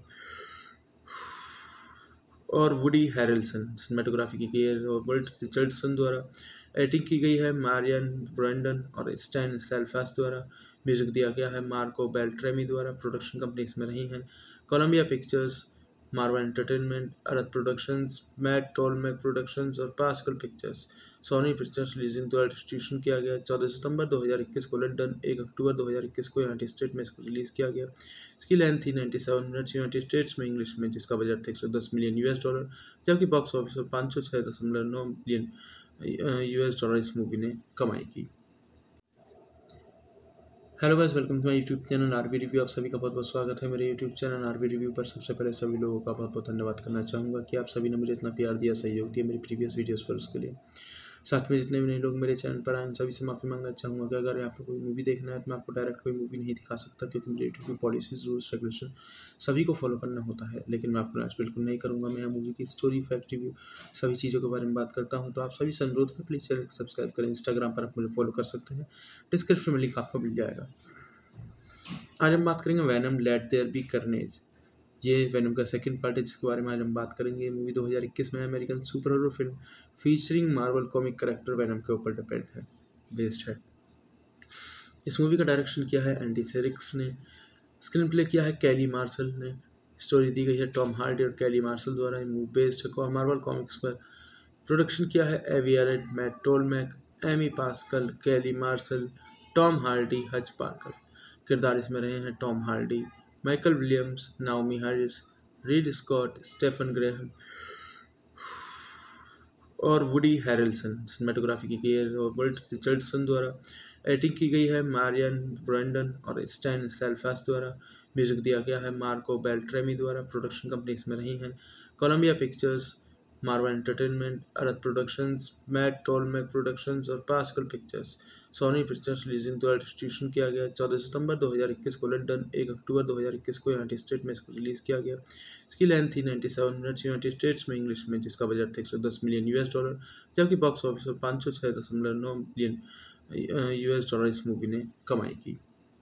और वुडी हैरेल्सन। सिनेमेटोग्राफी की गई है रॉबर्ट रिचर्डसन द्वारा। एडिटिंग की गई है मारियन ब्रेंडन और स्टैन सेल्फास द्वारा। म्यूजिक दिया गया है मार्को बेल्ट्रेमी द्वारा। प्रोडक्शन कंपनी इसमें रही हैं Columbia Pictures, Marvel Entertainment, Arad Productions, Matt Tolmach Productions और Pascal Pictures. Sony Pictures releasing द्वारा डिस्ट्रीब्यूशन किया गया। 14 सितंबर 2021 को लंदन, 1 अक्टूबर 2021 को यूनाइटेड स्टेट में इसको रिलीज़ किया गया। इसकी लेंथ थी 97 मिनट्स यूनाइटेड स्टेट्स में इंग्लिश में, जिसका बजट था $110 मिलियन, जबकि बॉक्स ऑफिस पर 506.9 मिलियन $, इस मूवी ने कमाई की। Hello guys, welcome to my YouTube channel RV review. आप सभी का बहुत बहुत स्वागत है मेरे यूट्यूब चैनल आरवी रिव्यू पर। सबसे पहले सभी लोगों का बहुत बहुत धन्यवाद करना चाहूँगा कि आप सभी ने मुझे इतना प्यार दिया, सहयोग दिया मेरी प्रीवियस वीडियोस पर, उसके लिए। साथ में जितने भी नए लोग मेरे चैनल पर आए, सभी से माफ़ी मांगना चाहूँगा कि अगर आपको कोई मूवी देखना है तो मैं आपको डायरेक्ट कोई मूवी नहीं दिखा सकता, क्योंकि मेरे यूट्यूब की पॉलिसीज, रूल्स, रेगुलेशन सभी को फॉलो करना होता है। लेकिन मैं आपको आज बिल्कुल नहीं करूँगा। मैं मूवी की स्टोरी, फैक्ट, रिव्यू सभी चीज़ों के बारे में बात करता हूँ। तो आप सभी से अनुरोध है, प्लीज़ चैनल को सब्सक्राइब करें। इंस्टाग्राम पर आप मुझे फॉलो कर सकते हैं, डिस्क्रिप्शन में लिंक आपको मिल जाएगा। आज हम बात करेंगे Venom late there be carnage. ये वैनम का सेकंड पार्ट है जिसके बारे में आज हम बात करेंगे। मूवी 2021 में American super hero film featuring Marvel comic character Venom के ऊपर डिपेंड है, बेस्ड है। इस मूवी का डायरेक्शन किया है एंडी सेरिक्स ने, स्क्रीन प्ले किया है कैली मार्शल ने, स्टोरी दी गई है टॉम हार्डी और कैली मार्शल द्वारा। ये मूवी बेस्ड है मार्वल कॉमिक्स पर। प्रोडक्शन किया है Avi Arad, Matt Tolmach, Amy Pascal, Kelly martial, Tom Hardy, Hutch Parker. किरदार इसमें रहे हैं Tom Hardy, Michael Williams, Naomie Harris, Reid Scott, Stephen Graham और वुडी हैरेल्सन। सिनेमेटोग्राफी की गई है रॉबर्ट रिचर्डसन द्वारा। एडिटिंग की गई है मारियन ब्रेंडन और स्टैन सेल्फास द्वारा। म्यूजिक दिया गया है मार्को बेल्ट्रेमी द्वारा। प्रोडक्शन कंपनी इसमें रही हैं Columbia Pictures, Marvel Entertainment, Arad Productions, Matt Tolmach Productions और Pascal Pictures. Sony Pictures releasing द्वारा डिस्ट्रीब्यूशन किया गया। 14 सितंबर 2021 को लंदन, 1 अक्टूबर 2021 को यूनाइटेड स्टेट में इसको रिलीज़ किया गया। इसकी लेंथ थी 97 मिनट्स यूनाइटेड स्टेट्स में इंग्लिश में, जिसका बजट था $110 मिलियन, जबकि बॉक्स ऑफिस पर 506.9 मिलियन $, इस मूवी ने कमाई की।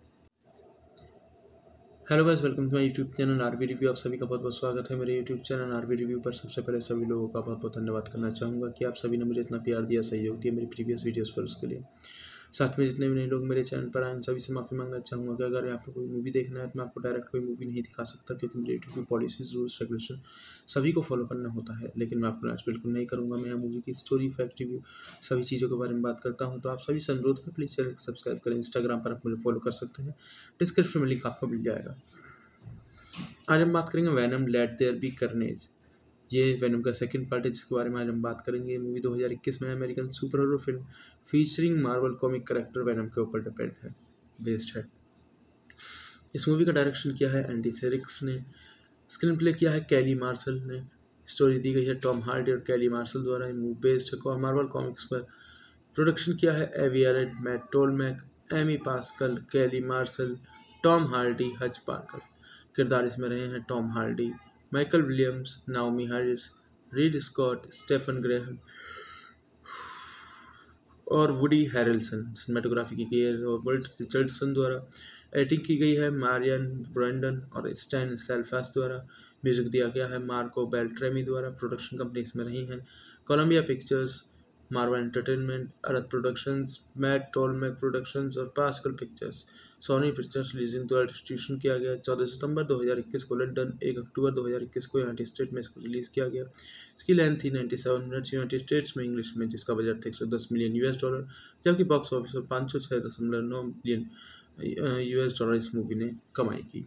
Hello guys, welcome to my YouTube channel RV review. आप सभी का बहुत बहुत स्वागत है मेरे यूट्यूब चैनल आरवी रिव्यू पर। सबसे पहले सभी लोगों का बहुत बहुत धन्यवाद करना चाहूँगा कि आप सभी ने मुझे इतना प्यार दिया, सहयोग दिया मेरी प्रीवियस वीडियोस पर, उसके लिए। साथ में जितने भी नए लोग मेरे चैनल पर आए, सभी से माफ़ी मांगना चाहूँगा कि अगर आपको कोई मूवी देखना है तो मैं आपको डायरेक्ट कोई मूवी नहीं दिखा सकता, क्योंकि मेरे यूट्यूब की पॉलिसीज, रूल्स, रेगुलेशन सभी को फॉलो करना होता है। लेकिन मैं आपको आज बिल्कुल नहीं करूँगा। मैं मूवी की स्टोरी, फैक्ट, रिव्यू सभी चीज़ों के बारे में बात करता हूँ। तो आप सभी से अनुरोध है, प्लीज़ चैनल को सब्सक्राइब करें। इंस्टाग्राम पर आप मुझे फॉलो कर सकते हैं, डिस्क्रिप्शन में लिंक आपको मिल जाएगा। आज हम बात करेंगे Venom late there be carnage. ये वैनम का सेकंड पार्ट है जिसके बारे में आज हम बात करेंगे। मूवी 2021 में American super hero film featuring Marvel comic character Venom के ऊपर डिपेंड है, बेस्ड है। इस मूवी का डायरेक्शन किया है एंडी सेरिक्स ने, स्क्रीन प्ले किया है कैली मार्शल ने, स्टोरी दी गई है टॉम हार्डी और कैली मार्शल द्वारा। ये मूवी बेस्ड है मार्वल कॉमिक्स पर। प्रोडक्शन किया है Avi Arad, Matt Tolmach, Amy Pascal, Kelly martial, Tom Hardy, Hutch Parker. किरदार इसमें रहे हैं Tom Hardy, Michael Williams, Naomie Harris, Reid Scott, Stephen Graham और वुडी हैरेल्सन। सिनेमेटोग्राफी की गई है रॉबर्ट रिचर्डसन द्वारा। एडिटिंग की गई है मारियन ब्रेंडन और स्टैन सेल्फास द्वारा। म्यूजिक दिया गया है मार्को बेल्ट्रेमी द्वारा। प्रोडक्शन कंपनी इसमें रही हैं Columbia Pictures, Marvel Entertainment, Arad Productions, Matt Tolmach Productions और Pascal Pictures. Sony Pictures releasing द्वारा डिस्ट्रीब्यूशन किया गया। 14 सितंबर 2021 को लंदन, 1 अक्टूबर 2021 को यूनाइटेड स्टेट में इसको रिलीज़ किया गया। इसकी लेंथ थी 97 मिनट्स यूनाइटेड स्टेट्स में इंग्लिश में, जिसका बजट था $110 मिलियन, जबकि बॉक्स ऑफिस पर 506.9 मिलियन $, इस मूवी ने कमाई की।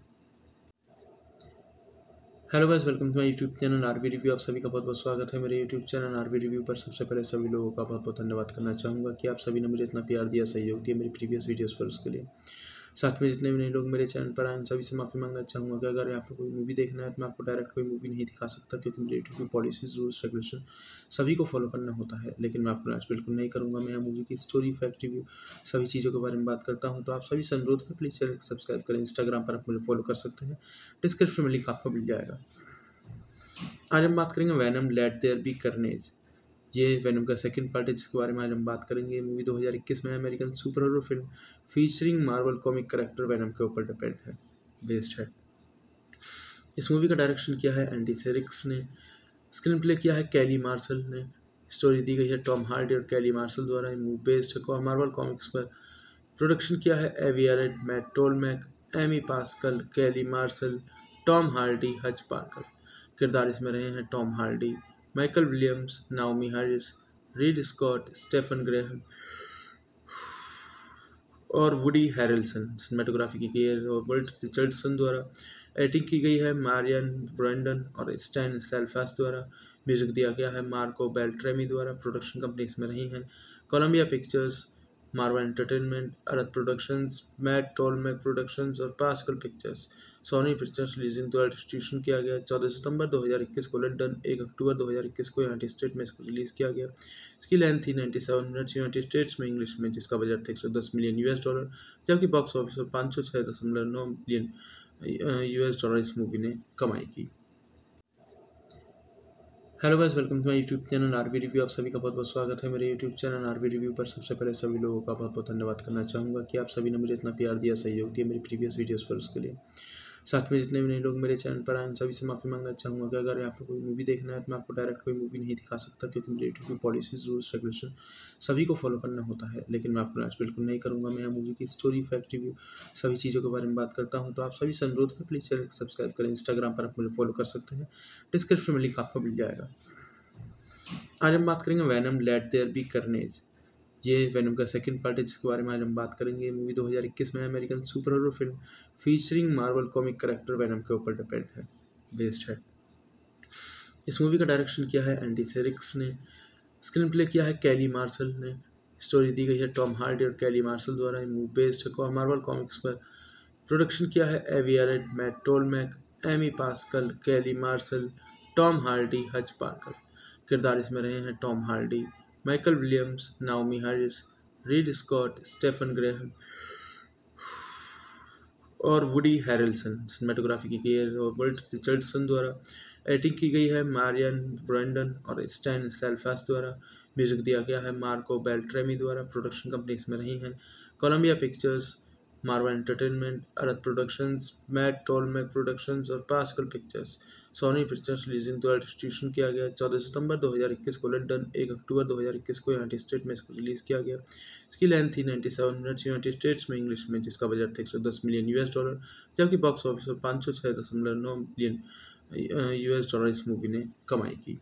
Hello guys, welcome to my YouTube channel RV review. आप सभी का बहुत बहुत स्वागत है मेरे यूट्यूब चैनल आरवी रिव्यू पर। सबसे पहले सभी लोगों का बहुत बहुत धन्यवाद करना चाहूँगा कि आप सभी ने मुझे इतना प्यार दिया, सहयोग दिया मेरी प्रीवियस वीडियोस पर, उसके लिए। साथ में जितने भी नए लोग मेरे चैनल पर आए उन सभी से माफ़ी मांगना चाहूँगा कि अगर आपको कोई मूवी देखना है तो मैं आपको डायरेक्ट कोई मूवी नहीं दिखा सकता, क्योंकि मेरे यूट्यूब की पॉलिसीज रूल्स रेगुलेशन सभी को फॉलो करना होता है। लेकिन मैं आपको आज बिल्कुल नहीं करूँगा। मैं यहाँ मूवी की स्टोरी, फैक्ट, रिव्यू सभी चीज़ों के बारे में बात करता हूँ। तो आप सभी से अनुरोध है, प्लीज़ चैनल को सब्सक्राइब करें। इंस्टाग्राम पर आप मुझे फॉलो कर सकते हैं, डिस्क्रिप्शन में लिंक आपको मिल जाएगा। आज हम बात करेंगे Venom late there be carnage. ये वैनम का सेकंड पार्ट है जिसके बारे में आज हम बात करेंगे। ये मूवी 2021 में American super hero film featuring Marvel comic character Venom के ऊपर डिपेंड है, बेस्ड है। इस मूवी का डायरेक्शन किया है एंडी सेरिक्स ने, स्क्रीन प्ले किया है कैली मार्शल ने, स्टोरी दी गई है टॉम हार्डी और कैली मार्शल द्वारा। ये मूवी बेस्ड है मार्वल कॉमिक्स पर। प्रोडक्शन किया है Avi Arad, Matt Tolmach, Amy Pascal, Kelly martial, Tom Hardy, Hutch Parker. किरदार इसमें रहे हैं Tom Hardy, Michael Williams, Naomie Harris, Reid Scott, Stephen Graham और वुडी हैरेल्सन। सिनेमेटोग्राफी की गई है रॉबर्ट रिचर्डसन द्वारा। एडिटिंग की गई है मारियन ब्रेंडन और स्टैन सेल्फास द्वारा। म्यूजिक दिया गया है मार्को बेल्ट्रेमी द्वारा। प्रोडक्शन कंपनी इसमें रही हैं Columbia Pictures, Marvel Entertainment, Arad Productions, Matt Tolmach Productions और Pascal Pictures. Sony Pictures releasing द्वारा डिस्ट्रीब्यूशन किया गया। 14 सितंबर 2021 को लंदन, 1 अक्टूबर 2021 को यूनाइटेड स्टेट में इसको रिलीज़ किया गया। इसकी लेंथ थी 97 मिनट्स यूनाइटेड स्टेट्स में इंग्लिश में, जिसका बजट था $110 मिलियन, जबकि बॉक्स ऑफिस पर 506.9 मिलियन $, इस मूवी ने कमाई की। Hello guys, welcome to my YouTube channel RV review. आप सभी का बहुत बहुत स्वागत है मेरे यूट्यूब चैनल आरवी रिव्यू पर। सबसे पहले सभी लोगों का बहुत बहुत धन्यवाद करना चाहूँगा कि आप सभी ने मुझे इतना प्यार दिया, सहयोग दिया मेरी प्रीवियस वीडियोस पर, उसके लिए। साथ में जितने भी नए लोग मेरे चैनल पर आए उन सभी से माफ़ी मांगना चाहूँगा कि अगर आपको कोई मूवी देखना है तो मैं आपको डायरेक्ट कोई मूवी नहीं दिखा सकता, क्योंकि मेरे यूट्यूब की पॉलिसीज रूल्स रेगुलेशन सभी को फॉलो करना होता है। लेकिन मैं आपको आज बिल्कुल नहीं करूँगा। मैं यहाँ मूवी की स्टोरी, फैक्ट, रिव्यू सभी चीज़ों के बारे में बात करता हूँ। तो आप सभी से अनुरोध है, प्लीज़ चैनल को सब्सक्राइब करें। इंस्टाग्राम पर आप मुझे फॉलो कर सकते हैं, डिस्क्रिप्शन में लिंक आपको मिल जाएगा। आज हम बात करेंगे Venom late there be carnage. ये वैनम का सेकंड पार्ट है जिसके बारे में आज हम बात करेंगे। ये मूवी 2021 में American super hero film featuring Marvel comic character Venom के ऊपर डिपेंड है, बेस्ड है। इस मूवी का डायरेक्शन किया है एंडी सेरिक्स ने, स्क्रीन प्ले किया है कैली मार्शल ने, स्टोरी दी गई है टॉम हार्डी और कैली मार्शल द्वारा। ये मूवी बेस्ड है मार्वल कॉमिक्स पर। प्रोडक्शन किया है Avi Arad, Matt Tolmach, Amy Pascal, Kelly martial, Tom Hardy, Hutch Parker. किरदार इसमें रहे हैं Tom Hardy, Michael Williams, Naomie Harris, Reid Scott, Stephen Graham और वुडी हैरेल्सन। सिनेमेटोग्राफी की गई है रॉबर्ट रिचर्डसन द्वारा। एडिटिंग की गई है मारियन ब्रेंडन और स्टैन सेल्फास द्वारा। म्यूजिक दिया गया है मार्को बेल्ट्रेमी द्वारा। प्रोडक्शन कंपनी इसमें रही हैं Columbia Pictures, Marvel Entertainment, Arad Productions, Matt Tolmach Productions और Pascal Pictures. Sony Pictures releasing द्वारा डिस्ट्रीब्यूशन किया गया। 14 सितंबर 2021 को लंदन, 1 अक्टूबर 2021 को यूनाइटेड स्टेट में इसको रिलीज़ किया गया। इसकी लेंथ थी 97 मिनट्स यूनाइटेड स्टेट्स में इंग्लिश में, जिसका बजट था $110 मिलियन, जबकि बॉक्स ऑफिस पर 506.9 मिलियन $, इस मूवी ने कमाई की।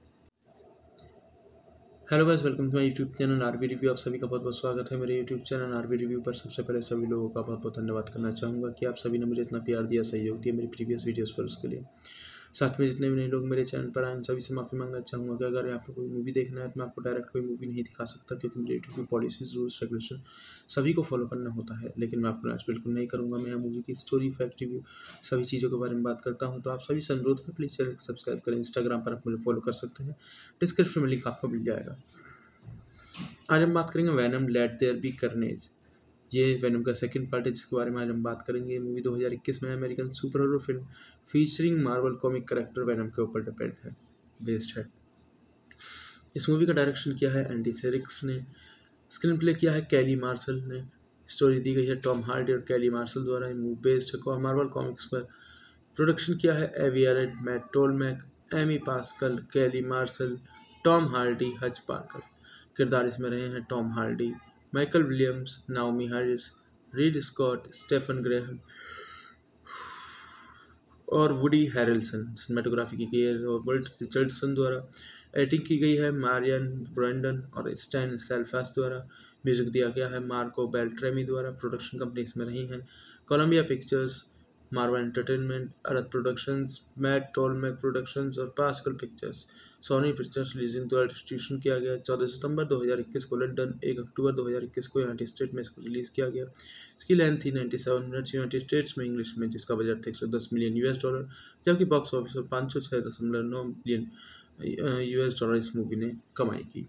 Hello guys, welcome to my YouTube channel RV review. आप सभी का बहुत बहुत स्वागत है मेरे यूट्यूब चैनल आरवी रिव्यू पर। सबसे पहले सभी लोगों का बहुत बहुत धन्यवाद करना चाहूँगा कि आप सभी ने मुझे इतना प्यार दिया, सहयोग दिया मेरी प्रीवियस वीडियोस पर, उसके लिए। साथ में जितने भी नए लोग मेरे चैनल पर आए उन सभी से माफ़ी मांगना चाहूँगा कि अगर आपको कोई मूवी देखना है तो मैं आपको डायरेक्ट कोई मूवी नहीं दिखा सकता, क्योंकि मेरे यूट्यूब की पॉलिसीज रूल्स रेगुलेशन सभी को फॉलो करना होता है। लेकिन मैं आपको आज बिल्कुल नहीं करूँगा। मैं यहाँ मूवी की स्टोरी, फैक्ट, रिव्यू सभी चीज़ों के बारे में बात करता हूँ। तो आप सभी से अनुरोध है, प्लीज़ चैनल को सब्सक्राइब करें। इंस्टाग्राम पर आप मुझे फॉलो कर सकते हैं, डिस्क्रिप्शन में लिंक आपको मिल जाएगा। आज हम बात करेंगे Venom late there be carnage. ये वैनम का सेकंड पार्ट है जिसके बारे में आज हम बात करेंगे। ये मूवी 2021 में American super hero film featuring Marvel comic character Venom के ऊपर डिपेंड है, बेस्ड है। इस मूवी का डायरेक्शन किया है एंडी सेरिक्स ने, स्क्रीन प्ले किया है कैली मार्शल ने, स्टोरी दी गई है टॉम हार्डी और कैली मार्शल द्वारा। ये मूवी बेस्ड है मार्वल कॉमिक्स पर। प्रोडक्शन किया है Avi Arad, Matt Tolmach, Amy Pascal, Kelly martial, Tom Hardy, Hutch Parker. किरदार इसमें रहे हैं Tom Hardy, Michael Williams, Naomie Harris, Reid Scott, Stephen Graham और वुडी हैरेल्सन। सिनेमेटोग्राफी की गई है रॉबर्ट रिचर्डसन द्वारा। एडिटिंग की गई है मारियन ब्रेंडन और स्टैन सेल्फास द्वारा। म्यूजिक दिया गया है मार्को बेल्ट्रेमी द्वारा। प्रोडक्शन कंपनी इसमें रही हैं Columbia Pictures, Marvel Entertainment, Arad Productions, Matt Tolmach Productions और Pascal Pictures. Sony Pictures releasing द्वारा डिस्ट्रीब्यूशन किया गया। 14 सितंबर 2021 को लंदन, 1 अक्टूबर 2021 को यूनाइटेड स्टेट में इसको रिलीज़ किया गया। इसकी लेंथ थी 97 मिनट्स यूनाइटेड स्टेट्स में इंग्लिश में, जिसका बजट था $110 मिलियन, जबकि बॉक्स ऑफिस पर 506.9 मिलियन US इस मूवी ने कमाई की।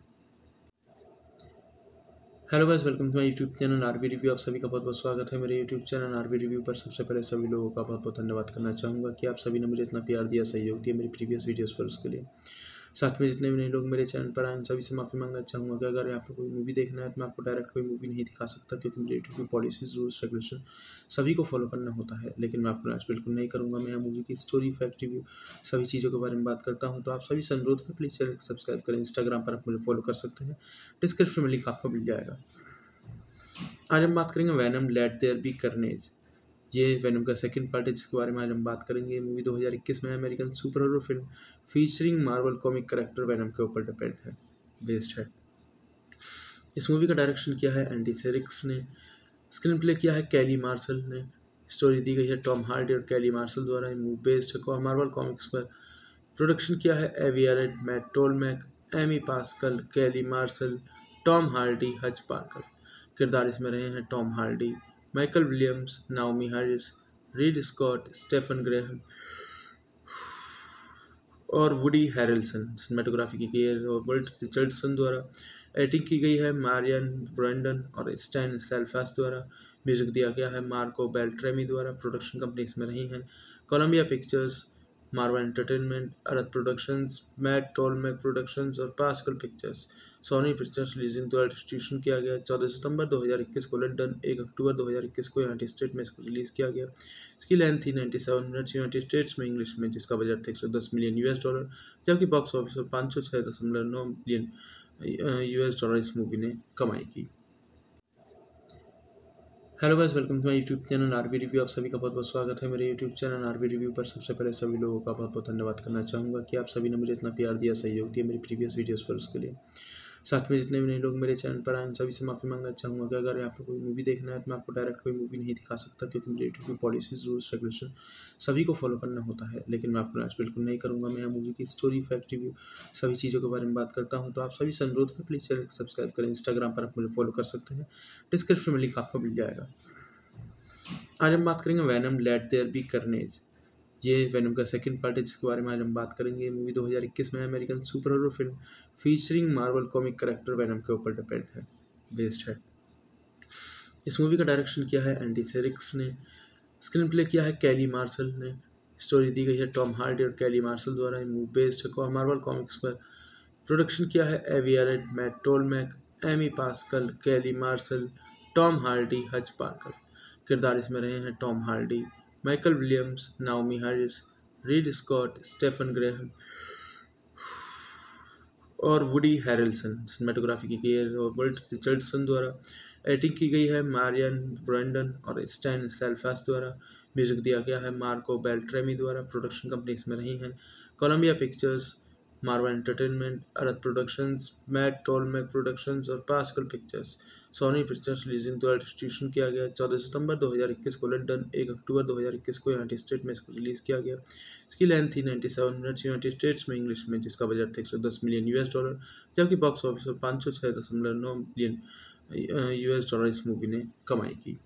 Hello guys, welcome to my YouTube channel RV review. आप सभी का बहुत बहुत स्वागत है मेरे यूट्यूब चैनल आरवी रिव्यू पर। सबसे पहले सभी लोगों का बहुत बहुत धन्यवाद करना चाहूँगा कि आप सभी ने मुझे इतना प्यार दिया, सहयोग दिया मेरी प्रीवियस वीडियोस पर, उसके लिए। साथ में जितने भी नए लोग मेरे चैनल पर आए, सभी से माफ़ी मांगना चाहूँगा कि अगर आपको कोई मूवी देखना है तो मैं आपको डायरेक्ट कोई मूवी नहीं दिखा सकता, क्योंकि मेरे यूट्यूब की पॉलिसीज, रूल्स, रेगुलेशन सभी को फॉलो करना होता है। लेकिन मैं आपको आज बिल्कुल नहीं करूँगा। मैं यहाँ मूवी की स्टोरी, फैक्ट, रिव्यू सभी चीज़ों के बारे में बात करता हूँ। तो आप सभी से अनुरोध है, प्लीज़ चैनल को सब्सक्राइब करें। इंस्टाग्राम पर आप मुझे फॉलो कर सकते हैं, डिस्क्रिप्शन में लिंक आपको मिल जाएगा। आज हम बात करेंगे Venom late there be carnage. ये वैनम का सेकंड पार्ट है, जिसके बारे में आज हम बात करेंगे। ये मूवी 2021 में American super hero film featuring Marvel comic character Venom के ऊपर डिपेंड है, बेस्ड है। इस मूवी का डायरेक्शन किया है एंडी सेरिक्स ने, स्क्रीन प्ले किया है कैली मार्शल ने, स्टोरी दी गई है टॉम हार्डी और कैली मार्शल द्वारा। ये मूवी बेस्ड है मार्वल कॉमिक्स पर। प्रोडक्शन किया है Avi Arad, Matt Tolmach, Amy Pascal, Kelly martial, Tom Hardy, Hutch Parker. किरदार इसमें रहे हैं Tom Hardy, Michael Williams, Naomie Harris, Reid Scott, Stephen Graham और वुडी हैरेल्सन। सिनेमेटोग्राफी की गई है रॉबर्ट रिचर्डसन द्वारा। एडिटिंग की गई है मारियन ब्रैंडन और स्टैन सेल्फास द्वारा। म्यूजिक दिया गया है मार्को बेल्ट्रेमी द्वारा। प्रोडक्शन कंपनी इसमें रही हैं Columbia Pictures, Marvel Entertainment, Arad Productions, Matt Tolmach Productions और Pascal Pictures. Sony Pictures releasing द्वारा डिस्ट्रीब्यूशन किया गया। 14 सितंबर 2021 को लंदन, 1 अक्टूबर 2021 को यूनाइटेड स्टेट में इसको रिलीज़ किया गया। इसकी लेंथ थी 97 मिनट्स यूनाइटेड स्टेट्स में इंग्लिश में, जिसका बजट था $110 मिलियन, जबकि बॉक्स ऑफिस पर 506.9 मिलियन US इस मूवी ने कमाई की। Hello guys, welcome to my YouTube channel RV review. आप सभी का बहुत बहुत स्वागत है मेरे यूट्यूब चैनल आरवी रिव्यू पर। सबसे पहले सभी लोगों का बहुत बहुत धन्यवाद करना चाहूँगा कि आप सभी ने मुझे इतना प्यार दिया, सहयोग दिया मेरी प्रीवियस वीडियोस पर, उसके लिए। साथ में जितने भी नए लोग मेरे चैनल पर आए, सभी से माफ़ी मांगना चाहूँगा कि अगर आपको कोई मूवी देखना है तो मैं आपको डायरेक्ट कोई मूवी नहीं दिखा सकता, क्योंकि मेरे यूट्यूब की पॉलिसीज, रूल्स, रेगुलेशन सभी को फॉलो करना होता है। लेकिन मैं आपको आज बिल्कुल नहीं करूँगा। मैं यहाँ मूवी की स्टोरी, फैक्ट, रिव्यू सभी चीज़ों के बारे में बात करता हूँ। तो आप सभी से अनुरोध है, प्लीज़ चैनल को सब्सक्राइब करें। इंस्टाग्राम पर आप मुझे फॉलो कर सकते हैं, डिस्क्रिप्शन में लिंक आपको मिल जाएगा। आज हम बात करेंगे Venom late there be carnage. ये वैनम का सेकंड पार्ट है, जिसके बारे में आज हम बात करेंगे। ये मूवी 2021 में American super hero film featuring Marvel comic character Venom के ऊपर डिपेंड है, बेस्ड है। इस मूवी का डायरेक्शन किया है एंडी सेरिक्स ने, स्क्रीन प्ले किया है कैली मार्शल ने, स्टोरी दी गई है टॉम हार्डी और कैली मार्शल द्वारा। ये मूवी बेस्ड है मार्वल कॉमिक्स पर। प्रोडक्शन किया है Avi Arad, Matt Tolmach, Amy Pascal, Kelly martial, Tom Hardy, Hutch Parker. किरदार इसमें रहे हैं Tom Hardy, Michael Williams, Naomie Harris, Reid Scott, Stephen Graham और वुडी हैरेल्सन। सिनेमेटोग्राफी की गई है रॉबर्ट रिचर्डसन द्वारा। एडिटिंग की गई है मारियन ब्रैंडन और स्टैन सेल्फास द्वारा। म्यूजिक दिया गया है मार्को बेल्ट्रेमी द्वारा। प्रोडक्शन कंपनी इसमें रही हैं Columbia Pictures, Marvel Entertainment, Arad Productions, Matt Tolmach Productions और Pascal Pictures. Sony Pictures releasing द्वारा डिस्ट्रीब्यूशन किया गया। 14 सितंबर 2021 को लंदन, 1 अक्टूबर 2021 को यूनाइटेड स्टेट में इसको रिलीज़ किया गया। इसकी लेंथ थी 97 मिनट्स यूनाइटेड स्टेट्स में इंग्लिश में, जिसका बजट था $110 मिलियन, जबकि बॉक्स ऑफिस पर 506.9 मिलियन US इस मूवी ने कमाई की।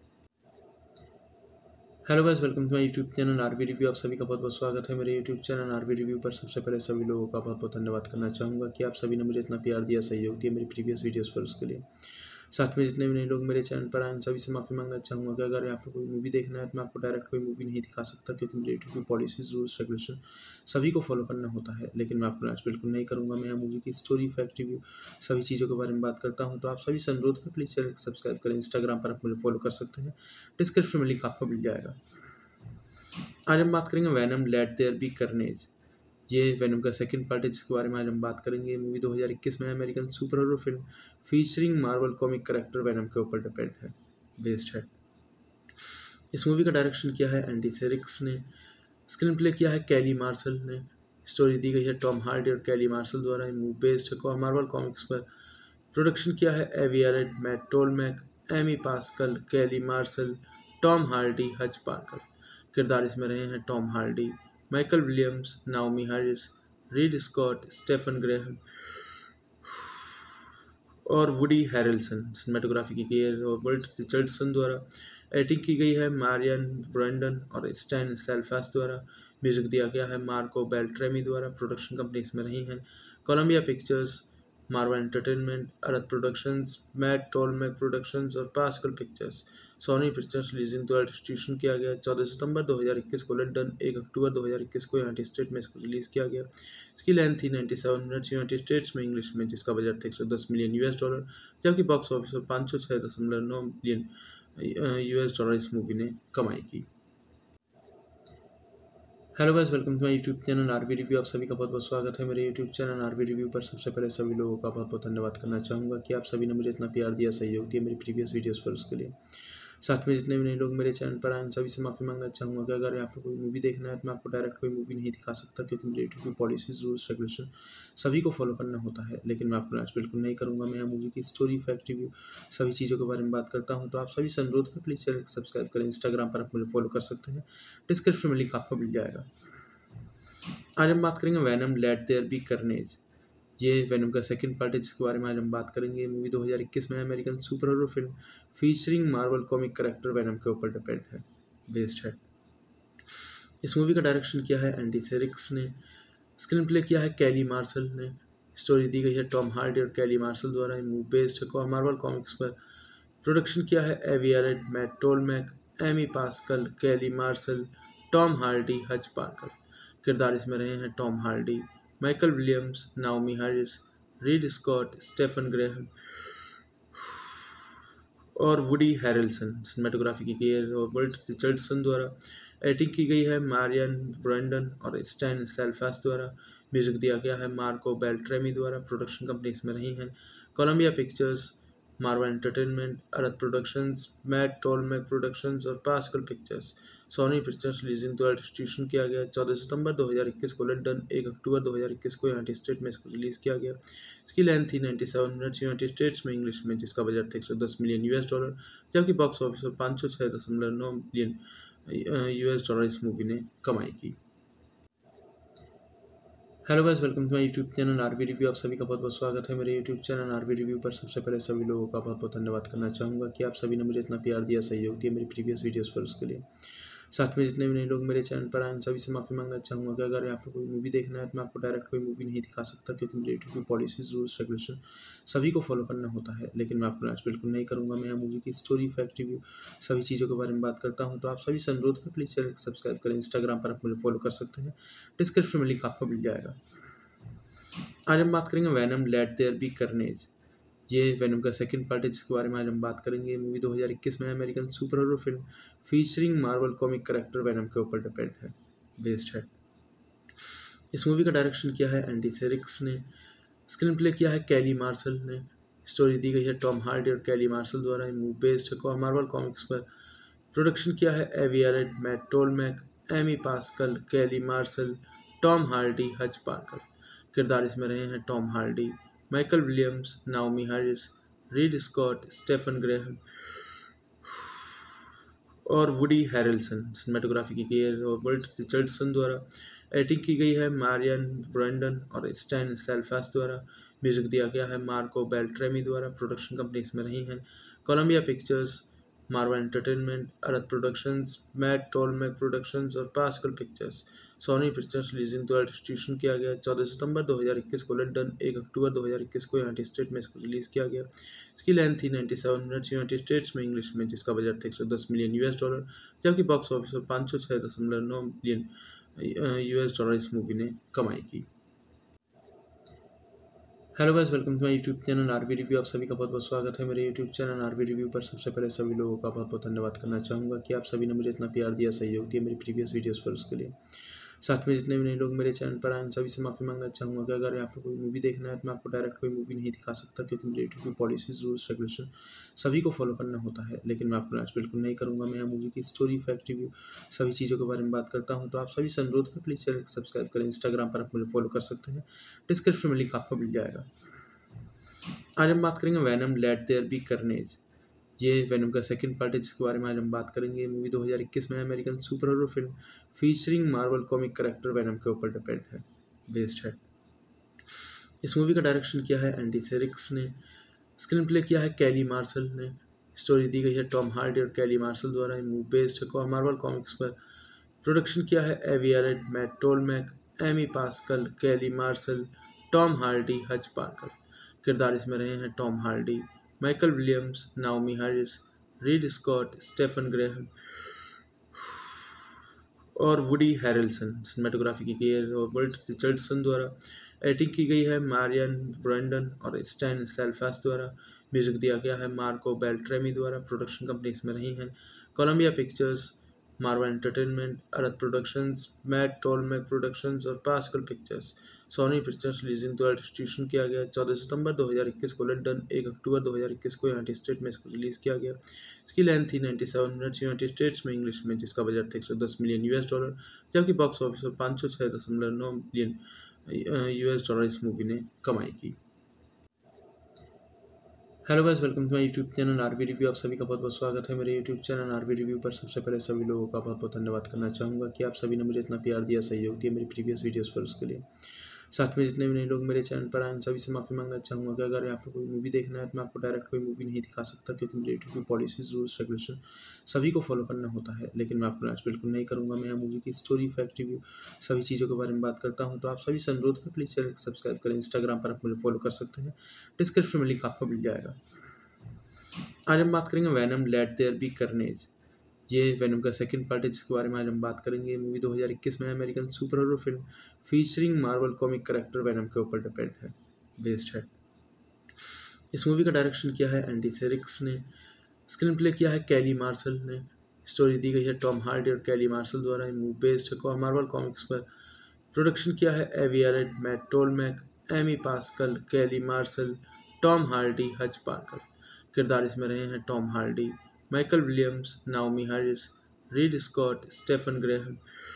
Hello guys, welcome to my YouTube channel RV review. आप सभी का बहुत बहुत स्वागत है मेरे यूट्यूब चैनल आरवी रिव्यू पर। सबसे पहले सभी लोगों का बहुत बहुत धन्यवाद करना चाहूँगा कि आप सभी ने मुझे इतना प्यार दिया, सहयोग दिया मेरी प्रीवियस वीडियोस पर, उसके लिए। साथ में जितने भी नए लोग मेरे चैनल पर आए, सभी से माफ़ी मांगना चाहूँगा कि अगर आपको कोई मूवी देखना है तो मैं आपको डायरेक्ट कोई मूवी नहीं दिखा सकता, क्योंकि मेरे यूट्यूब की पॉलिसीज, रूल्स, रेगुलेशन सभी को फॉलो करना होता है। लेकिन मैं आपको आज बिल्कुल नहीं करूँगा। मैं यहाँ मूवी की स्टोरी, फैक्ट, रिव्यू सभी चीज़ों के बारे में बात करता हूँ। तो आप सभी से अनुरोध है, प्लीज़ चैनल को सब्सक्राइब करें। इंस्टाग्राम पर आप मुझे फॉलो कर सकते हैं, डिस्क्रिप्शन में लिंक आपको मिल जाएगा। आज हम बात करेंगे Venom late there be carnage. ये वैनम का सेकंड पार्ट है, जिसके बारे में आज हम बात करेंगे। ये मूवी 2021 में American super hero film featuring Marvel comic character Venom के ऊपर डिपेंड है, बेस्ड है। इस मूवी का डायरेक्शन किया है एंडी सेरिक्स ने, स्क्रीन प्ले किया है कैली मार्शल ने, स्टोरी दी गई है टॉम हार्डी और कैली मार्शल द्वारा। ये मूवी बेस्ड है मार्वल कॉमिक्स पर। प्रोडक्शन किया है Avi Arad, Matt Tolmach, Amy Pascal, Kelly martial, Tom Hardy, Hutch Parker. किरदार इसमें रहे हैं Tom Hardy, Michael Williams, Naomie Harris, Reid Scott, Stephen Graham और वुडी हैरेल्सन। सिनेमेटोग्राफी की गई है रॉबर्ट रिचर्डसन द्वारा। एडिटिंग की गई है मारियन ब्रैंडन और स्टैन सेल्फास द्वारा। म्यूजिक दिया गया है मार्को बेल्ट्रेमी द्वारा। प्रोडक्शन कंपनी इसमें रही हैं Columbia Pictures, Marvel Entertainment, Arad Productions, Matt Tolmach Productions और Pascal Pictures. Sony Pictures releasing द्वारा डिस्ट्रीब्यूशन किया गया 14 सितंबर 2021 को लंदन, 1 अक्टूबर 2021 को यूनाइटेड स्टेट में इसको रिलीज़ किया गया। इसकी लेंथ थी 97 मिनट्स यूनाइटेड स्टेट्स में इंग्लिश में, जिसका बजट था $110 मिलियन, जबकि बॉक्स ऑफिस पर 506.9 मिलियन US इस मूवी ने कमाई की। Hello guys, welcome to my YouTube channel RV review. आप सभी का बहुत बहुत स्वागत है मेरे यूट्यूब चैनल आरवी रिव्यू पर। सबसे पहले सभी लोगों का बहुत बहुत धन्यवाद करना चाहूँगा कि आप सभी ने मुझे इतना प्यार दिया, सहयोग दिया मेरी प्रीवियस वीडियोस पर, उसके लिए। साथ में जितने भी नए लोग मेरे चैनल पर आए, सभी से माफ़ी मांगना चाहूँगा कि अगर आपको कोई मूवी देखना है तो मैं आपको डायरेक्ट कोई मूवी नहीं दिखा सकता, क्योंकि मेरे यूट्यूब की पॉलिसीज, रूल्स, रेगुलेशन सभी को फॉलो करना होता है। लेकिन मैं आपको आज बिल्कुल नहीं करूँगा। मैं यहाँ मूवी की स्टोरी, फैक्ट, रिव्यू सभी चीज़ों के बारे में बात करता हूँ। तो आप सभी से अनुरोध है, प्लीज़ चैनल को सब्सक्राइब करें। इंस्टाग्राम पर आप मुझे फॉलो कर सकते हैं, डिस्क्रिप्शन में लिंक आपको मिल जाएगा। आज हम बात करेंगे Venom late there be carnage. ये वैनम का सेकंड पार्ट है, जिसके बारे में आज हम बात करेंगे। ये मूवी 2021 में American super hero film featuring Marvel comic character Venom के ऊपर डिपेंड है, बेस्ड है। इस मूवी का डायरेक्शन किया है एंडी सेरिक्स ने। स्क्रीन प्ले किया है कैली मार्शल ने। स्टोरी दी गई है टॉम हार्डी और कैली मार्शल द्वारा। ये मूवी बेस्ड है मार्वल कॉमिक्स पर। प्रोडक्शन किया है Avi Arad, Matt Tolmach, Amy Pascal, Kelly martial, Tom Hardy, Hutch Parker. किरदार इसमें रहे हैं Tom Hardy, Michael Williams, Naomie Harris, Reid Scott, Stephen Graham और वुडी हैरेल्सन। सिनेमेटोग्राफी की गई है रॉबर्ट रिचर्डसन द्वारा। एडिटिंग की गई है मारियन ब्रैंडन और स्टैन सेल्फास द्वारा। म्यूजिक दिया गया है मार्को बेल्ट्रेमी द्वारा। प्रोडक्शन कंपनी इसमें रही हैं Columbia Pictures, Marvel Entertainment, Arad Productions, Matt Tolmach Productions और Pascal Pictures. Sony Pictures releasing द्वारा डिस्ट्रीब्यूशन किया गया 14 सितंबर 2021 को लंदन, 1 अक्टूबर 2021 को यूनाइटेड स्टेट में इसको रिलीज़ किया गया। इसकी लेंथ थी 97 मिनट्स यूनाइटेड स्टेट्स में इंग्लिश में, जिसका बजट था $110 मिलियन, जबकि बॉक्स ऑफिस पर 506.9 मिलियन US इस मूवी ने कमाई की। Hello guys, welcome to my YouTube channel RV review. आप सभी का बहुत बहुत स्वागत है मेरे यूट्यूब चैनल आरवी रिव्यू पर। सबसे पहले सभी लोगों का बहुत बहुत धन्यवाद करना चाहूँगा कि आप सभी ने मुझे इतना प्यार दिया, सहयोग दिया मेरी प्रीवियस वीडियोस पर, उसके लिए। साथ में जितने भी नए लोग मेरे चैनल पर आए, सभी से माफ़ी मांगना चाहूँगा कि अगर आपको कोई मूवी देखना है तो मैं आपको डायरेक्ट कोई मूवी नहीं दिखा सकता, क्योंकि मेरे यूट्यूब की पॉलिसीज, रूल्स, रेगुलेशन सभी को फॉलो करना होता है। लेकिन मैं आपको आज बिल्कुल नहीं करूँगा। मैं यहाँ मूवी की स्टोरी, फैक्ट, रिव्यू सभी चीज़ों के बारे में बात करता हूँ। तो आप सभी से अनुरोध है, प्लीज़ चैनल को सब्सक्राइब करें। इंस्टाग्राम पर आप मुझे फॉलो कर सकते हैं, डिस्क्रिप्शन में लिंक आपको मिल जाएगा। आज हम बात करेंगे Venom late there be carnage. ये वैनम का सेकंड पार्ट है, जिसके बारे में आज हम बात करेंगे। ये मूवी 2021 में American super hero film featuring Marvel comic character Venom के ऊपर डिपेंड है, बेस्ड है। इस मूवी का डायरेक्शन किया है एंडी सेरिक्स ने। स्क्रीन प्ले किया है कैली मार्शल ने। स्टोरी दी गई है टॉम हार्डी और कैली मार्शल द्वारा। ये मूवी बेस्ड है मार्वल कॉमिक्स पर। प्रोडक्शन किया है Avi Arad, Matt Tolmach, Amy Pascal, Kelly martial, Tom Hardy, Hutch Parker. किरदार इसमें रहे हैं Tom Hardy, Michael Williams, Naomie Harris, Reid Scott, Stephen Graham और वुडी हैरेल्सन। सिनेमेटोग्राफी की गई है रॉबर्ट रिचर्डसन द्वारा। एडिटिंग की गई है मारियन ब्रैंडन और स्टैन सेल्फास द्वारा। म्यूजिक दिया गया है मार्को बेल्ट्रेमी द्वारा। प्रोडक्शन कंपनी इसमें रही हैं Columbia Pictures, Marvel Entertainment, Arad Productions, Matt Tolmach Productions और Pascal Pictures. Sony Pictures releasing द्वारा डिस्ट्रीब्यूशन किया गया 14 सितंबर 2021 को लंदन, 1 अक्टूबर 2021 को यूनाइटेड स्टेट में इसको रिलीज़ किया गया। इसकी लेंथ थी 97 मिनट्स यूनाइटेड स्टेट्स में इंग्लिश में, जिसका बजट था $110 मिलियन, जबकि बॉक्स ऑफिस पर 506.9 मिलियन US इस मूवी ने कमाई की। Hello guys, welcome to my YouTube channel RV review. आप सभी का बहुत बहुत स्वागत है मेरे यूट्यूब चैनल आरवी रिव्यू पर। सबसे पहले सभी लोगों का बहुत बहुत धन्यवाद करना चाहूँगा कि आप सभी ने मुझे इतना प्यार दिया, सहयोग दिया मेरी प्रीवियस वीडियोस पर, उसके लिए। साथ में जितने भी नए लोग मेरे चैनल पर आए, सभी से माफ़ी मांगना चाहूँगा कि अगर आपको कोई मूवी देखना है तो मैं आपको डायरेक्ट कोई मूवी नहीं दिखा सकता, क्योंकि मेरे यूट्यूब की पॉलिसीज, रूल्स, रेगुलेशन सभी को फॉलो करना होता है। लेकिन मैं आपको आज बिल्कुल नहीं करूँगा। मैं यहाँ मूवी की स्टोरी, फैक्ट, रिव्यू सभी चीज़ों के बारे में बात करता हूँ। तो आप सभी से अनुरोध है, प्लीज़ चैनल को सब्सक्राइब करें। इंस्टाग्राम पर आप मुझे फॉलो कर सकते हैं, डिस्क्रिप्शन में लिंक आपको मिल जाएगा। आज हम बात करेंगे Venom late there be carnage. ये वैनम का सेकंड पार्ट है, जिसके बारे में आज हम बात करेंगे। ये मूवी 2021 में American super hero film featuring Marvel comic character Venom के ऊपर डिपेंड है, वेस्ट है। इस मूवी का डायरेक्शन किया है एंडी सेरिक्स ने, स्क्रीन प्ले किया है कैली मार्शल ने, स्टोरी दी गई है टॉम हार्डी और कैली मार्शल द्वारा। ये मूवी बेस्ड है मार्वल कॉमिक्स पर। प्रोडक्शन किया है Avi Arad, Matt Tolmach, Amy Pascal, Kelly martial, Tom Hardy, Hutch Parker. किरदार इसमें रहे हैं Tom Hardy, Michael Williams, Naomie Harris, Reid Scott, Stephen Graham और वुडी हैरेल्सन। सिनेमेटोग्राफी की गई है रॉबर्ट रिचर्डसन द्वारा। एडिटिंग की गई है मारियन ब्रेंडन और स्टैन सेल्फास द्वारा। म्यूजिक दिया गया है मार्को बेल्ट्रेमी द्वारा। प्रोडक्शन कंपनी इसमें रही हैं Columbia Pictures, Marvel Entertainment, Arad Productions, Matt Tolmach Productions और Pascal Pictures. Sony Pictures releasing द्वारा डिस्ट्रीब्यूशन किया गया। 14 सितंबर 2021 को लंदन, 1 अक्टूबर 2021 को यूनाइटेड स्टेट में इसको रिलीज़ किया गया। इसकी लेंथ थी 97 मिनट्स यूनाइटेड स्टेट्स में इंग्लिश में, जिसका बजट था $110 मिलियन, जबकि बॉक्स ऑफिस पर 506.9 मिलियन $, इस मूवी ने कमाई की। Hello guys, welcome to my YouTube channel RV review. आप सभी का बहुत बहुत स्वागत है मेरे यूट्यूब चैनल आरवी रिव्यू पर। सबसे पहले सभी लोगों का बहुत बहुत धन्यवाद करना चाहूँगा कि आप सभी ने मुझे इतना प्यार दिया, सहयोग दिया मेरी प्रीवियस वीडियोस पर, उसके लिए। साथ में जितने भी नए लोग मेरे चैनल पर आए, सभी से माफ़ी मांगना चाहूँगा कि अगर आपको कोई मूवी देखना है तो मैं आपको डायरेक्ट कोई मूवी नहीं दिखा सकता, क्योंकि मेरे यूट्यूब की पॉलिसीज, रूल्स, रेगुलेशन सभी को फॉलो करना होता है। लेकिन मैं आपको आज बिल्कुल नहीं करूँगा। मैं मूवी की स्टोरी, फैक्ट, रिव्यू, सभी चीज़ों के बारे में बात करता हूँ। तो आप सभी से अनुरोध है, प्लीज़ चैनल को सब्सक्राइब करें। इंस्टाग्राम पर आप मुझे फॉलो कर सकते हैं, डिस्क्रिप्शन में लिंक आपको मिल जाएगा। आज हम बात करेंगे Venom late there be carnage. ये वैनम का सेकंड पार्ट है, जिसके बारे में आज हम बात करेंगे। ये मूवी 2021 में American super hero film featuring Marvel comic character Venom के ऊपर डिपेंड है, बेस्ड है। इस मूवी का डायरेक्शन किया है एंडी सेरिक्स ने, स्क्रीन प्ले किया है कैली मार्शल ने, स्टोरी दी गई है टॉम हार्डी और कैली मार्शल द्वारा। ये मूवी बेस्ड है मार्वल कॉमिक्स पर। प्रोडक्शन किया है Avi Arad, Matt Tolmach, Amy Pascal, Kelly martial, Tom Hardy, Hutch Parker. किरदार इसमें रहे हैं Tom Hardy, Michael Williams, Naomie Harris, Reid Scott, Stephen Graham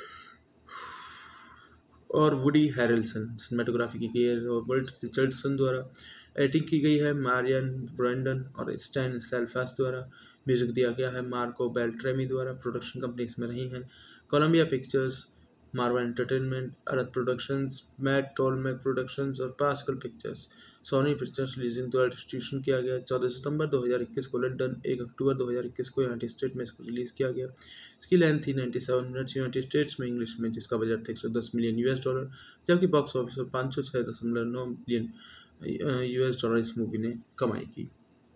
और वुडी हैरेल्सन। सिनेमेटोग्राफी की गई है रॉबर्ट रिचर्डसन द्वारा। एडिटिंग की गई है मारियन ब्रेंडन और स्टैन सेल्फास द्वारा। म्यूजिक दिया गया है मार्को बेल्ट्रेमी द्वारा। प्रोडक्शन कंपनी इसमें रही हैं Columbia Pictures, Marvel Entertainment, Arad Productions, Matt Tolmach Productions और Pascal Pictures. Sony Pictures releasing द्वारा डिस्ट्रीब्यूशन किया गया। 14 सितंबर 2021 को लंदन, 1 अक्टूबर 2021 को यूनाइटेड स्टेट में इसको रिलीज़ किया गया। इसकी लेंथ थी 97 मिनट्स यूनाइटेड स्टेट्स में इंग्लिश में, जिसका बजट था $110 मिलियन, जबकि बॉक्स ऑफिस पर 506.9 मिलियन $, इस मूवी ने कमाई की।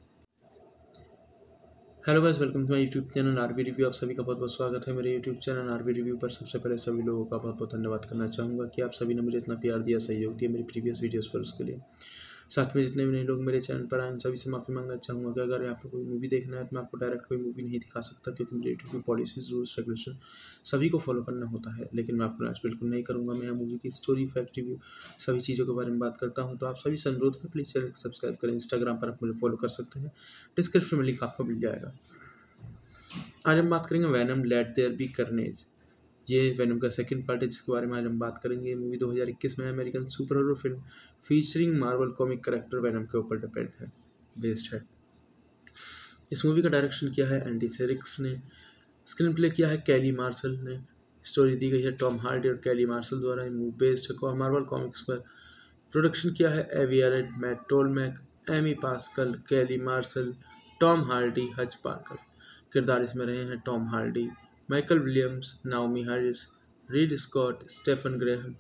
Hello guys, welcome to my YouTube channel RV review. आप सभी का बहुत बहुत स्वागत है मेरे यूट्यूब चैनल आरवी रिव्यू पर। सबसे पहले सभी लोगों का बहुत बहुत धन्यवाद करना चाहूँगा कि आप सभी ने मुझे इतना प्यार दिया, सहयोग दिया मेरी प्रीवियस वीडियोस पर, उसके लिए। साथ में जितने भी नए लोग मेरे चैनल पर आए, सभी से माफ़ी मांगना चाहूँगा कि अगर आपको कोई मूवी देखना है तो मैं आपको डायरेक्ट कोई मूवी नहीं दिखा सकता, क्योंकि मेरे यूट्यूब की पॉलिसीज, रूल्स, रेगुलेशन सभी को फॉलो करना होता है। लेकिन मैं आपको आज बिल्कुल नहीं करूँगा। मैं मूवी की स्टोरी, फैक्ट, रिव्यू सभी चीज़ों के बारे में बात करता हूँ। तो आप सभी से अनुरोध है, प्लीज़ चैनल को सब्सक्राइब करें। इंस्टाग्राम पर आप मुझे फॉलो कर सकते हैं, डिस्क्रिप्शन में लिंक आपको मिल जाएगा। आज हम बात करेंगे Venom late there be carnage. ये वैनम का सेकंड पार्ट है, जिसके बारे में आज हम बात करेंगे। ये मूवी 2021 में American super hero film featuring Marvel comic character Venom के ऊपर डिपेंड है, बेस्ड है। इस मूवी का डायरेक्शन किया है एंडी सेरिक्स ने, स्क्रीन प्ले किया है कैली मार्शल ने, स्टोरी दी गई है टॉम हार्डी और कैली मार्शल द्वारा। ये मूवी बेस्ड है मार्वल कॉमिक्स पर। प्रोडक्शन किया है Avi Arad, Matt Tolmach, Amy Pascal, Kelly martial, Tom Hardy, Hutch Parker. किरदार इसमें रहे हैं Tom Hardy, Michael Williams, Naomie Harris, Reid Scott, Stephen Graham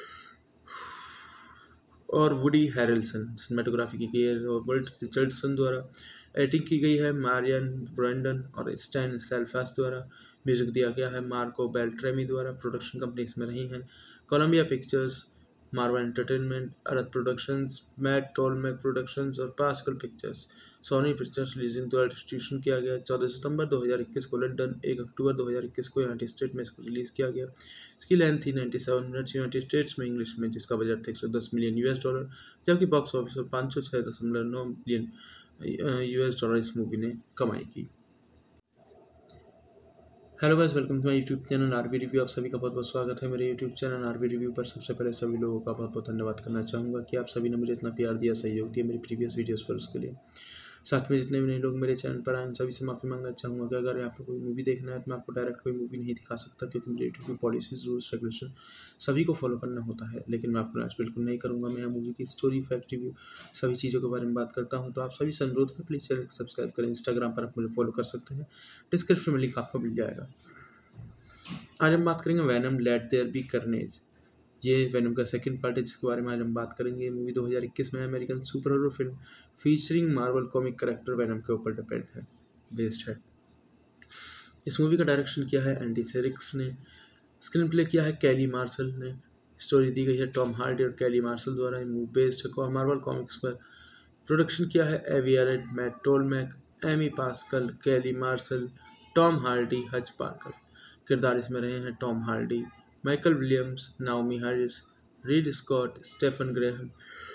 और वुडी हैरेल्सन। सिनेमेटोग्राफी की गई है रॉबर्ट रिचर्डसन द्वारा। एडिटिंग की गई है मारियन ब्रेंडन और स्टैन सेल्फास द्वारा। म्यूजिक दिया गया है मार्को बेल्ट्रेमी द्वारा। प्रोडक्शन कंपनी इसमें रही हैं Columbia Pictures, Marvel Entertainment, Arad Productions, Matt Tolmach Productions और Pascal Pictures. Sony Pictures releasing द्वारा डिस्ट्रीब्यूशन किया गया। 14 सितंबर 2021 को लंदन, 1 अक्टूबर 2021 को यूनाइटेड स्टेट में इसको रिलीज़ किया गया। इसकी लेंथ थी 97 मिनट्स यूनाइटेड स्टेट्स में इंग्लिश में, जिसका बजट था $110 मिलियन, जबकि बॉक्स ऑफिस पर 506.9 मिलियन $, इस मूवी ने कमाई की। Hello guys, welcome to my YouTube channel RV review. आप सभी का बहुत बहुत स्वागत है मेरे यूट्यूब चैनल आरवी रिव्यू पर। सबसे पहले सभी लोगों का बहुत बहुत धन्यवाद करना चाहूँगा कि आप सभी ने मुझे इतना प्यार दिया, सहयोग दिया मेरी प्रीवियस वीडियोस पर, उसके लिए। साथ में जितने भी नए लोग मेरे चैनल पर आए उन सभी से माफ़ी मांगना चाहूँगा कि अगर आपको कोई मूवी देखना है तो मैं आपको डायरेक्ट कोई मूवी नहीं दिखा सकता, क्योंकि मेरे यूट्यूब की पॉलिसीज रूल्स रेगुलेशन सभी को फॉलो करना होता है। लेकिन मैं आपको आज बिल्कुल नहीं करूँगा। मैं यहाँ मूवी की स्टोरी, फैक्ट, रिव्यू सभी चीज़ों के बारे में बात करता हूँ। तो आप सभी से अनुरोध है, प्लीज़ चैनल को सब्सक्राइब करें। इंस्टाग्राम पर आप मुझे फॉलो कर सकते हैं, डिस्क्रिप्शन में लिंक आपको मिल जाएगा। आज हम बात करेंगे Venom late there be carnage. ये वैनम का सेकंड पार्ट है जिसके बारे में आज हम बात करेंगे। ये मूवी 2021 में American super hero film featuring Marvel comic character Venom के ऊपर डिपेंड है, बेस्ड है। इस मूवी का डायरेक्शन किया है एंडी सेरिक्स ने, स्क्रीन प्ले किया है कैली मार्शल ने, स्टोरी दी गई है टॉम हार्डी और कैली मार्शल द्वारा। ये मूवी बेस्ड है मार्वल कॉमिक्स पर। प्रोडक्शन किया है Avi Arad, Matt Tolmach, Amy Pascal, Kelly martial, Tom Hardy, Hutch Parker. किरदार इसमें रहे हैं Tom Hardy, Michael Williams, Naomie Harris, Reid Scott, Stephen Graham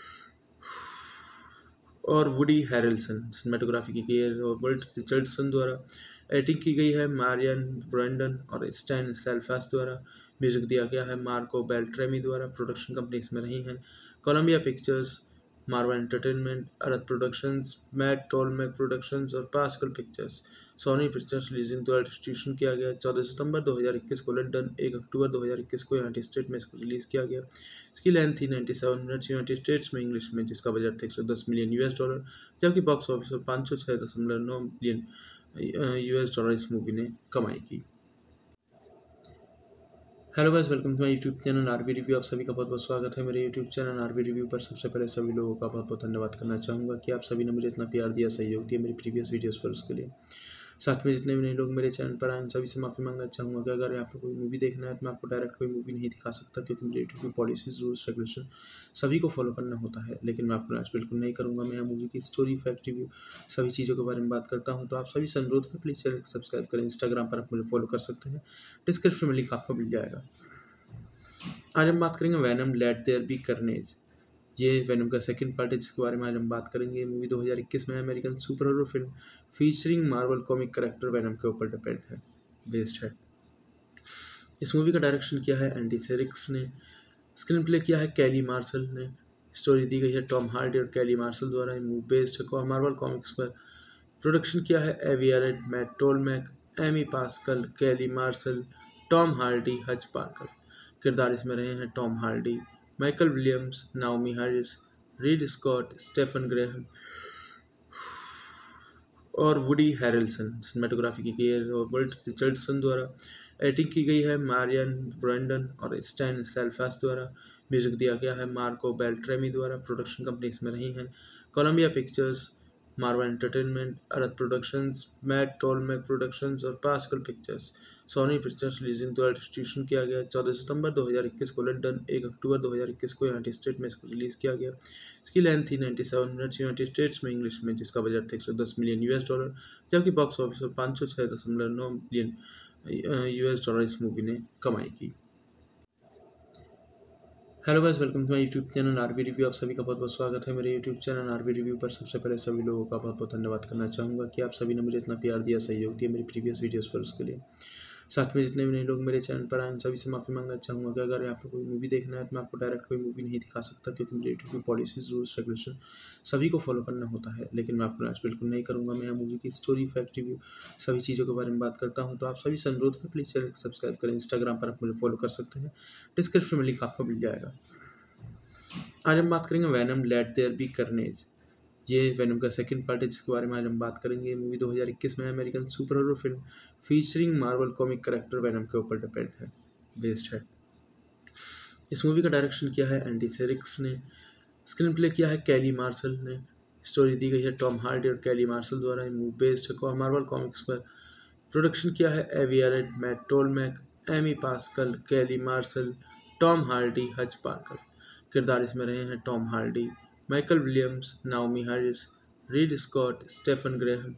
और वुडी हैरेल्सन। सिनेमेटोग्राफी की गई है रॉबर्ट रिचर्डसन द्वारा। एडिटिंग की गई है मारियन ब्रैंडन और स्टैन सेल्फास द्वारा। म्यूजिक दिया गया है मार्को बेल्ट्रेमी द्वारा। प्रोडक्शन कंपनी इसमें रही हैं Columbia Pictures, Marvel Entertainment, Arad Productions, Matt Tolmach Productions और Pascal Pictures. Sony Pictures releasing द्वारा डिस्ट्रीब्यूशन किया गया। 14 सितंबर 2021 को लंदन, 1 अक्टूबर 2021 को यूनाइटेड स्टेट में इसको रिलीज़ किया गया। इसकी लेंथ थी 97 मिनट्स यूनाइटेड स्टेट्स में इंग्लिश में, जिसका बजट था $110 मिलियन, जबकि बॉक्स ऑफिस पर 506.9 मिलियन $, इस मूवी ने कमाई की। Hello guys, welcome to my YouTube channel RV review. आप सभी का बहुत बहुत स्वागत है मेरे यूट्यूब चैनल आरवी रिव्यू पर। सबसे पहले सभी लोगों का बहुत बहुत धन्यवाद करना चाहूँगा कि आप सभी ने मुझे इतना प्यार दिया, सहयोग दिया मेरी प्रीवियस वीडियोस पर, उसके लिए। साथ में जितने भी नए लोग मेरे चैनल पर आए उन सभी से माफ़ी मांगना चाहूँगा कि अगर आपको कोई मूवी देखना है तो मैं आपको डायरेक्ट कोई मूवी नहीं दिखा सकता, क्योंकि मेरे यूट्यूब की पॉलिसीज रूल्स रेगुलेशन सभी को फॉलो करना होता है। लेकिन मैं आपको आज बिल्कुल नहीं करूँगा। मैं यहाँ मूवी की स्टोरी, फैक्ट, रिव्यू सभी चीज़ों के बारे में बात करता हूँ। तो आप सभी से अनुरोध है, प्लीज़ चैनल को सब्सक्राइब करें। इंस्टाग्राम पर आप मुझे फॉलो कर सकते हैं, डिस्क्रिप्शन में लिंक आपको मिल जाएगा। आज हम बात करेंगे Venom late there be carnage. ये वैनम का सेकंड पार्ट है जिसके बारे में आज हम बात करेंगे। ये मूवी 2021 में American super hero film featuring Marvel comic character Venom के ऊपर डिपेंड है, बेस्ड है। इस मूवी का डायरेक्शन किया है एंडी सेरिक्स ने, स्क्रीन प्ले किया है कैली मार्शल ने, स्टोरी दी गई है टॉम हार्डी और कैली मार्शल द्वारा। ये मूवी बेस्ड है मार्वल कॉमिक्स पर। प्रोडक्शन किया है Avi Arad, Matt Tolmach, Amy Pascal, Kelly martial, Tom Hardy, Hutch Parker. किरदार इसमें रहे हैं Tom Hardy, Michael Williams, Naomie Harris, Reid Scott, Stephen Graham और वुडी हैरेल्सन। सिनेमेटोग्राफी की गई है रॉबर्ट रिचर्डसन द्वारा। एडिटिंग की गई है मारियन ब्रैंडन और स्टैन सेल्फास द्वारा। म्यूजिक दिया गया है मार्को बेल्ट्रेमी द्वारा। प्रोडक्शन कंपनी इसमें रही हैं Columbia Pictures, Marvel Entertainment, Arad Productions, Matt Tolmach Productions और Pascal Pictures. Sony Pictures releasing द्वारा डिस्ट्रीब्यूशन किया गया। 14 सितंबर 2021 को लंदन, 1 अक्टूबर 2021 को यूनाइटेड स्टेट में इसको रिलीज़ किया गया। इसकी लेंथ थी 97 मिनट्स यूनाइटेड स्टेट्स में इंग्लिश में, जिसका बजट था $110 मिलियन, जबकि बॉक्स ऑफिस पर 506.9 मिलियन $, इस मूवी ने कमाई की। Hello guys, welcome to my YouTube channel RV review. आप सभी का बहुत बहुत स्वागत है मेरे यूट्यूब चैनल आरवी रिव्यू पर। सबसे पहले सभी लोगों का बहुत बहुत धन्यवाद करना चाहूँगा कि आप सभी ने मुझे इतना प्यार दिया, सहयोग दिया मेरी प्रीवियस वीडियोस पर, उसके लिए। साथ में जितने भी नए लोग मेरे चैनल पर आए उन सभी से माफ़ी मांगना चाहूँगा कि अगर आपको कोई मूवी देखना है तो मैं आपको डायरेक्ट कोई मूवी नहीं दिखा सकता, क्योंकि मेरे यूट्यूब की पॉलिसीज रूल्स रेगुलेशन सभी को फॉलो करना होता है। लेकिन मैं आपको आज बिल्कुल नहीं करूँगा। मैं यहाँ मूवी की स्टोरी, फैक्ट, रिव्यू सभी चीज़ों के बारे में बात करता हूँ। तो आप सभी से अनुरोध है, प्लीज़ चैनल को सब्सक्राइब करें। इंस्टाग्राम पर आप मुझे फॉलो कर सकते हैं, डिस्क्रिप्शन में लिंक आपको मिल जाएगा। आज हम बात करेंगे Venom late there be carnage. ये वैनम का सेकंड पार्ट है जिसके बारे में आज हम बात करेंगे। ये मूवी 2021 में American super hero film featuring Marvel comic character Venom के ऊपर डिपेंड है, बेस्ड है। इस मूवी का डायरेक्शन किया है एंडी सेरिक्स ने, स्क्रीन प्ले किया है कैली मार्शल ने, स्टोरी दी गई है टॉम हार्डी और कैली मार्शल द्वारा। ये मूवी बेस्ड है मार्वल कॉमिक्स पर। प्रोडक्शन किया है Avi Arad, Matt Tolmach, Amy Pascal, Kelly martial, Tom Hardy, Hutch Parker. किरदार इसमें रहे हैं Tom Hardy, Michael Williams, Naomie Harris, Reid Scott, Stephen Graham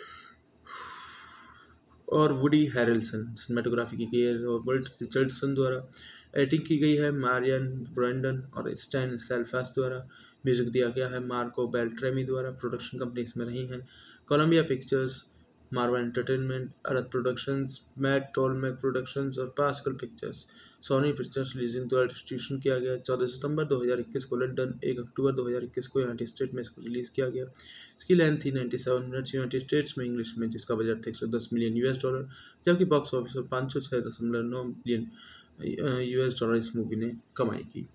और वुडी हैरेल्सन। सिनेमेटोग्राफी की गई है रॉबर्ट रिचर्डसन द्वारा। एडिटिंग की गई है मारियन ब्रैंडन और स्टैन सेल्फास द्वारा। म्यूजिक दिया गया है मार्को बेल्ट्रेमी द्वारा। प्रोडक्शन कंपनी इसमें रही हैं Columbia Pictures, Marvel Entertainment, Arad Productions, Matt Tolmach Productions और Pascal Pictures. Sony Pictures releasing द्वारा डिस्ट्रीब्यूशन किया गया। 14 सितंबर 2021 को लंदन, 1 अक्टूबर 2021 को यूनाइटेड स्टेट में इसको रिलीज़ किया गया। इसकी लेंथ थी 97 मिनट्स यूनाइटेड स्टेट्स में इंग्लिश में, जिसका बजट था $110 मिलियन, जबकि बॉक्स ऑफिस पर 506.9 मिलियन US इस मूवी ने कमाई की।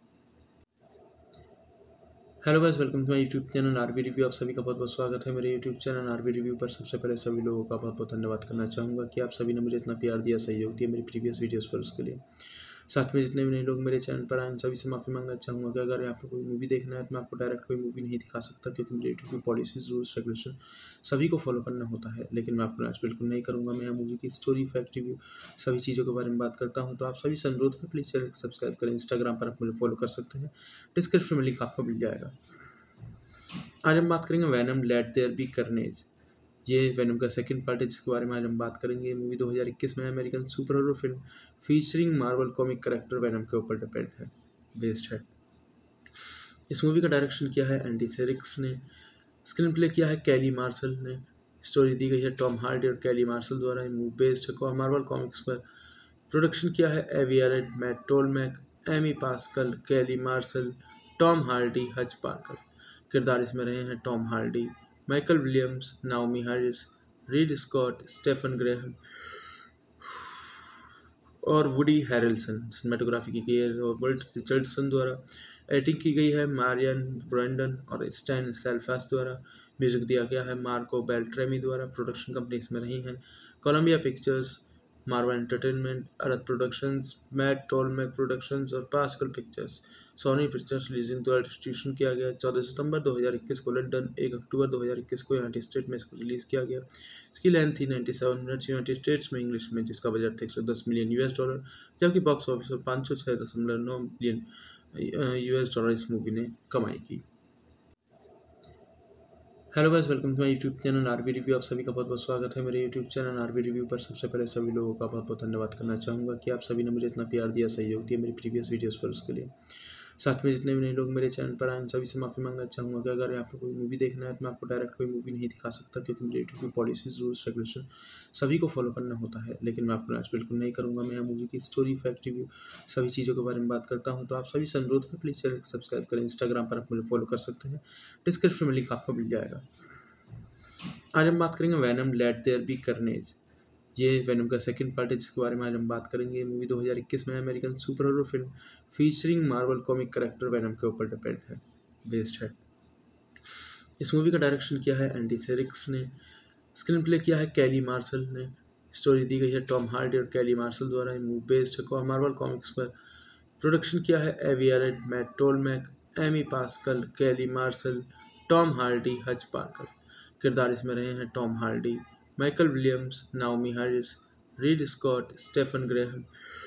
Hello guys, welcome to my YouTube channel RV review. आप सभी का बहुत बहुत स्वागत है मेरे यूट्यूब चैनल आरवी रिव्यू पर। सबसे पहले सभी लोगों का बहुत बहुत धन्यवाद करना चाहूँगा कि आप सभी ने मुझे इतना प्यार दिया, सहयोग दिया मेरी प्रीवियस वीडियोस पर, उसके लिए। साथ में जितने भी नए लोग मेरे चैनल पर आए, सभी से माफ़ी मांगना चाहूँगा कि अगर आपको कोई मूवी देखना है तो मैं आपको डायरेक्ट कोई मूवी नहीं दिखा सकता, क्योंकि मेरे यूट्यूब की पॉलिसीज, रूल्स, रेगुलेशन सभी को फॉलो करना होता है। लेकिन मैं आपको आज बिल्कुल नहीं करूँगा। मैं यहाँ मूवी की स्टोरी, फैक्ट, रिव्यू सभी चीज़ों के बारे में बात करता हूँ। तो आप सभी से अनुरोध है, प्लीज़ चैनल को सब्सक्राइब करें। इंस्टाग्राम पर आप मुझे फॉलो कर सकते हैं, डिस्क्रिप्शन में लिंक आपको मिल जाएगा। आज हम बात करेंगे Venom late there be carnage. ये वैनम का सेकंड पार्ट है, जिसके बारे में आज हम बात करेंगे। ये मूवी 2021 में American super hero film featuring Marvel comic character Venom के ऊपर डिपेंड है, बेस्ड है। इस मूवी का डायरेक्शन किया है एंडी सेरिक्स ने, स्क्रीन प्ले किया है कैली मार्शल ने, स्टोरी दी गई है टॉम हार्डी और कैली मार्शल द्वारा। ये मूवी बेस्ड है मार्वल कॉमिक्स पर। प्रोडक्शन किया है Avi Arad, Matt Tolmach, Amy Pascal, Kelly martial, Tom Hardy, Hutch Parker. किरदार इसमें रहे हैं Tom Hardy, Michael Williams, Naomie Harris, Reid Scott, Stephen Graham और वुडी हैरेल्सन। सिनेमेटोग्राफी की गई है रॉबर्ट रिचर्डसन द्वारा। एडिटिंग की गई है मारियन ब्रैंडन और स्टैन सेल्फास द्वारा। म्यूजिक दिया गया है मार्को बेल्ट्रेमी द्वारा। प्रोडक्शन कंपनी इसमें रही हैं Columbia Pictures, Marvel Entertainment, Arad Productions, Matt Tolmach Productions और Pascal Pictures. Sony Pictures releasing द्वारा डिस्ट्रीब्यूशन किया गया। 14 सितंबर 2021 को लंदन, 1 अक्टूबर 2021 को यूनाइटेड स्टेट में इसको रिलीज़ किया गया। इसकी लेंथ थी 97 मिनट्स यूनाइटेड स्टेट्स में इंग्लिश में, जिसका बजट था $110 मिलियन, जबकि बॉक्स ऑफिस पर 506.9 मिलियन US इस मूवी ने कमाई की। Hello guys, welcome to my YouTube channel RV review. आप सभी का बहुत बहुत स्वागत है मेरे यूट्यूब चैनल आरवी रिव्यू पर। सबसे पहले सभी लोगों का बहुत बहुत धन्यवाद करना चाहूँगा कि आप सभी ने मुझे इतना प्यार दिया, सहयोग दिया मेरी प्रीवियस वीडियोस पर, उसके लिए। साथ में जितने भी नए लोग मेरे चैनल पर आए, सभी से माफ़ी मांगना चाहूँगा कि अगर आपको कोई मूवी देखना है तो मैं आपको डायरेक्ट कोई मूवी नहीं दिखा सकता, क्योंकि मेरे यूट्यूब की पॉलिसीज, रूल्स, रेगुलेशन सभी को फॉलो करना होता है। लेकिन मैं आपको आज बिल्कुल नहीं करूँगा। मैं यहाँ मूवी की स्टोरी, फैक्ट, रिव्यू सभी चीज़ों के बारे में बात करता हूँ। तो आप सभी से अनुरोध है, प्लीज़ चैनल को सब्सक्राइब करें। इंस्टाग्राम पर आप मुझे फॉलो कर सकते हैं, डिस्क्रिप्शन में लिंक आपको मिल जाएगा। आज हम बात करेंगे Venom late there be carnage. ये वैनम का सेकंड पार्ट है, जिसके बारे में आज हम बात करेंगे। ये मूवी 2021 में American super hero film featuring Marvel comic character Venom के ऊपर डिपेंड है, बेस्ड है। इस मूवी का डायरेक्शन किया है एंडी सेरिक्स ने, स्क्रीन प्ले किया है कैली मार्शल ने, स्टोरी दी गई है टॉम हार्डी और कैली मार्शल द्वारा। ये मूवी बेस्ड है मार्वल कॉमिक्स पर। प्रोडक्शन किया है Avi Arad, Matt Tolmach, Amy Pascal, Kelly martial, Tom Hardy, Hutch Parker. किरदार इसमें रहे हैं Tom Hardy, Michael Williams, Naomie Harris, Reid Scott, Stephen Graham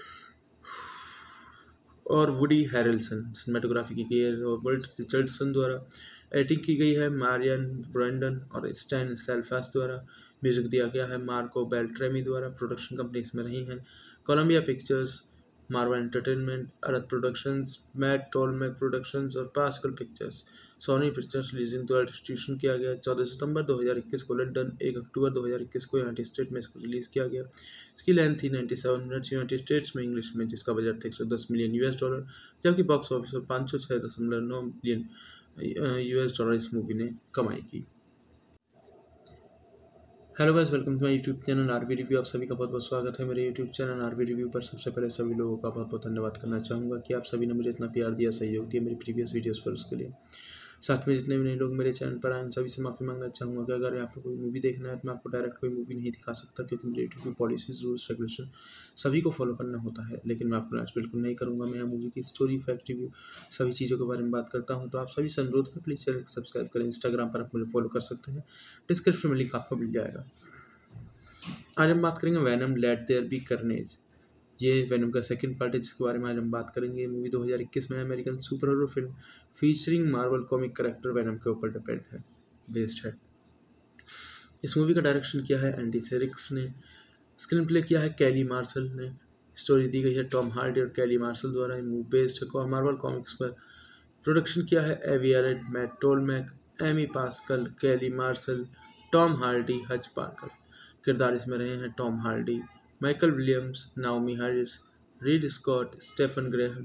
और वुडी हैरेल्सन। सिनेमेटोग्राफी की गई है रॉबर्ट रिचर्डसन द्वारा। एडिटिंग की गई है मारियन ब्रैंडन और स्टैन सेल्फास द्वारा। म्यूजिक दिया गया है मार्को बेल्ट्रेमी द्वारा। प्रोडक्शन कंपनी इसमें रही हैं Columbia Pictures, Marvel Entertainment, Arad Productions, Matt Tolmach Productions और Pascal Pictures. Sony Pictures releasing द्वारा डिस्ट्रीब्यूशन किया गया। 14 सितंबर 2021 को लंदन, 1 अक्टूबर 2021 को यूनाइटेड स्टेट में इसको रिलीज़ किया गया। इसकी लेंथ थी 97 मिनट्स यूनाइटेड स्टेट्स में इंग्लिश में, जिसका बजट था $110 मिलियन, जबकि बॉक्स ऑफिस पर 506.9 मिलियन US इस मूवी ने कमाई की। Hello guys, welcome to my YouTube channel RV review. आप सभी का बहुत बहुत स्वागत है मेरे यूट्यूब चैनल आरवी रिव्यू पर। सबसे पहले सभी लोगों का बहुत बहुत धन्यवाद करना चाहूँगा कि आप सभी ने मुझे इतना प्यार दिया, सहयोग दिया मेरी प्रीवियस वीडियोस पर, उसके लिए। साथ में जितने भी नए लोग मेरे चैनल पर आए, सभी से माफ़ी मांगना चाहूँगा कि अगर आपको कोई मूवी देखना है तो मैं आपको डायरेक्ट कोई मूवी नहीं दिखा सकता, क्योंकि मेरे यूट्यूब की पॉलिसीज, रूल्स, रेगुलेशन सभी को फॉलो करना होता है। लेकिन मैं आपको आज बिल्कुल नहीं करूँगा। मैं यहाँ मूवी की स्टोरी, फैक्ट, रिव्यू सभी चीज़ों के बारे में बात करता हूँ। तो आप सभी से अनुरोध है, प्लीज़ चैनल को सब्सक्राइब करें। इंस्टाग्राम पर आप मुझे फॉलो कर सकते हैं, डिस्क्रिप्शन में लिंक आपको मिल जाएगा। आज हम बात करेंगे Venom late there be carnage. ये वैनम का सेकंड पार्ट है, जिसके बारे में आज हम बात करेंगे। ये मूवी 2021 में American super hero film featuring Marvel comic character Venom के ऊपर डिपेंड है, बेस्ड है। इस मूवी का डायरेक्शन किया है एंडी सेरिक्स ने, स्क्रीन प्ले किया है कैली मार्शल ने, स्टोरी दी गई है टॉम हार्डी और कैली मार्शल द्वारा। ये मूवी बेस्ड है मार्वल कॉमिक्स पर। प्रोडक्शन किया है Avi Arad, Matt Tolmach, Amy Pascal, Kelly martial, Tom Hardy, Hutch Parker. किरदार इसमें रहे हैं Tom Hardy, Michael Williams, Naomie Harris, Reid Scott, Stephen Graham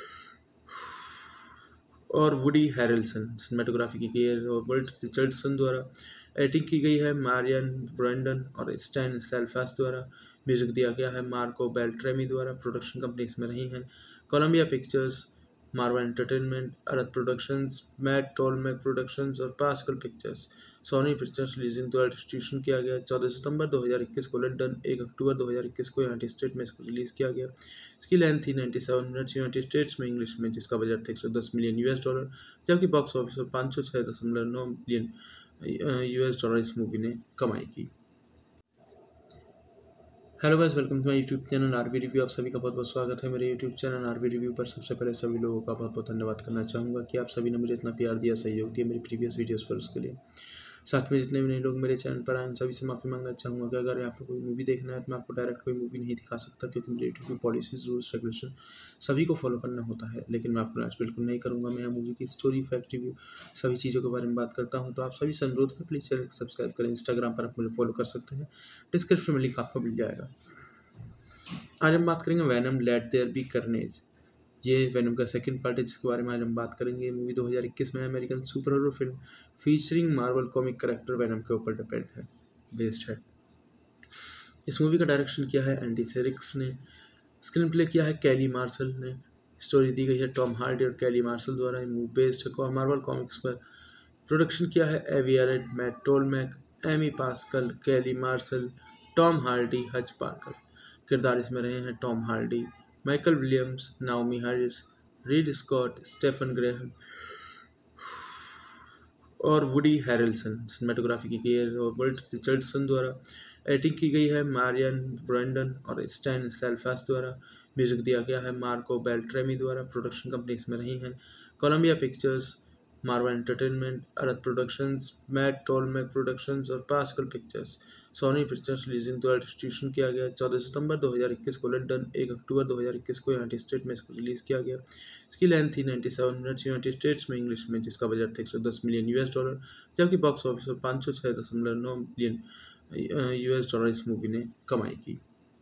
और वुडी हैरेल्सन। सिनेमेटोग्राफी की गई है रॉबर्ट रिचर्डसन द्वारा। एडिटिंग की गई है मारियन ब्रैंडन और स्टैन सेल्फास द्वारा। म्यूजिक दिया गया है मार्को बेल्ट्रेमी द्वारा। प्रोडक्शन कंपनी इसमें रही हैं Columbia Pictures, Marvel Entertainment, Arad Productions, Matt Tolmach Productions और Pascal Pictures. Sony Pictures releasing द्वारा डिस्ट्रीब्यूशन किया गया 14 सितंबर 2021 को लंदन, 1 अक्टूबर 2021 को यूनाइटेड स्टेट में इसको रिलीज़ किया गया। इसकी लेंथ थी 97 मिनट्स यूनाइटेड स्टेट्स में इंग्लिश में, जिसका बजट था $110 मिलियन, जबकि बॉक्स ऑफिस पर 506.9 मिलियन US इस मूवी ने कमाई की। Hello guys, welcome to my YouTube channel RV review. आप सभी का बहुत बहुत स्वागत है मेरे यूट्यूब चैनल आरवी रिव्यू पर। सबसे पहले सभी लोगों का बहुत बहुत धन्यवाद करना चाहूँगा कि आप सभी ने मुझे इतना प्यार दिया, सहयोग दिया मेरी प्रीवियस वीडियोस पर, उसके लिए। साथ में जितने भी नए लोग मेरे चैनल पर आए, सभी से माफ़ी मांगना चाहूँगा कि अगर आपको कोई मूवी देखना है तो मैं आपको डायरेक्ट कोई मूवी नहीं दिखा सकता, क्योंकि मेरे यूट्यूब की पॉलिसीज, रूल्स, रेगुलेशन सभी को फॉलो करना होता है। लेकिन मैं आपको आज बिल्कुल नहीं करूँगा। मैं यहाँ मूवी की स्टोरी, फैक्ट, रिव्यू सभी चीज़ों के बारे में बात करता हूँ। तो आप सभी से अनुरोध है, प्लीज़ चैनल को सब्सक्राइब करें। इंस्टाग्राम पर आप मुझे फॉलो कर सकते हैं, डिस्क्रिप्शन में लिंक आपको मिल जाएगा। आज हम बात करेंगे Venom late there be carnage. ये वैनम का सेकंड पार्ट है, जिसके बारे में आज हम बात करेंगे। ये मूवी 2021 में American super hero film featuring Marvel comic character Venom के ऊपर डिपेंड है, बेस्ड है। इस मूवी का डायरेक्शन किया है एंडी सेरिक्स ने। स्क्रीन प्ले किया है कैली मार्शल ने। स्टोरी दी गई है टॉम हार्डी और कैली मार्शल द्वारा। ये मूवी बेस्ड है मार्वल कॉमिक्स पर। प्रोडक्शन किया है Avi Arad, Matt Tolmach, Amy Pascal, Kelly martial, Tom Hardy, Hutch Parker. किरदार इसमें रहे हैं Tom Hardy, Michael Williams, Naomie Harris, Reid Scott, Stephen Graham और वुडी हैरेल्सन। सिनेमेटोग्राफी की गई है रॉबर्ट रिचर्डसन द्वारा। एडिटिंग की गई है मारियन ब्रैंडन और स्टैन सेल्फास द्वारा। म्यूजिक दिया गया है मार्को बेल्ट्रेमी द्वारा। प्रोडक्शन कंपनी इसमें रही हैं Columbia Pictures, Marvel Entertainment, Arad Productions, Matt Tolmach Productions और Pascal Pictures. Sony Pictures releasing द्वारा डिस्ट्रीब्यूशन किया गया 14 सितंबर 2021 को लंदन, 1 अक्टूबर 2021 को यूनाइटेड स्टेट में इसको रिलीज़ किया गया। इसकी लेंथ थी 97 मिनट्स यूनाइटेड स्टेट्स में इंग्लिश में, जिसका बजट था $110 मिलियन, जबकि बॉक्स ऑफिस पर 506.9 मिलियन US इस मूवी ने कमाई की।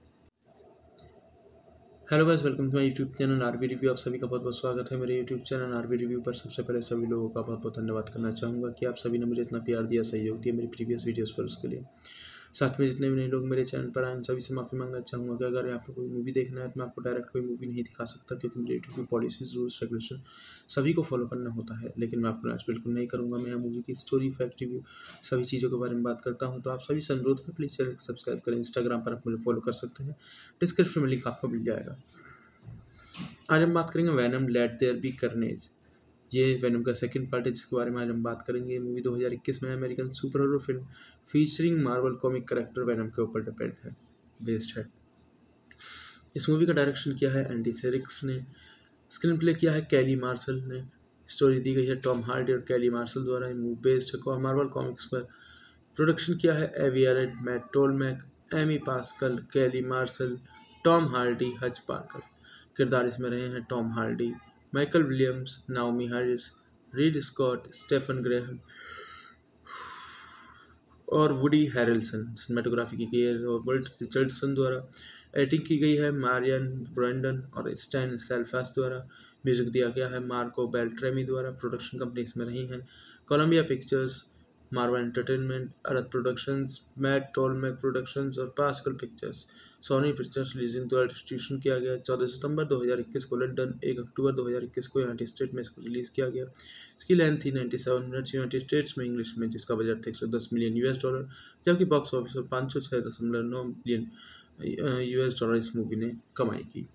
Hello guys, welcome to my YouTube channel RV review. आप सभी का बहुत बहुत स्वागत है मेरे यूट्यूब चैनल आरवी रिव्यू पर। सबसे पहले सभी लोगों का बहुत बहुत धन्यवाद करना चाहूँगा कि आप सभी ने मुझे इतना प्यार दिया, सहयोग दिया मेरी प्रीवियस वीडियोस पर, उसके लिए। साथ में जितने भी नए लोग मेरे चैनल पर आए, सभी से माफ़ी मांगना चाहूँगा कि अगर आपको कोई मूवी देखना है तो मैं आपको डायरेक्ट कोई मूवी नहीं दिखा सकता, क्योंकि मेरे यूट्यूब की पॉलिसीज, रूल्स, रेगुलेशन सभी को फॉलो करना होता है। लेकिन मैं आपको आज बिल्कुल नहीं करूँगा। मैं यहाँ मूवी की स्टोरी, फैक्ट, रिव्यू सभी चीज़ों के बारे में बात करता हूँ। तो आप सभी से अनुरोध है, प्लीज़ चैनल को सब्सक्राइब करें। इंस्टाग्राम पर आप मुझे फॉलो कर सकते हैं, डिस्क्रिप्शन में लिंक आपको मिल जाएगा। आज हम बात करेंगे Venom late there be carnage. ये वैनम का सेकंड पार्ट है, जिसके बारे में आज हम बात करेंगे। ये मूवी 2021 में American super hero film featuring Marvel comic character Venom के ऊपर डिपेंड है, बेस्ड है। इस मूवी का डायरेक्शन किया है एंडी सेरिक्स ने। स्क्रीन प्ले किया है कैली मार्शल ने। स्टोरी दी गई है टॉम हार्डी और कैली मार्शल द्वारा। ये मूवी बेस्ड है मार्वल कॉमिक्स पर। प्रोडक्शन किया है Avi Arad, Matt Tolmach, Amy Pascal, Kelly martial, Tom Hardy, Hutch Parker. किरदार इसमें रहे हैं Tom Hardy, Michael Williams, Naomie Harris, Reid Scott, Stephen Graham और वुडी हैरेल्सन। सिनेमेटोग्राफी की गई है रॉबर्ट रिचर्डसन द्वारा। एडिटिंग की गई है मारियन ब्रैंडन और स्टैन सेल्फास द्वारा। म्यूजिक दिया गया है मार्को बेल्ट्रेमी द्वारा। प्रोडक्शन कंपनी इसमें रही हैं Columbia Pictures, Marvel Entertainment, Arad Productions, Matt Tolmach Productions और Pascal Pictures. Sony Pictures releasing द्वारा डिस्ट्रीब्यूशन किया गया 14 सितंबर 2021 को लंदन, 1 अक्टूबर 2021 को यूनाइटेड स्टेट में इसको रिलीज़ किया गया। इसकी लेंथ थी 97 मिनट्स यूनाइटेड स्टेट्स में इंग्लिश में, जिसका बजट था $110 मिलियन, जबकि बॉक्स ऑफिस पर 506.9 मिलियन US इस मूवी ने कमाई की।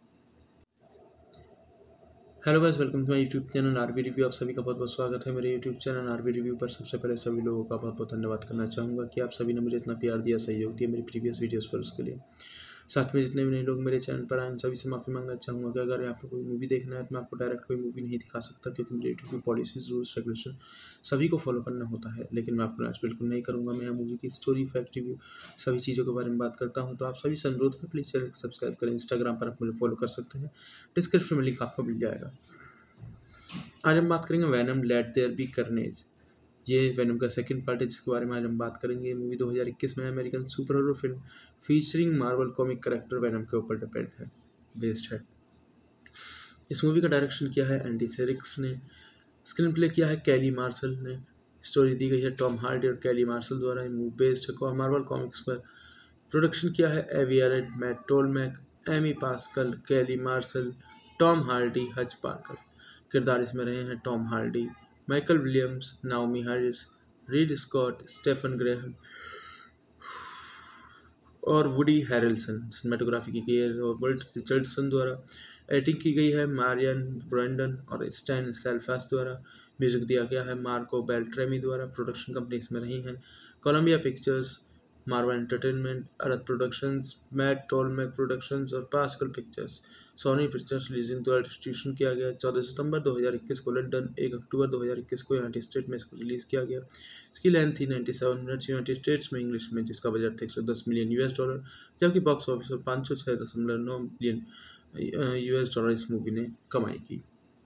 Hello guys, welcome to my YouTube channel RV review. आप सभी का बहुत बहुत स्वागत है मेरे यूट्यूब चैनल आरवी रिव्यू पर। सबसे पहले सभी लोगों का बहुत बहुत धन्यवाद करना चाहूँगा कि आप सभी ने मुझे इतना प्यार दिया, सहयोग दिया मेरी प्रीवियस वीडियोस पर, उसके लिए। साथ में जितने भी नए लोग मेरे चैनल पर आए, सभी से माफ़ी मांगना चाहूँगा कि अगर आपको कोई मूवी देखना है तो मैं आपको डायरेक्ट कोई मूवी नहीं दिखा सकता, क्योंकि मेरे यूट्यूब की पॉलिसीज, रूल्स, रेगुलेशन सभी को फॉलो करना होता है। लेकिन मैं आपको आज बिल्कुल नहीं करूँगा। मैं यहाँ मूवी की स्टोरी, फैक्ट, रिव्यू सभी चीज़ों के बारे में बात करता हूँ। तो आप सभी से अनुरोध है, प्लीज़ चैनल को सब्सक्राइब करें। इंस्टाग्राम पर आप मुझे फॉलो कर सकते हैं, डिस्क्रिप्शन में लिंक आपको मिल जाएगा। आज हम बात करेंगे Venom late there be carnage. ये वैनम का सेकंड पार्ट है, जिसके बारे में आज हम बात करेंगे। ये मूवी 2021 में American super hero film featuring Marvel comic character Venom के ऊपर डिपेंड है, बेस्ड है। इस मूवी का डायरेक्शन किया है एंडी सेरिक्स ने, स्क्रीन प्ले किया है कैली मार्शल ने, स्टोरी दी गई है टॉम हार्डी और कैली मार्शल द्वारा। ये मूवी बेस्ड है मार्वल कॉमिक्स पर। प्रोडक्शन किया है Avi Arad, Matt Tolmach, Amy Pascal, Kelly martial, Tom Hardy, Hutch Parker. किरदार इसमें रहे हैं Tom Hardy, Michael Williams, Naomie Harris, Reid Scott, Stephen Graham और वुडी हैरेल्सन। सिनेमेटोग्राफी की गई है रॉबर्ट रिचर्डसन द्वारा। एडिटिंग की गई है मारियन ब्रैंडन और स्टैन सेल्फास द्वारा। म्यूजिक दिया गया है मार्को बेल्ट्रेमी द्वारा। प्रोडक्शन कंपनी इसमें रही हैं Columbia Pictures, Marvel Entertainment, Arad Productions, Matt Tolmach Productions और Pascal Pictures. Sony Pictures releasing द्वारा डिस्ट्रीब्यूशन किया गया। 14 सितंबर 2021 को लंदन, 1 अक्टूबर 2021 को यूनाइटेड स्टेट में इसको रिलीज़ किया गया। इसकी लेंथ थी 97 मिनट्स यूनाइटेड स्टेट्स में इंग्लिश में, जिसका बजट था $110 मिलियन, जबकि बॉक्स ऑफिस पर 506.9 मिलियन $, इस मूवी ने कमाई की।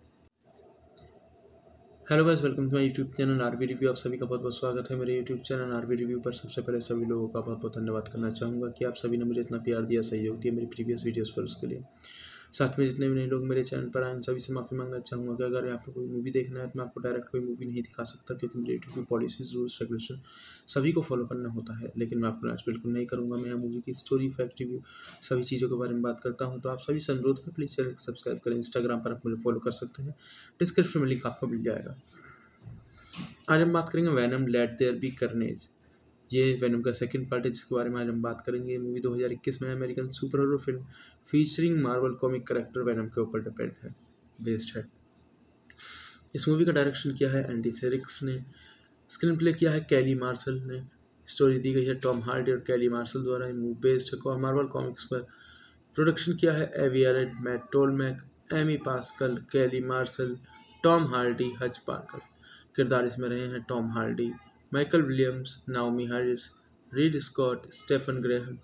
Hello guys, welcome to my YouTube channel RV review. आप सभी का बहुत बहुत स्वागत है मेरे यूट्यूब चैनल आरवी रिव्यू पर। सबसे पहले सभी लोगों का बहुत बहुत धन्यवाद करना चाहूँगा कि आप सभी ने मुझे इतना प्यार दिया, सहयोग दिया मेरी प्रीवियस वीडियोस पर, उसके लिए। साथ में जितने भी नए लोग मेरे चैनल पर आए, सभी से माफ़ी मांगना चाहूँगा कि अगर आपको कोई मूवी देखना है तो मैं आपको डायरेक्ट कोई मूवी नहीं दिखा सकता, क्योंकि मेरे यूट्यूब की पॉलिसीज, रूल्स, रेगुलेशन सभी को फॉलो करना होता है। लेकिन मैं आपको आज बिल्कुल नहीं करूँगा। मैं यहाँ मूवी की स्टोरी, फैक्ट, रिव्यू, सभी चीज़ों के बारे में बात करता हूँ। तो आप सभी से अनुरोध है, प्लीज़ चैनल को सब्सक्राइब करें। इंस्टाग्राम पर आप मुझे फॉलो कर सकते हैं, डिस्क्रिप्शन में लिंक आपको मिल जाएगा। आज हम बात करेंगे Venom late there be carnage. ये वैनम का सेकंड पार्ट है, जिसके बारे में आज हम बात करेंगे। ये मूवी 2021 में American super hero film featuring Marvel comic character Venom के ऊपर डिपेंड है, बेस्ड है। इस मूवी का डायरेक्शन किया है एंडी सेरिक्स ने, स्क्रीन प्ले किया है कैली मार्शल ने, स्टोरी दी गई है टॉम हार्डी और कैली मार्शल द्वारा। ये मूवी बेस्ड है मार्वल कॉमिक्स पर। प्रोडक्शन किया है Avi Arad, Matt Tolmach, Amy Pascal, Kelly martial, Tom Hardy, Hutch Parker. किरदार इसमें रहे हैं Tom Hardy, Michael Williams, Naomie Harris, Reid Scott, Stephen Graham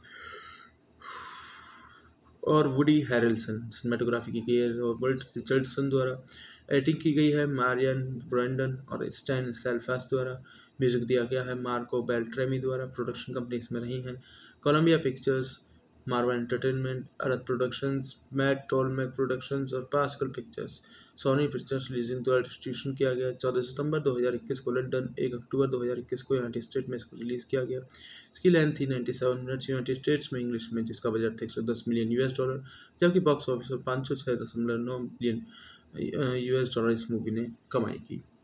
और वुडी हैरेल्सन। सिनेमेटोग्राफी की गई है रॉबर्ट रिचर्डसन द्वारा। एडिटिंग की गई है मारियन ब्रैंडन और स्टैन सेल्फास द्वारा। म्यूजिक दिया गया है मार्को बेल्ट्रेमी द्वारा। प्रोडक्शन कंपनी इसमें रही हैं Columbia Pictures, Marvel Entertainment, Arad Productions, Matt Tolmach Productions और Pascal Pictures. Sony Pictures releasing द्वारा डिस्ट्रीब्यूशन किया गया। 14 सितंबर 2021 को लंदन, 1 अक्टूबर 2021 को यूनाइटेड स्टेट में इसको रिलीज़ किया गया। इसकी लेंथ थी 97 मिनट्स यूनाइटेड स्टेट्स में इंग्लिश में, जिसका बजट था $110 मिलियन, जबकि बॉक्स ऑफिस पर 506.9 मिलियन $, इस मूवी ने कमाई की।